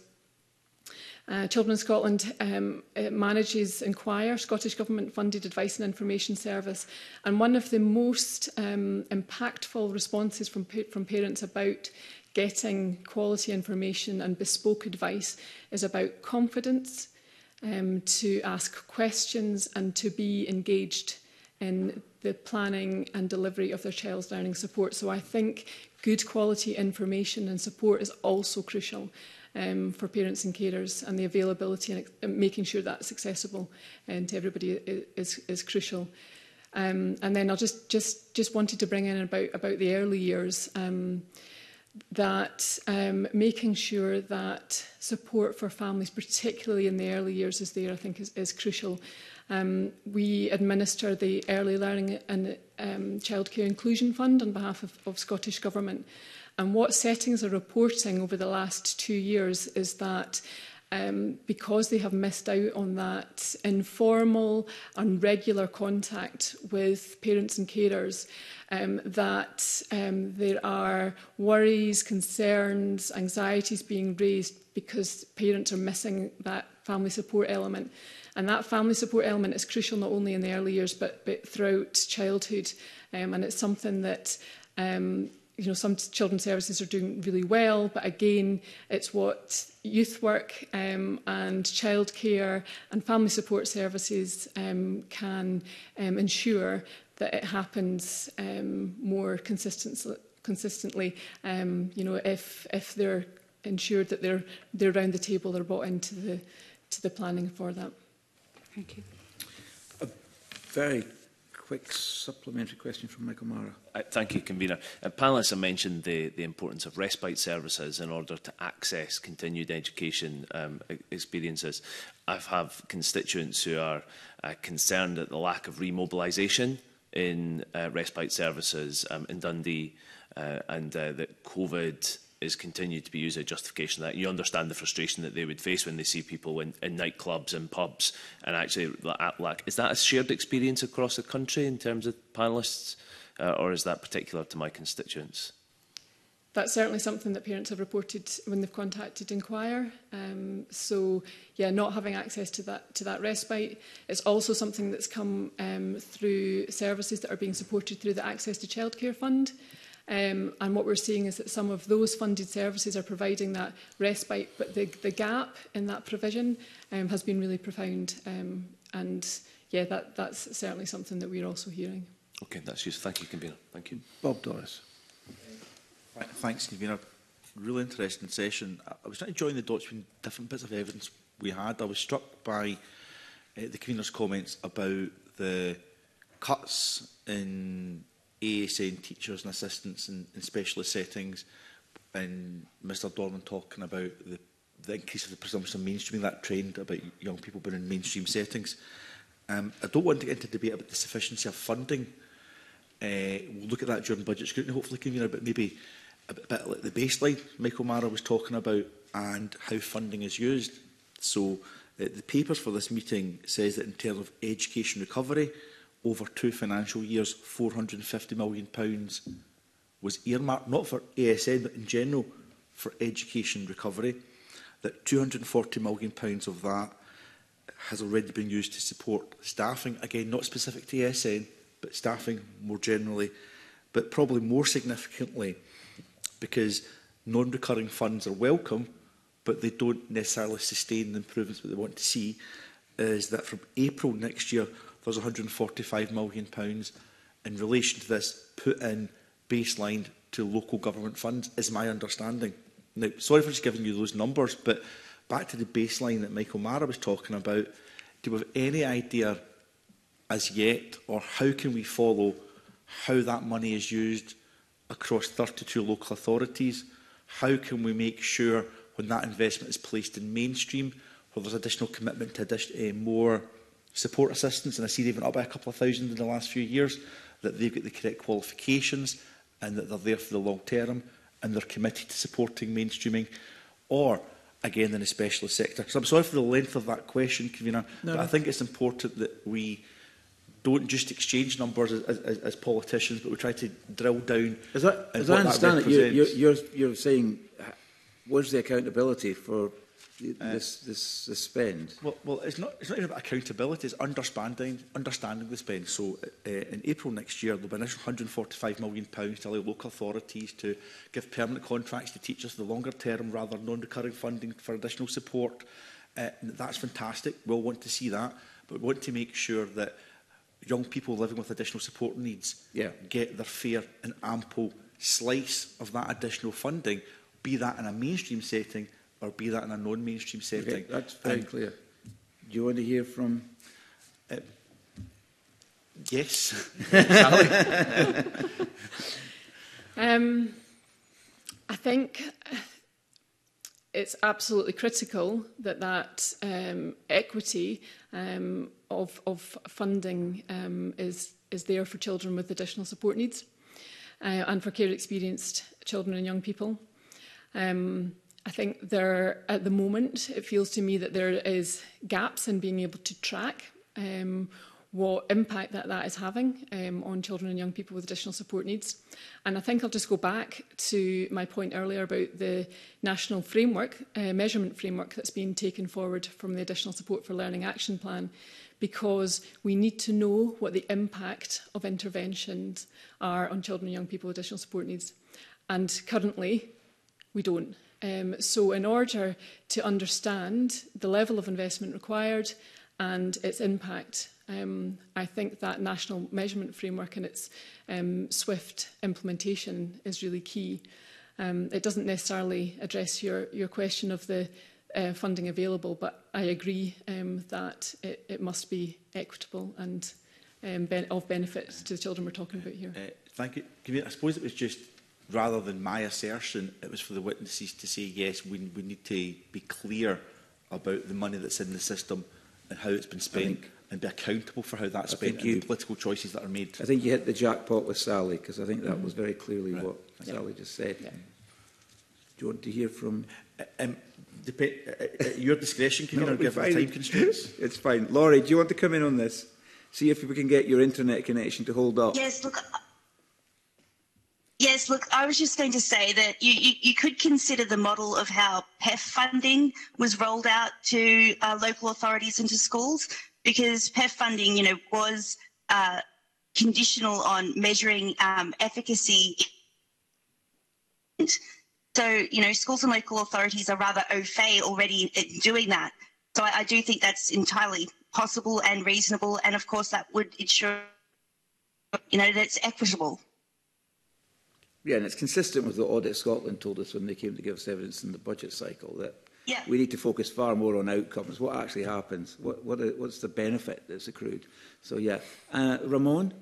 Uh, Children in Scotland um, it manages Inquire, Scottish Government funded advice and information service. And one of the most um, impactful responses from, from parents about getting quality information and bespoke advice is about confidence, Um, to ask questions and to be engaged in the planning and delivery of their child's learning support. So I think good quality information and support is also crucial um, for parents and carers, and the availability and making sure that's accessible um, to everybody is, is crucial. Um, and then I'll just, just, just wanted to bring in about, about the early years. Um, that um, making sure that support for families, particularly in the early years, is there, I think, is, is crucial. Um, we administer the Early Learning and um, Childcare Inclusion Fund on behalf of, of Scottish Government. And what settings are reporting over the last two years is that Um, because they have missed out on that informal and regular contact with parents and carers, um, that um, there are worries, concerns, anxieties being raised because parents are missing that family support element. And that family support element is crucial not only in the early years but, but throughout childhood. Um, and it's something that um, you know, some children's services are doing really well, but again, it's what youth work um, and childcare and family support services um, can um, ensure that it happens um, more consistent, consistently. Um, you know, if if they're ensured that they're they're around the table, they're brought into the to the planning for that. Thank you. A very quick supplementary question from Michael Mara. Uh, thank you, Convener. Uh, panellists have mentioned the, the importance of respite services in order to access continued education um, experiences. I have constituents who are uh, concerned at the lack of remobilisation in uh, respite services um, in Dundee uh, and uh, that COVID is continued to be used as justification that you understand the frustration that they would face when they see people in, in nightclubs and pubs and actually lack. Is that a shared experience across the country in terms of panellists uh, or is that particular to my constituents? That's certainly something that parents have reported when they've contacted Inquire. Um, so, yeah, not having access to that to that respite. It's also something that's come um, through services that are being supported through the Access to Childcare Fund. Um, and what we're seeing is that some of those funded services are providing that respite, but the, the gap in that provision um, has been really profound. Um, and, yeah, that, that's certainly something that we're also hearing. Okay, that's useful. Thank you, Convener. Thank you. Bob Doris. Thanks, Convener. Really interesting session. I was trying to join the dots between different bits of evidence we had. I was struck by uh, the Convener's comments about the cuts in A S N teachers and assistants in, in specialist settings, and Mr Dorman talking about the, the increase of the presumption of mainstreaming, that trend about young people being in mainstream settings. Um, I don't want to get into debate about the sufficiency of funding. Uh, we'll look at that during budget scrutiny, hopefully, Convener, but maybe a bit, a bit like the baseline Michael Mara was talking about and how funding is used. So uh, the papers for this meeting says that in terms of education recovery, over two financial years, four hundred and fifty million pounds was earmarked, not for A S N, but in general for education recovery. That two hundred and forty million pounds of that has already been used to support staffing, again, not specific to A S N, but staffing more generally, but probably more significantly, because non-recurring funds are welcome, but they don't necessarily sustain the improvements that they want to see, is that from April next year, there's one hundred and forty-five million pounds in relation to this put in baseline to local government funds, is my understanding. Now, sorry for just giving you those numbers, but back to the baseline that Michael Mara was talking about, do we have any idea as yet, or how can we follow how that money is used across thirty-two local authorities? How can we make sure when that investment is placed in mainstream, where there's additional commitment to addition, uh, more support assistance, and I see they've been up by a couple of thousand in the last few years, that they've got the correct qualifications and that they're there for the long term and they're committed to supporting mainstreaming, or again in the specialist sector. So I'm sorry for the length of that question, Convener, no, but no. I think it's important that we don't just exchange numbers as, as, as politicians, but we try to drill down. As I, as I understand it, you're, you're, you're saying, where's the accountability for Uh, this, this, this spend? Well, well it's, not, it's not even about accountability, it's understanding, understanding the spend. So uh, in April next year, there will be an additional one hundred and forty-five million pounds to allow local authorities to give permanent contracts to teachers for the longer term rather than non-recurring funding for additional support. Uh, that's fantastic. We'll want to see that, but we want to make sure that young people living with additional support needs yeah. get their fair and ample slice of that additional funding, be that in a mainstream setting or be that in a non-mainstream setting. Okay, that's very um, clear. Do you want to hear from... Uh, yes. um, I think it's absolutely critical that that um, equity um, of, of funding um, is, is there for children with additional support needs uh, and for care-experienced children and young people. Um, I think there, at the moment, it feels to me that there is gaps in being able to track um, what impact that that is having um, on children and young people with additional support needs. And I think I'll just go back to my point earlier about the national framework, uh, measurement framework that's been taken forward from the Additional Support for Learning Action Plan, because we need to know what the impact of interventions are on children and young people with additional support needs. And currently, we don't. Um, so in order to understand the level of investment required and its impact, um, I think that national measurement framework and its um, swift implementation is really key. Um, it doesn't necessarily address your, your question of the uh, funding available, but I agree um, that it, it must be equitable and um, ben of benefit to the children we're talking about here. Uh, thank you. Convener, I suppose it was just, rather than my assertion, it was for the witnesses to say, yes, we, we need to be clear about the money that's in the system and how it's been spent, and be accountable for how that's spent and you, the political choices that are made. I think you hit the jackpot with Sally, because I think that was very clearly right. what yeah. Sally just said. Yeah. Do you want to hear from... Uh, um, dep uh, uh, your discretion, can you give us time constraints? It's fine. Laurie, do you want to come in on this? See if we can get your internet connection to hold up. Yes, look... Yes, look, I was just going to say that you, you, you could consider the model of how P E F funding was rolled out to uh, local authorities and to schools, because P E F funding, you know, was uh, conditional on measuring um, efficacy. So, you know, schools and local authorities are rather au fait already in doing that. So I, I do think that's entirely possible and reasonable, and of course that would ensure, you know, that it's equitable. Yeah, and it's consistent with what Audit Scotland told us when they came to give us evidence in the budget cycle, that yeah. we need to focus far more on outcomes, what actually happens, what, what are, what's the benefit that's accrued. So, yeah. Uh, Ramon?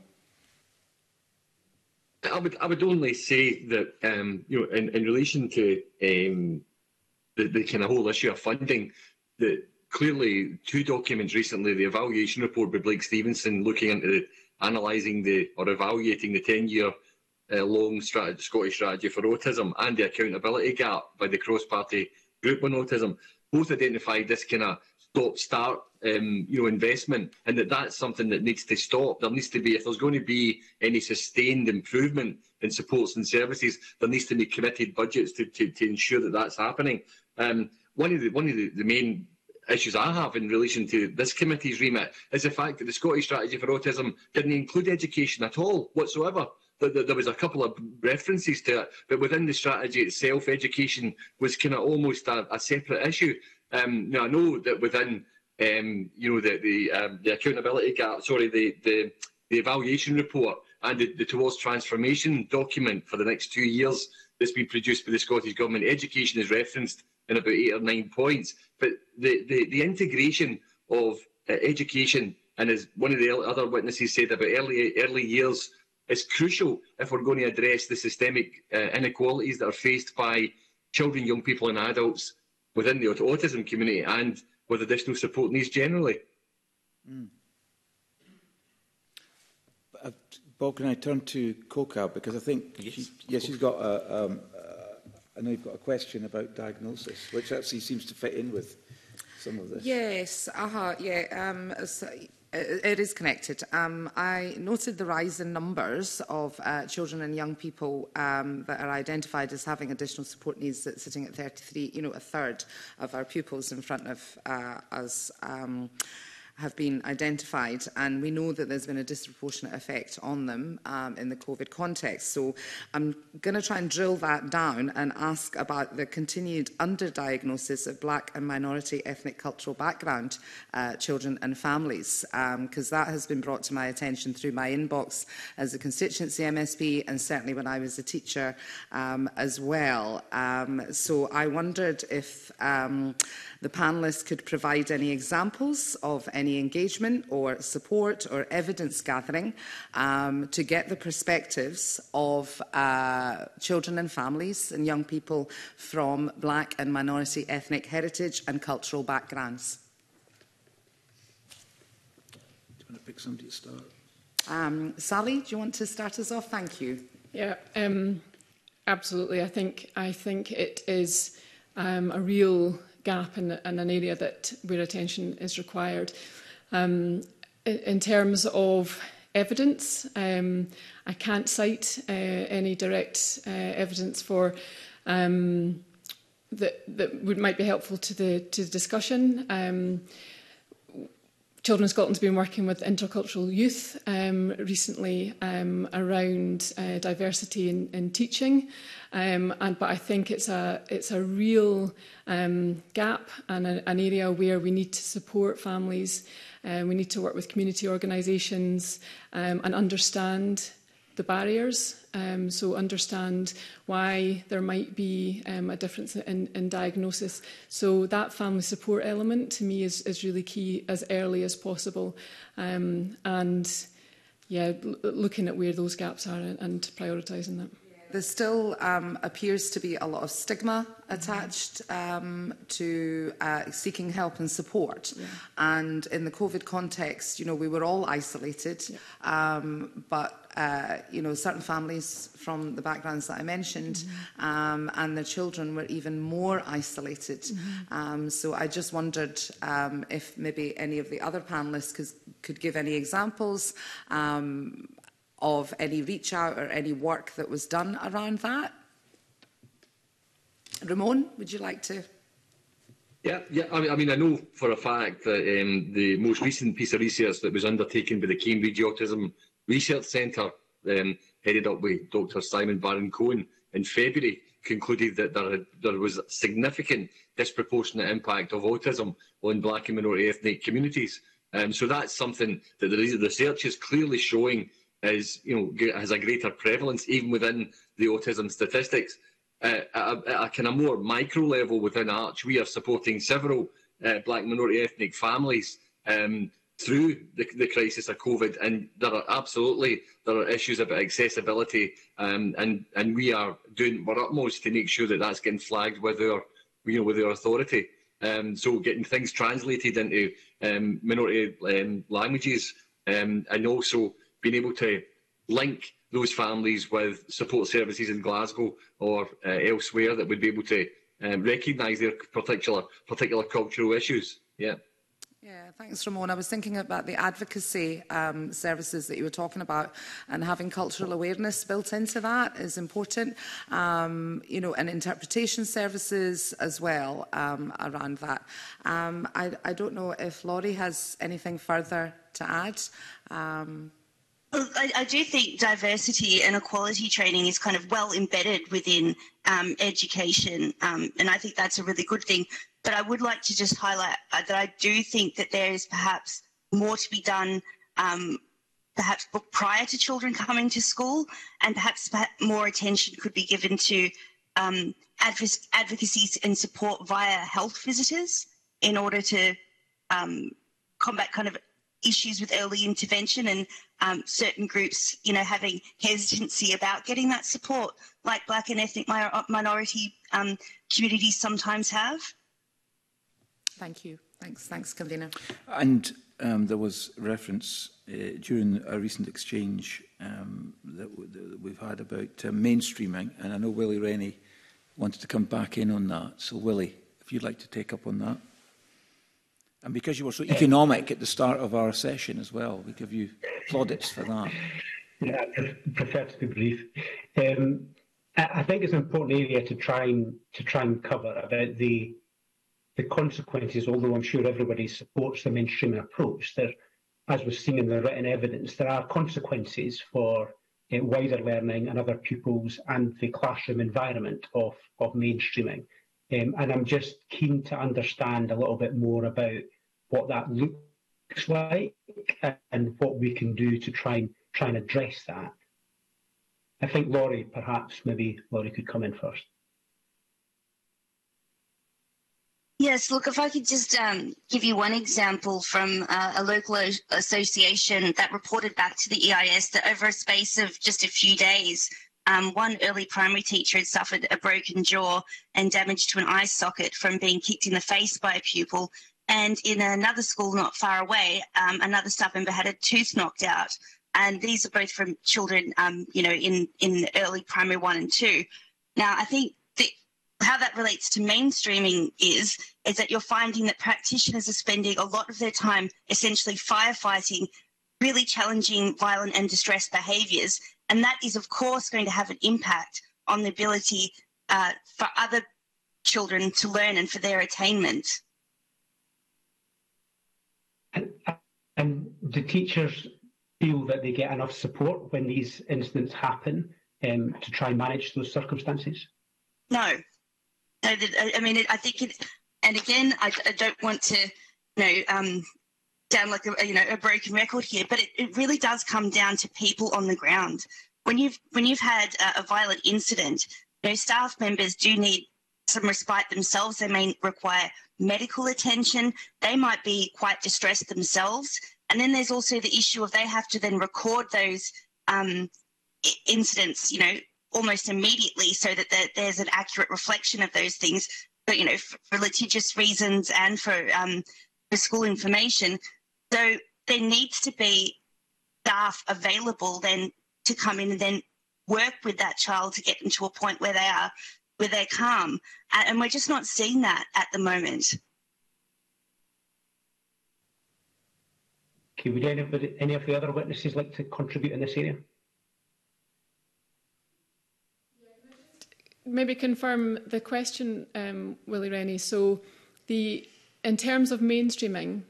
I would, I would only say that, um, you know, in, in relation to um, the, the kind of whole issue of funding, that clearly two documents recently, the evaluation report by Blake Stevenson looking into the, analysing the, or evaluating the ten-year Uh, long strategy, Scottish strategy for autism, and the accountability gap by the cross-party group on autism, both identified this kind of stop-start, um, you know, investment, and that that's something that needs to stop. There needs to be, if there's going to be any sustained improvement in supports and services, there needs to be committed budgets to, to, to ensure that that's happening. Um, one of the one of the, the main issues I have in relation to this committee's remit is the fact that the Scottish strategy for autism didn't include education at all whatsoever. There was a couple of references to it, but within the strategy itself, education was kind of almost a, a separate issue. Um, now I know that within, um, you know, the the, um, the accountability gap, sorry, the the, the evaluation report and the, the Towards Transformation document for the next two years that's been produced by the Scottish Government, education is referenced in about eight or nine points. But the the, the integration of uh, education, and as one of the other witnesses said about early early years, is crucial if we're going to address the systemic uh, inequalities that are faced by children, young people and adults within the autism community and with additional support needs generally. Mm. Uh, Bob, can I turn to COCA? Because I think, yes, she, yes she's got a, um, uh, I know you've got a question about diagnosis, which actually seems to fit in with some of this. Yes, uh-huh, yeah. Um, so, It is connected. Um, I noted the rise in numbers of uh, children and young people um, that are identified as having additional support needs, that's sitting at thirty-three, you know, a third of our pupils in front of uh, us. Um, have been identified, and we know that there's been a disproportionate effect on them um, in the COVID context. So I'm going to try and drill that down and ask about the continued underdiagnosis of Black and minority ethnic cultural background uh, children and families, because um, that has been brought to my attention through my inbox as a constituency M S P, and certainly when I was a teacher um, as well. Um, so I wondered if um, the panellists could provide any examples of any engagement or support or evidence gathering um, to get the perspectives of uh, children and families and young people from Black and minority ethnic heritage and cultural backgrounds. Do you want to pick somebody to start? Um, Sally, do you want to start us off? Thank you. Yeah, um, absolutely. I think, I think it is um, a real gap in, in an area that where attention is required. Um, in, in terms of evidence, um, I can't cite uh, any direct uh, evidence for um, that that would might be helpful to the to the discussion. Um, Children Scotland's been working with intercultural youth um, recently um, around uh, diversity in, in teaching, um, and but I think it's a it's a real um, gap and a, an area where we need to support families. Uh, we need to work with community organisations um, and understand the barriers. Um, so understand why there might be um, a difference in, in diagnosis. So that family support element to me is, is really key as early as possible. Um, and yeah, looking at where those gaps are and, and prioritising that. There still um, appears to be a lot of stigma attached um, to uh, seeking help and support. Yeah. And in the COVID context, you know, we were all isolated, yeah. um, but, uh, you know, certain families from the backgrounds that I mentioned mm-hmm. um, and their children were even more isolated. Mm-hmm. um, so I just wondered um, if maybe any of the other panellists could, could give any examples um, of any reach out or any work that was done around that. Ramon, would you like to? Yeah, yeah. I mean, I, mean, I know for a fact that um, the most recent piece of research that was undertaken by the Cambridge Autism Research Centre, um, headed up by Doctor Simon Baron-Cohen in February, concluded that there, had, there was a significant disproportionate impact of autism on Black and minority ethnic communities. Um, so that's something that the research is clearly showing is, you know, has a greater prevalence even within the autism statistics. Uh, at, a, at a kind of more micro level within Arch, we are supporting several uh, Black minority ethnic families um, through the, the crisis of COVID, and there are absolutely there are issues about accessibility, um, and and we are doing our utmost to make sure that that's getting flagged with our, you know, with our authority. Um, so getting things translated into um, minority um, languages, um, and also being able to link those families with support services in Glasgow or uh, elsewhere that would be able to um, recognise their particular particular cultural issues. Yeah. Yeah, thanks, Ramon. I was thinking about the advocacy um, services that you were talking about, and having cultural awareness built into that is important. Um, you know, and interpretation services as well um, around that. Um, I, I don't know if Laurie has anything further to add. Um, I, I do think diversity and equality training is kind of well embedded within um, education, um, and I think that's a really good thing. But I would like to just highlight uh, that I do think that there is perhaps more to be done, um, perhaps prior to children coming to school, and perhaps more attention could be given to um, adv advocacy and support via health visitors in order to um, combat kind of issues with early intervention and um, certain groups, you know, having hesitancy about getting that support, like Black and ethnic mi minority um, communities sometimes have. Thank you. Thanks, thanks, Convener. And um, there was reference uh, during a recent exchange um, that, w that we've had about uh, mainstreaming, and I know Willie Rennie wanted to come back in on that. So, Willie, if you'd like to take up on that. And because you were so economic at the start of our session as well, we give you plaudits for that. Yeah, I prefer to be brief. Um, I think it's an important area to try and to try and cover about the the consequences. Although I'm sure everybody supports the mainstreaming approach, there, as was seen in the written evidence, there are consequences for uh, wider learning and other pupils and the classroom environment of of mainstreaming. Um, and I'm just keen to understand a little bit more about what that looks like and what we can do to try and try and address that. I think Laurie, perhaps maybe Laurie could come in first. Yes, look, if I could just um, give you one example from uh, a local association that reported back to the E I S that over a space of just a few days, Um, one early primary teacher had suffered a broken jaw and damage to an eye socket from being kicked in the face by a pupil. And in another school not far away, um, another staff member had a tooth knocked out. And these are both from children, um, you know, in, in early primary one and two. Now, I think the, how that relates to mainstreaming is, is that you're finding that practitioners are spending a lot of their time essentially firefighting really challenging, violent and distressed behaviours. And that is, of course, going to have an impact on the ability uh, for other children to learn and for their attainment. And, and do teachers feel that they get enough support when these incidents happen um, to try and manage those circumstances? No. no I mean, I think it, and again, I, I don't want to, you know, um, sound like a, you know, a broken record here, but it, it really does come down to people on the ground. When you've when you've had a, a violent incident, you know, staff members do need some respite themselves. They may require medical attention. They might be quite distressed themselves, And then there's also the issue of they have to then record those um, incidents, you know, almost immediately, so that there, there's an accurate reflection of those things. But you know, for, for litigious reasons and for um, for school information, so there needs to be staff available then to come in and then work with that child to get them to a point where they are, where they're calm. And, and we're just not seeing that at the moment. Okay, would anybody, any of the other witnesses like to contribute in this area? Maybe confirm the question, um, Willie Rennie. So, the in terms of mainstreaming,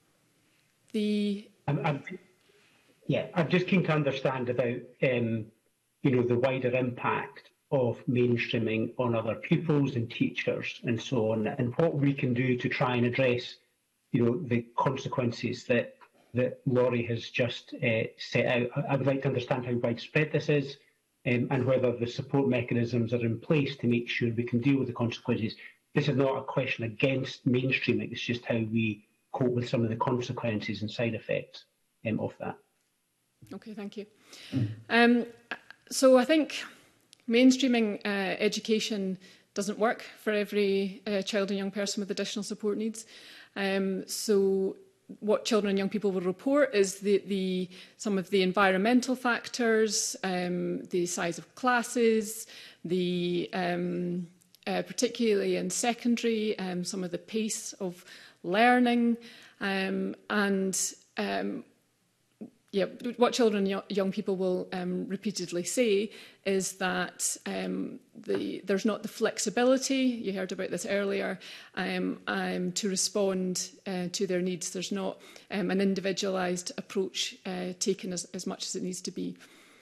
the I'm, I'm, yeah, I'm just keen to understand about um, you know, the wider impact of mainstreaming on other pupils and teachers and so on, and what we can do to try and address, you know, the consequences that that Laurie has just uh, set out. I would like to understand how widespread this is, um, and whether the support mechanisms are in place to make sure we can deal with the consequences. This is not a question against mainstreaming, it's just how we cope with some of the consequences and side effects um, of that. Okay, thank you. Um, so I think mainstreaming uh, education doesn't work for every uh, child and young person with additional support needs. Um, so what children and young people will report is the, the, some of the environmental factors, um, the size of classes, the, um, uh, particularly in secondary, um, some of the pace of learning, um, and um, yeah, what children and young people will um, repeatedly say is that um, the, there's not the flexibility, you heard about this earlier, um, um, to respond uh, to their needs. There's not um, an individualised approach uh, taken as, as much as it needs to be.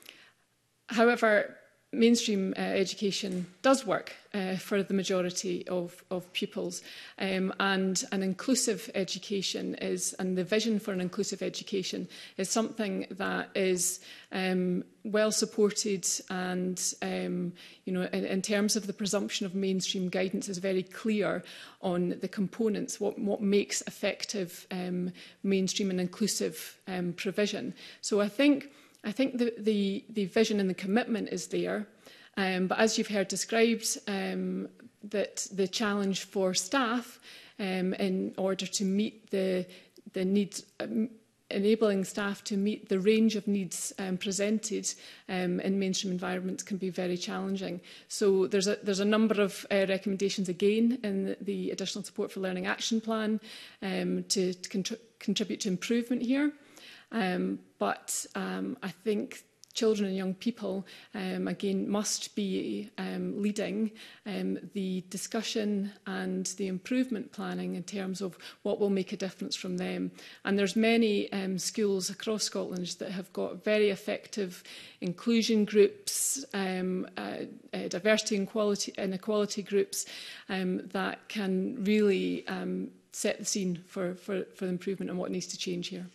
However, mainstream uh, education does work uh, for the majority of, of pupils, um, and an inclusive education is, and the vision for an inclusive education is something that is um, well supported, and um, you know, in, in terms of the presumption of mainstream guidance is very clear on the components, what, what makes effective um, mainstream and inclusive um, provision. So I think I think the, the, the vision and the commitment is there, um, but as you've heard described, um, that the challenge for staff um, in order to meet the, the needs, um, enabling staff to meet the range of needs um, presented um, in mainstream environments can be very challenging. So there's a, there's a number of uh, recommendations again in the, the Additional Support for Learning Action Plan um, to, to contri contribute to improvement here. Um, but um, I think children and young people, um, again, must be um, leading um, the discussion and the improvement planning in terms of what will make a difference from them. And there's many um, schools across Scotland that have got very effective inclusion groups, um, uh, uh, diversity and quality, inequality groups um, that can really um, set the scene for, for, for the improvement and what needs to change here.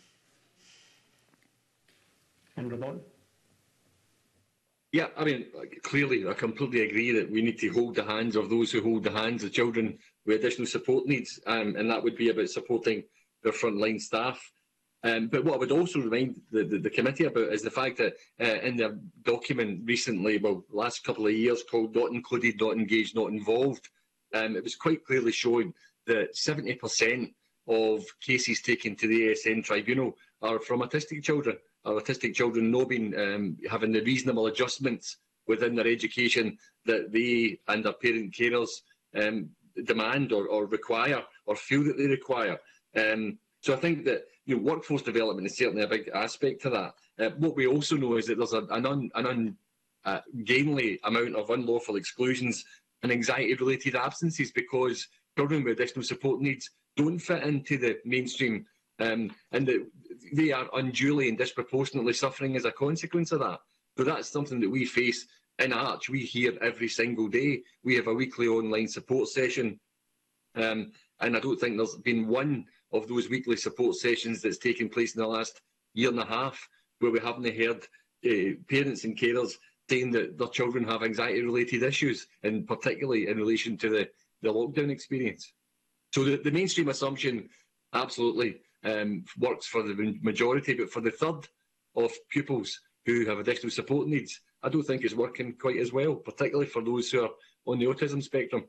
And Ramon? Yeah, I mean, clearly, I completely agree that we need to hold the hands of those who hold the hands of children with additional support needs, um, and that would be about supporting their frontline staff. Um, but what I would also remind the, the, the committee about is the fact that uh, in their document recently, well, the last couple of years, called Not Included, Not Engaged, Not Involved, um, it was quite clearly shown that seventy percent of cases taken to the A S N tribunal are from autistic children. Our autistic children not being um, having the reasonable adjustments within their education that they and their parent carers um, demand or, or require or feel that they require. Um, so I think that, you know, workforce development is certainly a big aspect to that. Uh, what we also know is that there's a, an, un, an ungainly uh, amount of unlawful exclusions and anxiety-related absences because children with additional support needs don't fit into the mainstream, um, and that they are unduly and disproportionately suffering as a consequence of that. So that's something that we face in Arch. We hear every single day. We have a weekly online support session, um, and I don't think there's been one of those weekly support sessions that's taken place in the last year and a half where we haven't heard uh, parents and carers saying that their children have anxiety-related issues, and particularly in relation to the, the lockdown experience. So the, the mainstream assumption, absolutely. um, works for the majority, but for the third of pupils who have additional support needs, I don't think it's working quite as well, particularly for those who are on the autism spectrum.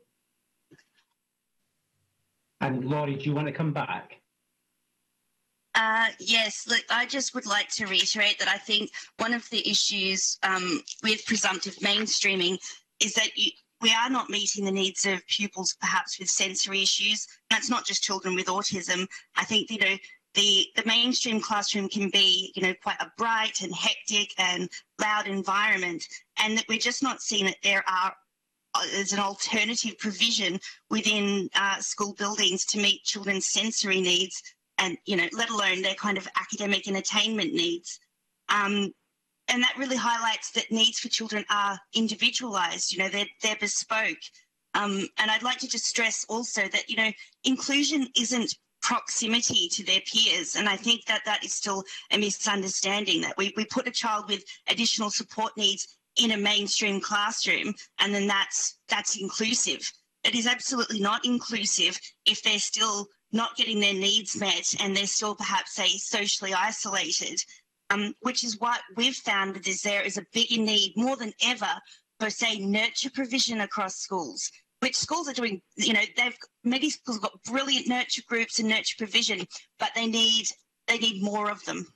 And Laurie, do you want to come back? Uh, yes, look, I just would like to reiterate that I think one of the issues um, with presumptive mainstreaming is that you, we are not meeting the needs of pupils perhaps with sensory issues. That's not just children with autism. I think, you know, the, the mainstream classroom can be, you know, quite a bright and hectic and loud environment, and that we're just not seeing that there are as an alternative provision within uh, school buildings to meet children's sensory needs, and, you know, let alone their kind of academic and attainment needs. Um, and that really highlights that needs for children are individualised, you know, they're, they're bespoke. Um, and I'd like to just stress also that, you know, inclusion isn't proximity to their peers. And I think that that is still a misunderstanding, that we, we put a child with additional support needs in a mainstream classroom and then that's, that's inclusive. It is absolutely not inclusive if they're still not getting their needs met and they're still perhaps, say, socially isolated, um, which is what we've found is there is a bigger need more than ever for, say, nurture provision across schools, which schools are doing, you know, they've, many schools have got brilliant nurture groups and nurture provision, but they need, they need more of them.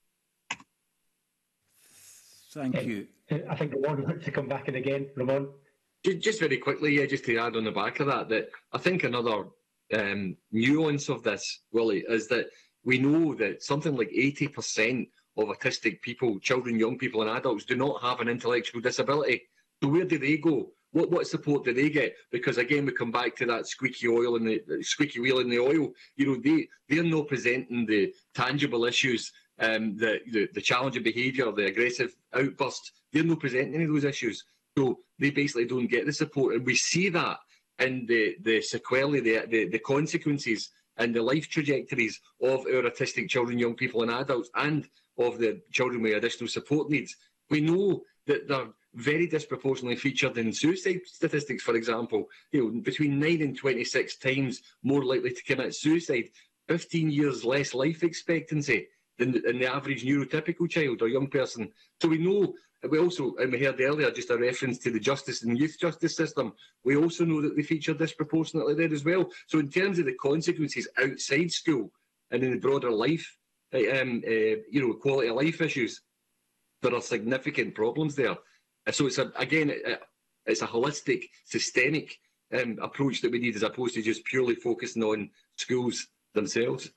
Thank you. I think Ramon wants to come back in again. Ramon? Just very quickly, yeah, just to add on the back of that, that I think another um, nuance of this, Willie, is that we know that something like eighty percent of autistic people, children, young people and adults, do not have an intellectual disability. So where do they go? What, what support do they get? Because again, we come back to that squeaky oil and the, the squeaky wheel in the oil. You know, they, they're not presenting the tangible issues, um, the, the, the challenging behaviour, the aggressive outbursts. They're not presenting any of those issues. So they basically don't get the support. And we see that in the, the sequelae, the, the, the consequences and the life trajectories of our autistic children, young people and adults, and of the children with additional support needs. We know that they're very disproportionately featured in suicide statistics, for example. You know, between nine and twenty-six times more likely to commit suicide, fifteen years less life expectancy than the, than the average neurotypical child or young person. So we know, we also, and we heard earlier just a reference to the justice and youth justice system, we also know that they feature disproportionately there as well. So in terms of the consequences outside school and in the broader life, um, uh, you know, quality of life issues, there are significant problems there. So it's a, again, it's a holistic, systemic um, approach that we need, as opposed to just purely focusing on schools themselves.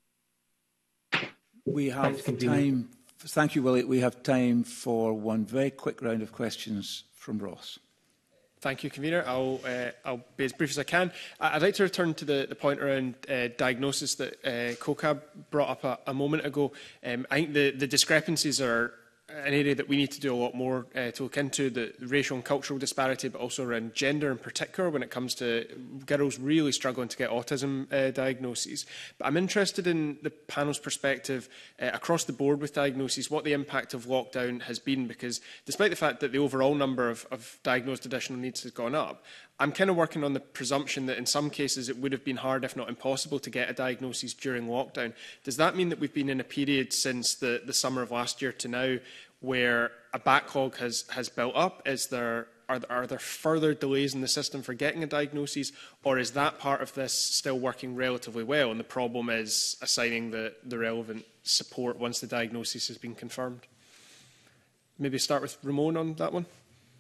We have time. Thank you, Willie. We have time for one very quick round of questions from Ross. Thank you, Convener. I'll, uh, I'll be as brief as I can. I'd like to return to the, the point around uh, diagnosis that uh, COCAB brought up a, a moment ago. Um, I think the, the discrepancies are an area that we need to do a lot more uh, to look into, the racial and cultural disparity, but also around gender in particular when it comes to girls really struggling to get autism uh, diagnoses. But I'm interested in the panel's perspective uh, across the board with diagnoses, what the impact of lockdown has been, because despite the fact that the overall number of, of diagnosed additional needs has gone up, I'm kind of working on the presumption that in some cases it would have been hard, if not impossible, to get a diagnosis during lockdown. Does that mean that we've been in a period since the, the summer of last year to now where a backlog has, has built up? Is there, are, are there further delays in the system for getting a diagnosis, or is that part of this still working relatively well and the problem is assigning the, the relevant support once the diagnosis has been confirmed? Maybe start with Ramon on that one.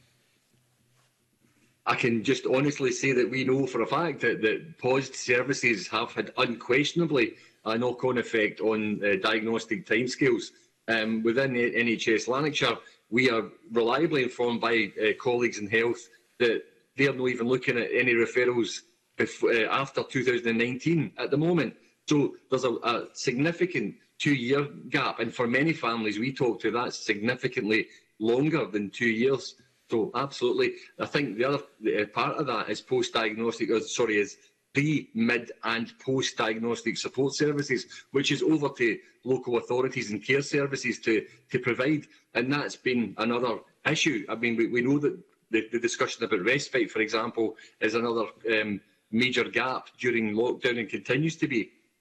I can just honestly say that we know for a fact that, that paused services have had unquestionably a knock-on effect on uh, diagnostic timescales. Um, within N H S Lanarkshire, we are reliably informed by uh, colleagues in health that they are not even looking at any referrals before, uh, after two thousand nineteen at the moment. So there's a, a significant two-year gap, and for many families we talk to, that's significantly longer than two years. So absolutely, I think the other uh, part of that is post-diagnostic, uh, sorry, is pre, mid and post-diagnostic support services, which is over to local authorities and care services to, to provide. And that's been another issue. I mean, we, we know that the, the discussion about respite, for example, is another um, major gap during lockdown and continues to be.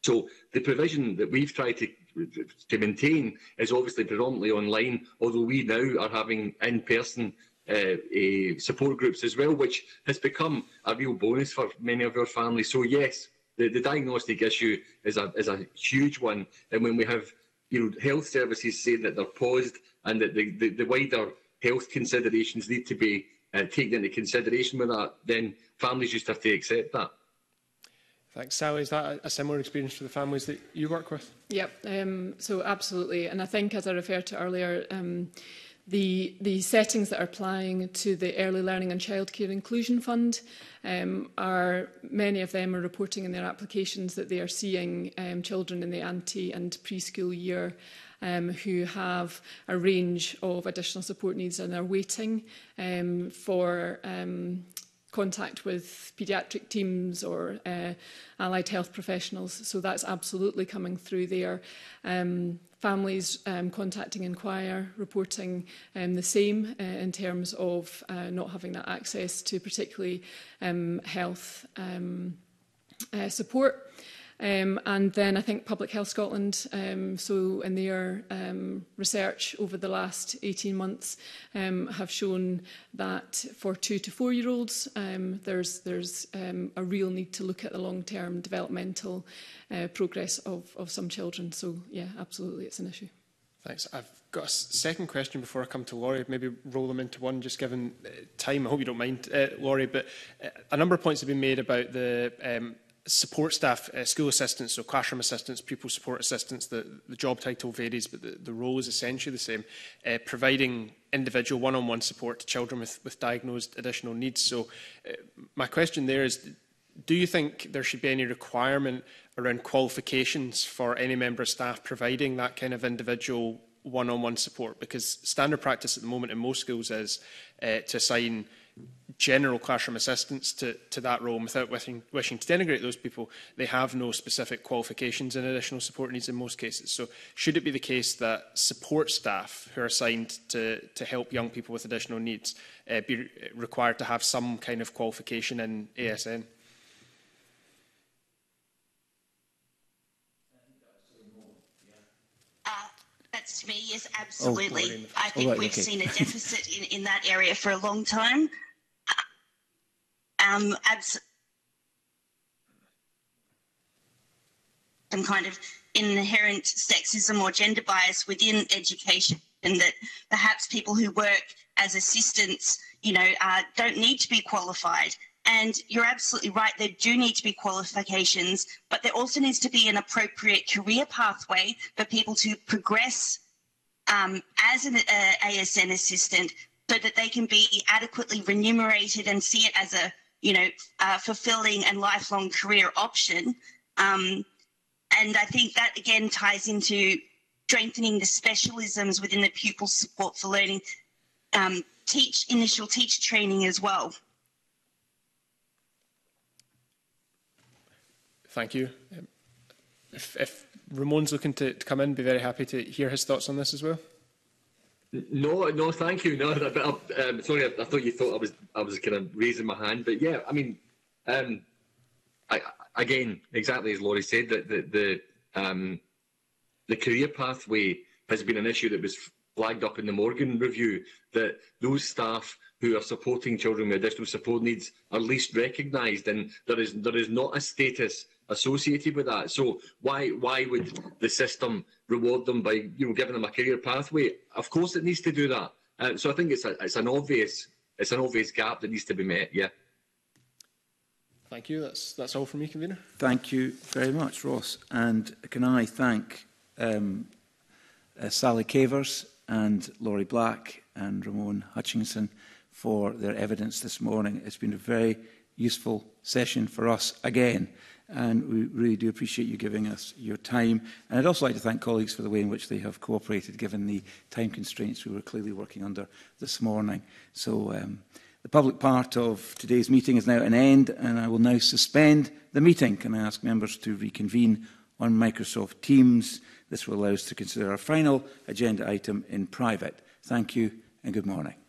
So the provision that we've tried to, to maintain is obviously predominantly online, although we now are having in-person uh, uh, support groups as well, which has become a real bonus for many of our families. So yes, the, the diagnostic issue is a, is a huge one. And when we have you know, health services saying that they're paused and that the, the, the wider health considerations need to be uh, taken into consideration with that, then families just have to accept that. Thanks. Sally, is that a similar experience for the families that you work with? Yep, um, so absolutely. And I think, as I referred to earlier, um, the, the settings that are applying to the Early Learning and Childcare Inclusion Fund, um, are many of them are reporting in their applications that they are seeing um, children in the ante and preschool year um, who have a range of additional support needs and are waiting um, for um, contact with paediatric teams or uh, allied health professionals. So that's absolutely coming through there. Um, families um, contacting Inquire, reporting um, the same uh, in terms of uh, not having that access to particularly um, health um, uh, support. Um, and then I think Public Health Scotland, um, so in their um, research over the last eighteen months, um, have shown that for two to four year olds, um, there's, there's um, a real need to look at the long-term developmental uh, progress of, of some children. So yeah, absolutely, it's an issue. Thanks. I've got a second question before I come to Laurie. Maybe roll them into one, just given uh, time. I hope you don't mind, uh, Laurie. But uh, a number of points have been made about the um, support staff, uh, school assistants, so classroom assistants, pupil support assistants. The, the job title varies, but the, the role is essentially the same, uh, providing individual one-on-one support to children with, with diagnosed additional needs. So uh, my question there is, do you think there should be any requirement around qualifications for any member of staff providing that kind of individual one-on-one support? Because standard practice at the moment in most schools is uh, to assign general classroom assistants to, to that role. And without wishing, wishing to denigrate those people, they have no specific qualifications in additional support needs in most cases. So should it be the case that support staff who are assigned to, to help young people with additional needs uh, be required to have some kind of qualification in A S N? That's to me, yes, absolutely. Oh, I think oh, right, we've okay. seen a deficit in, in that area for a long time. Um, abs some kind of inherent sexism or gender bias within education, and that perhaps people who work as assistants, you know, uh, don't need to be qualified. And you're absolutely right, there do need to be qualifications, but there also needs to be an appropriate career pathway for people to progress um, as an uh, A S N assistant, so that they can be adequately remunerated and see it as a, you know, uh, fulfilling and lifelong career option. Um, and I think that again ties into strengthening the specialisms within the pupil support for learning, um, teach initial teacher training as well. Thank you. Um, if, if Ramon's looking to, to come in, be very happy to hear his thoughts on this as well. No, no, thank you. No, but um, sorry, I, I thought you thought I was I was kind of raising my hand, but yeah, I mean, um, I, again, exactly as Laurie said, that the the um, the career pathway has been an issue that was flagged up in the Morgan review. That those staff who are supporting children with additional support needs are least recognised, and there is there is not a status associated with that. So why why would the system reward them by you know giving them a career pathway? Of course, it needs to do that. Uh, so I think it's a, it's an obvious it's an obvious gap that needs to be met. Yeah. Thank you. That's that's all from me, convener. Thank you very much, Ross. And can I thank um, uh, Sally Cavers and Laurie Black and Ramon Hutchinson for their evidence this morning. It's been a very useful session for us again, and we really do appreciate you giving us your time. And I'd also like to thank colleagues for the way in which they have cooperated, given the time constraints we were clearly working under this morning. So um, the public part of today's meeting is now at an end, and I will now suspend the meeting. Can I ask members to reconvene on Microsoft Teams? This will allow us to consider our final agenda item in private. Thank you and good morning.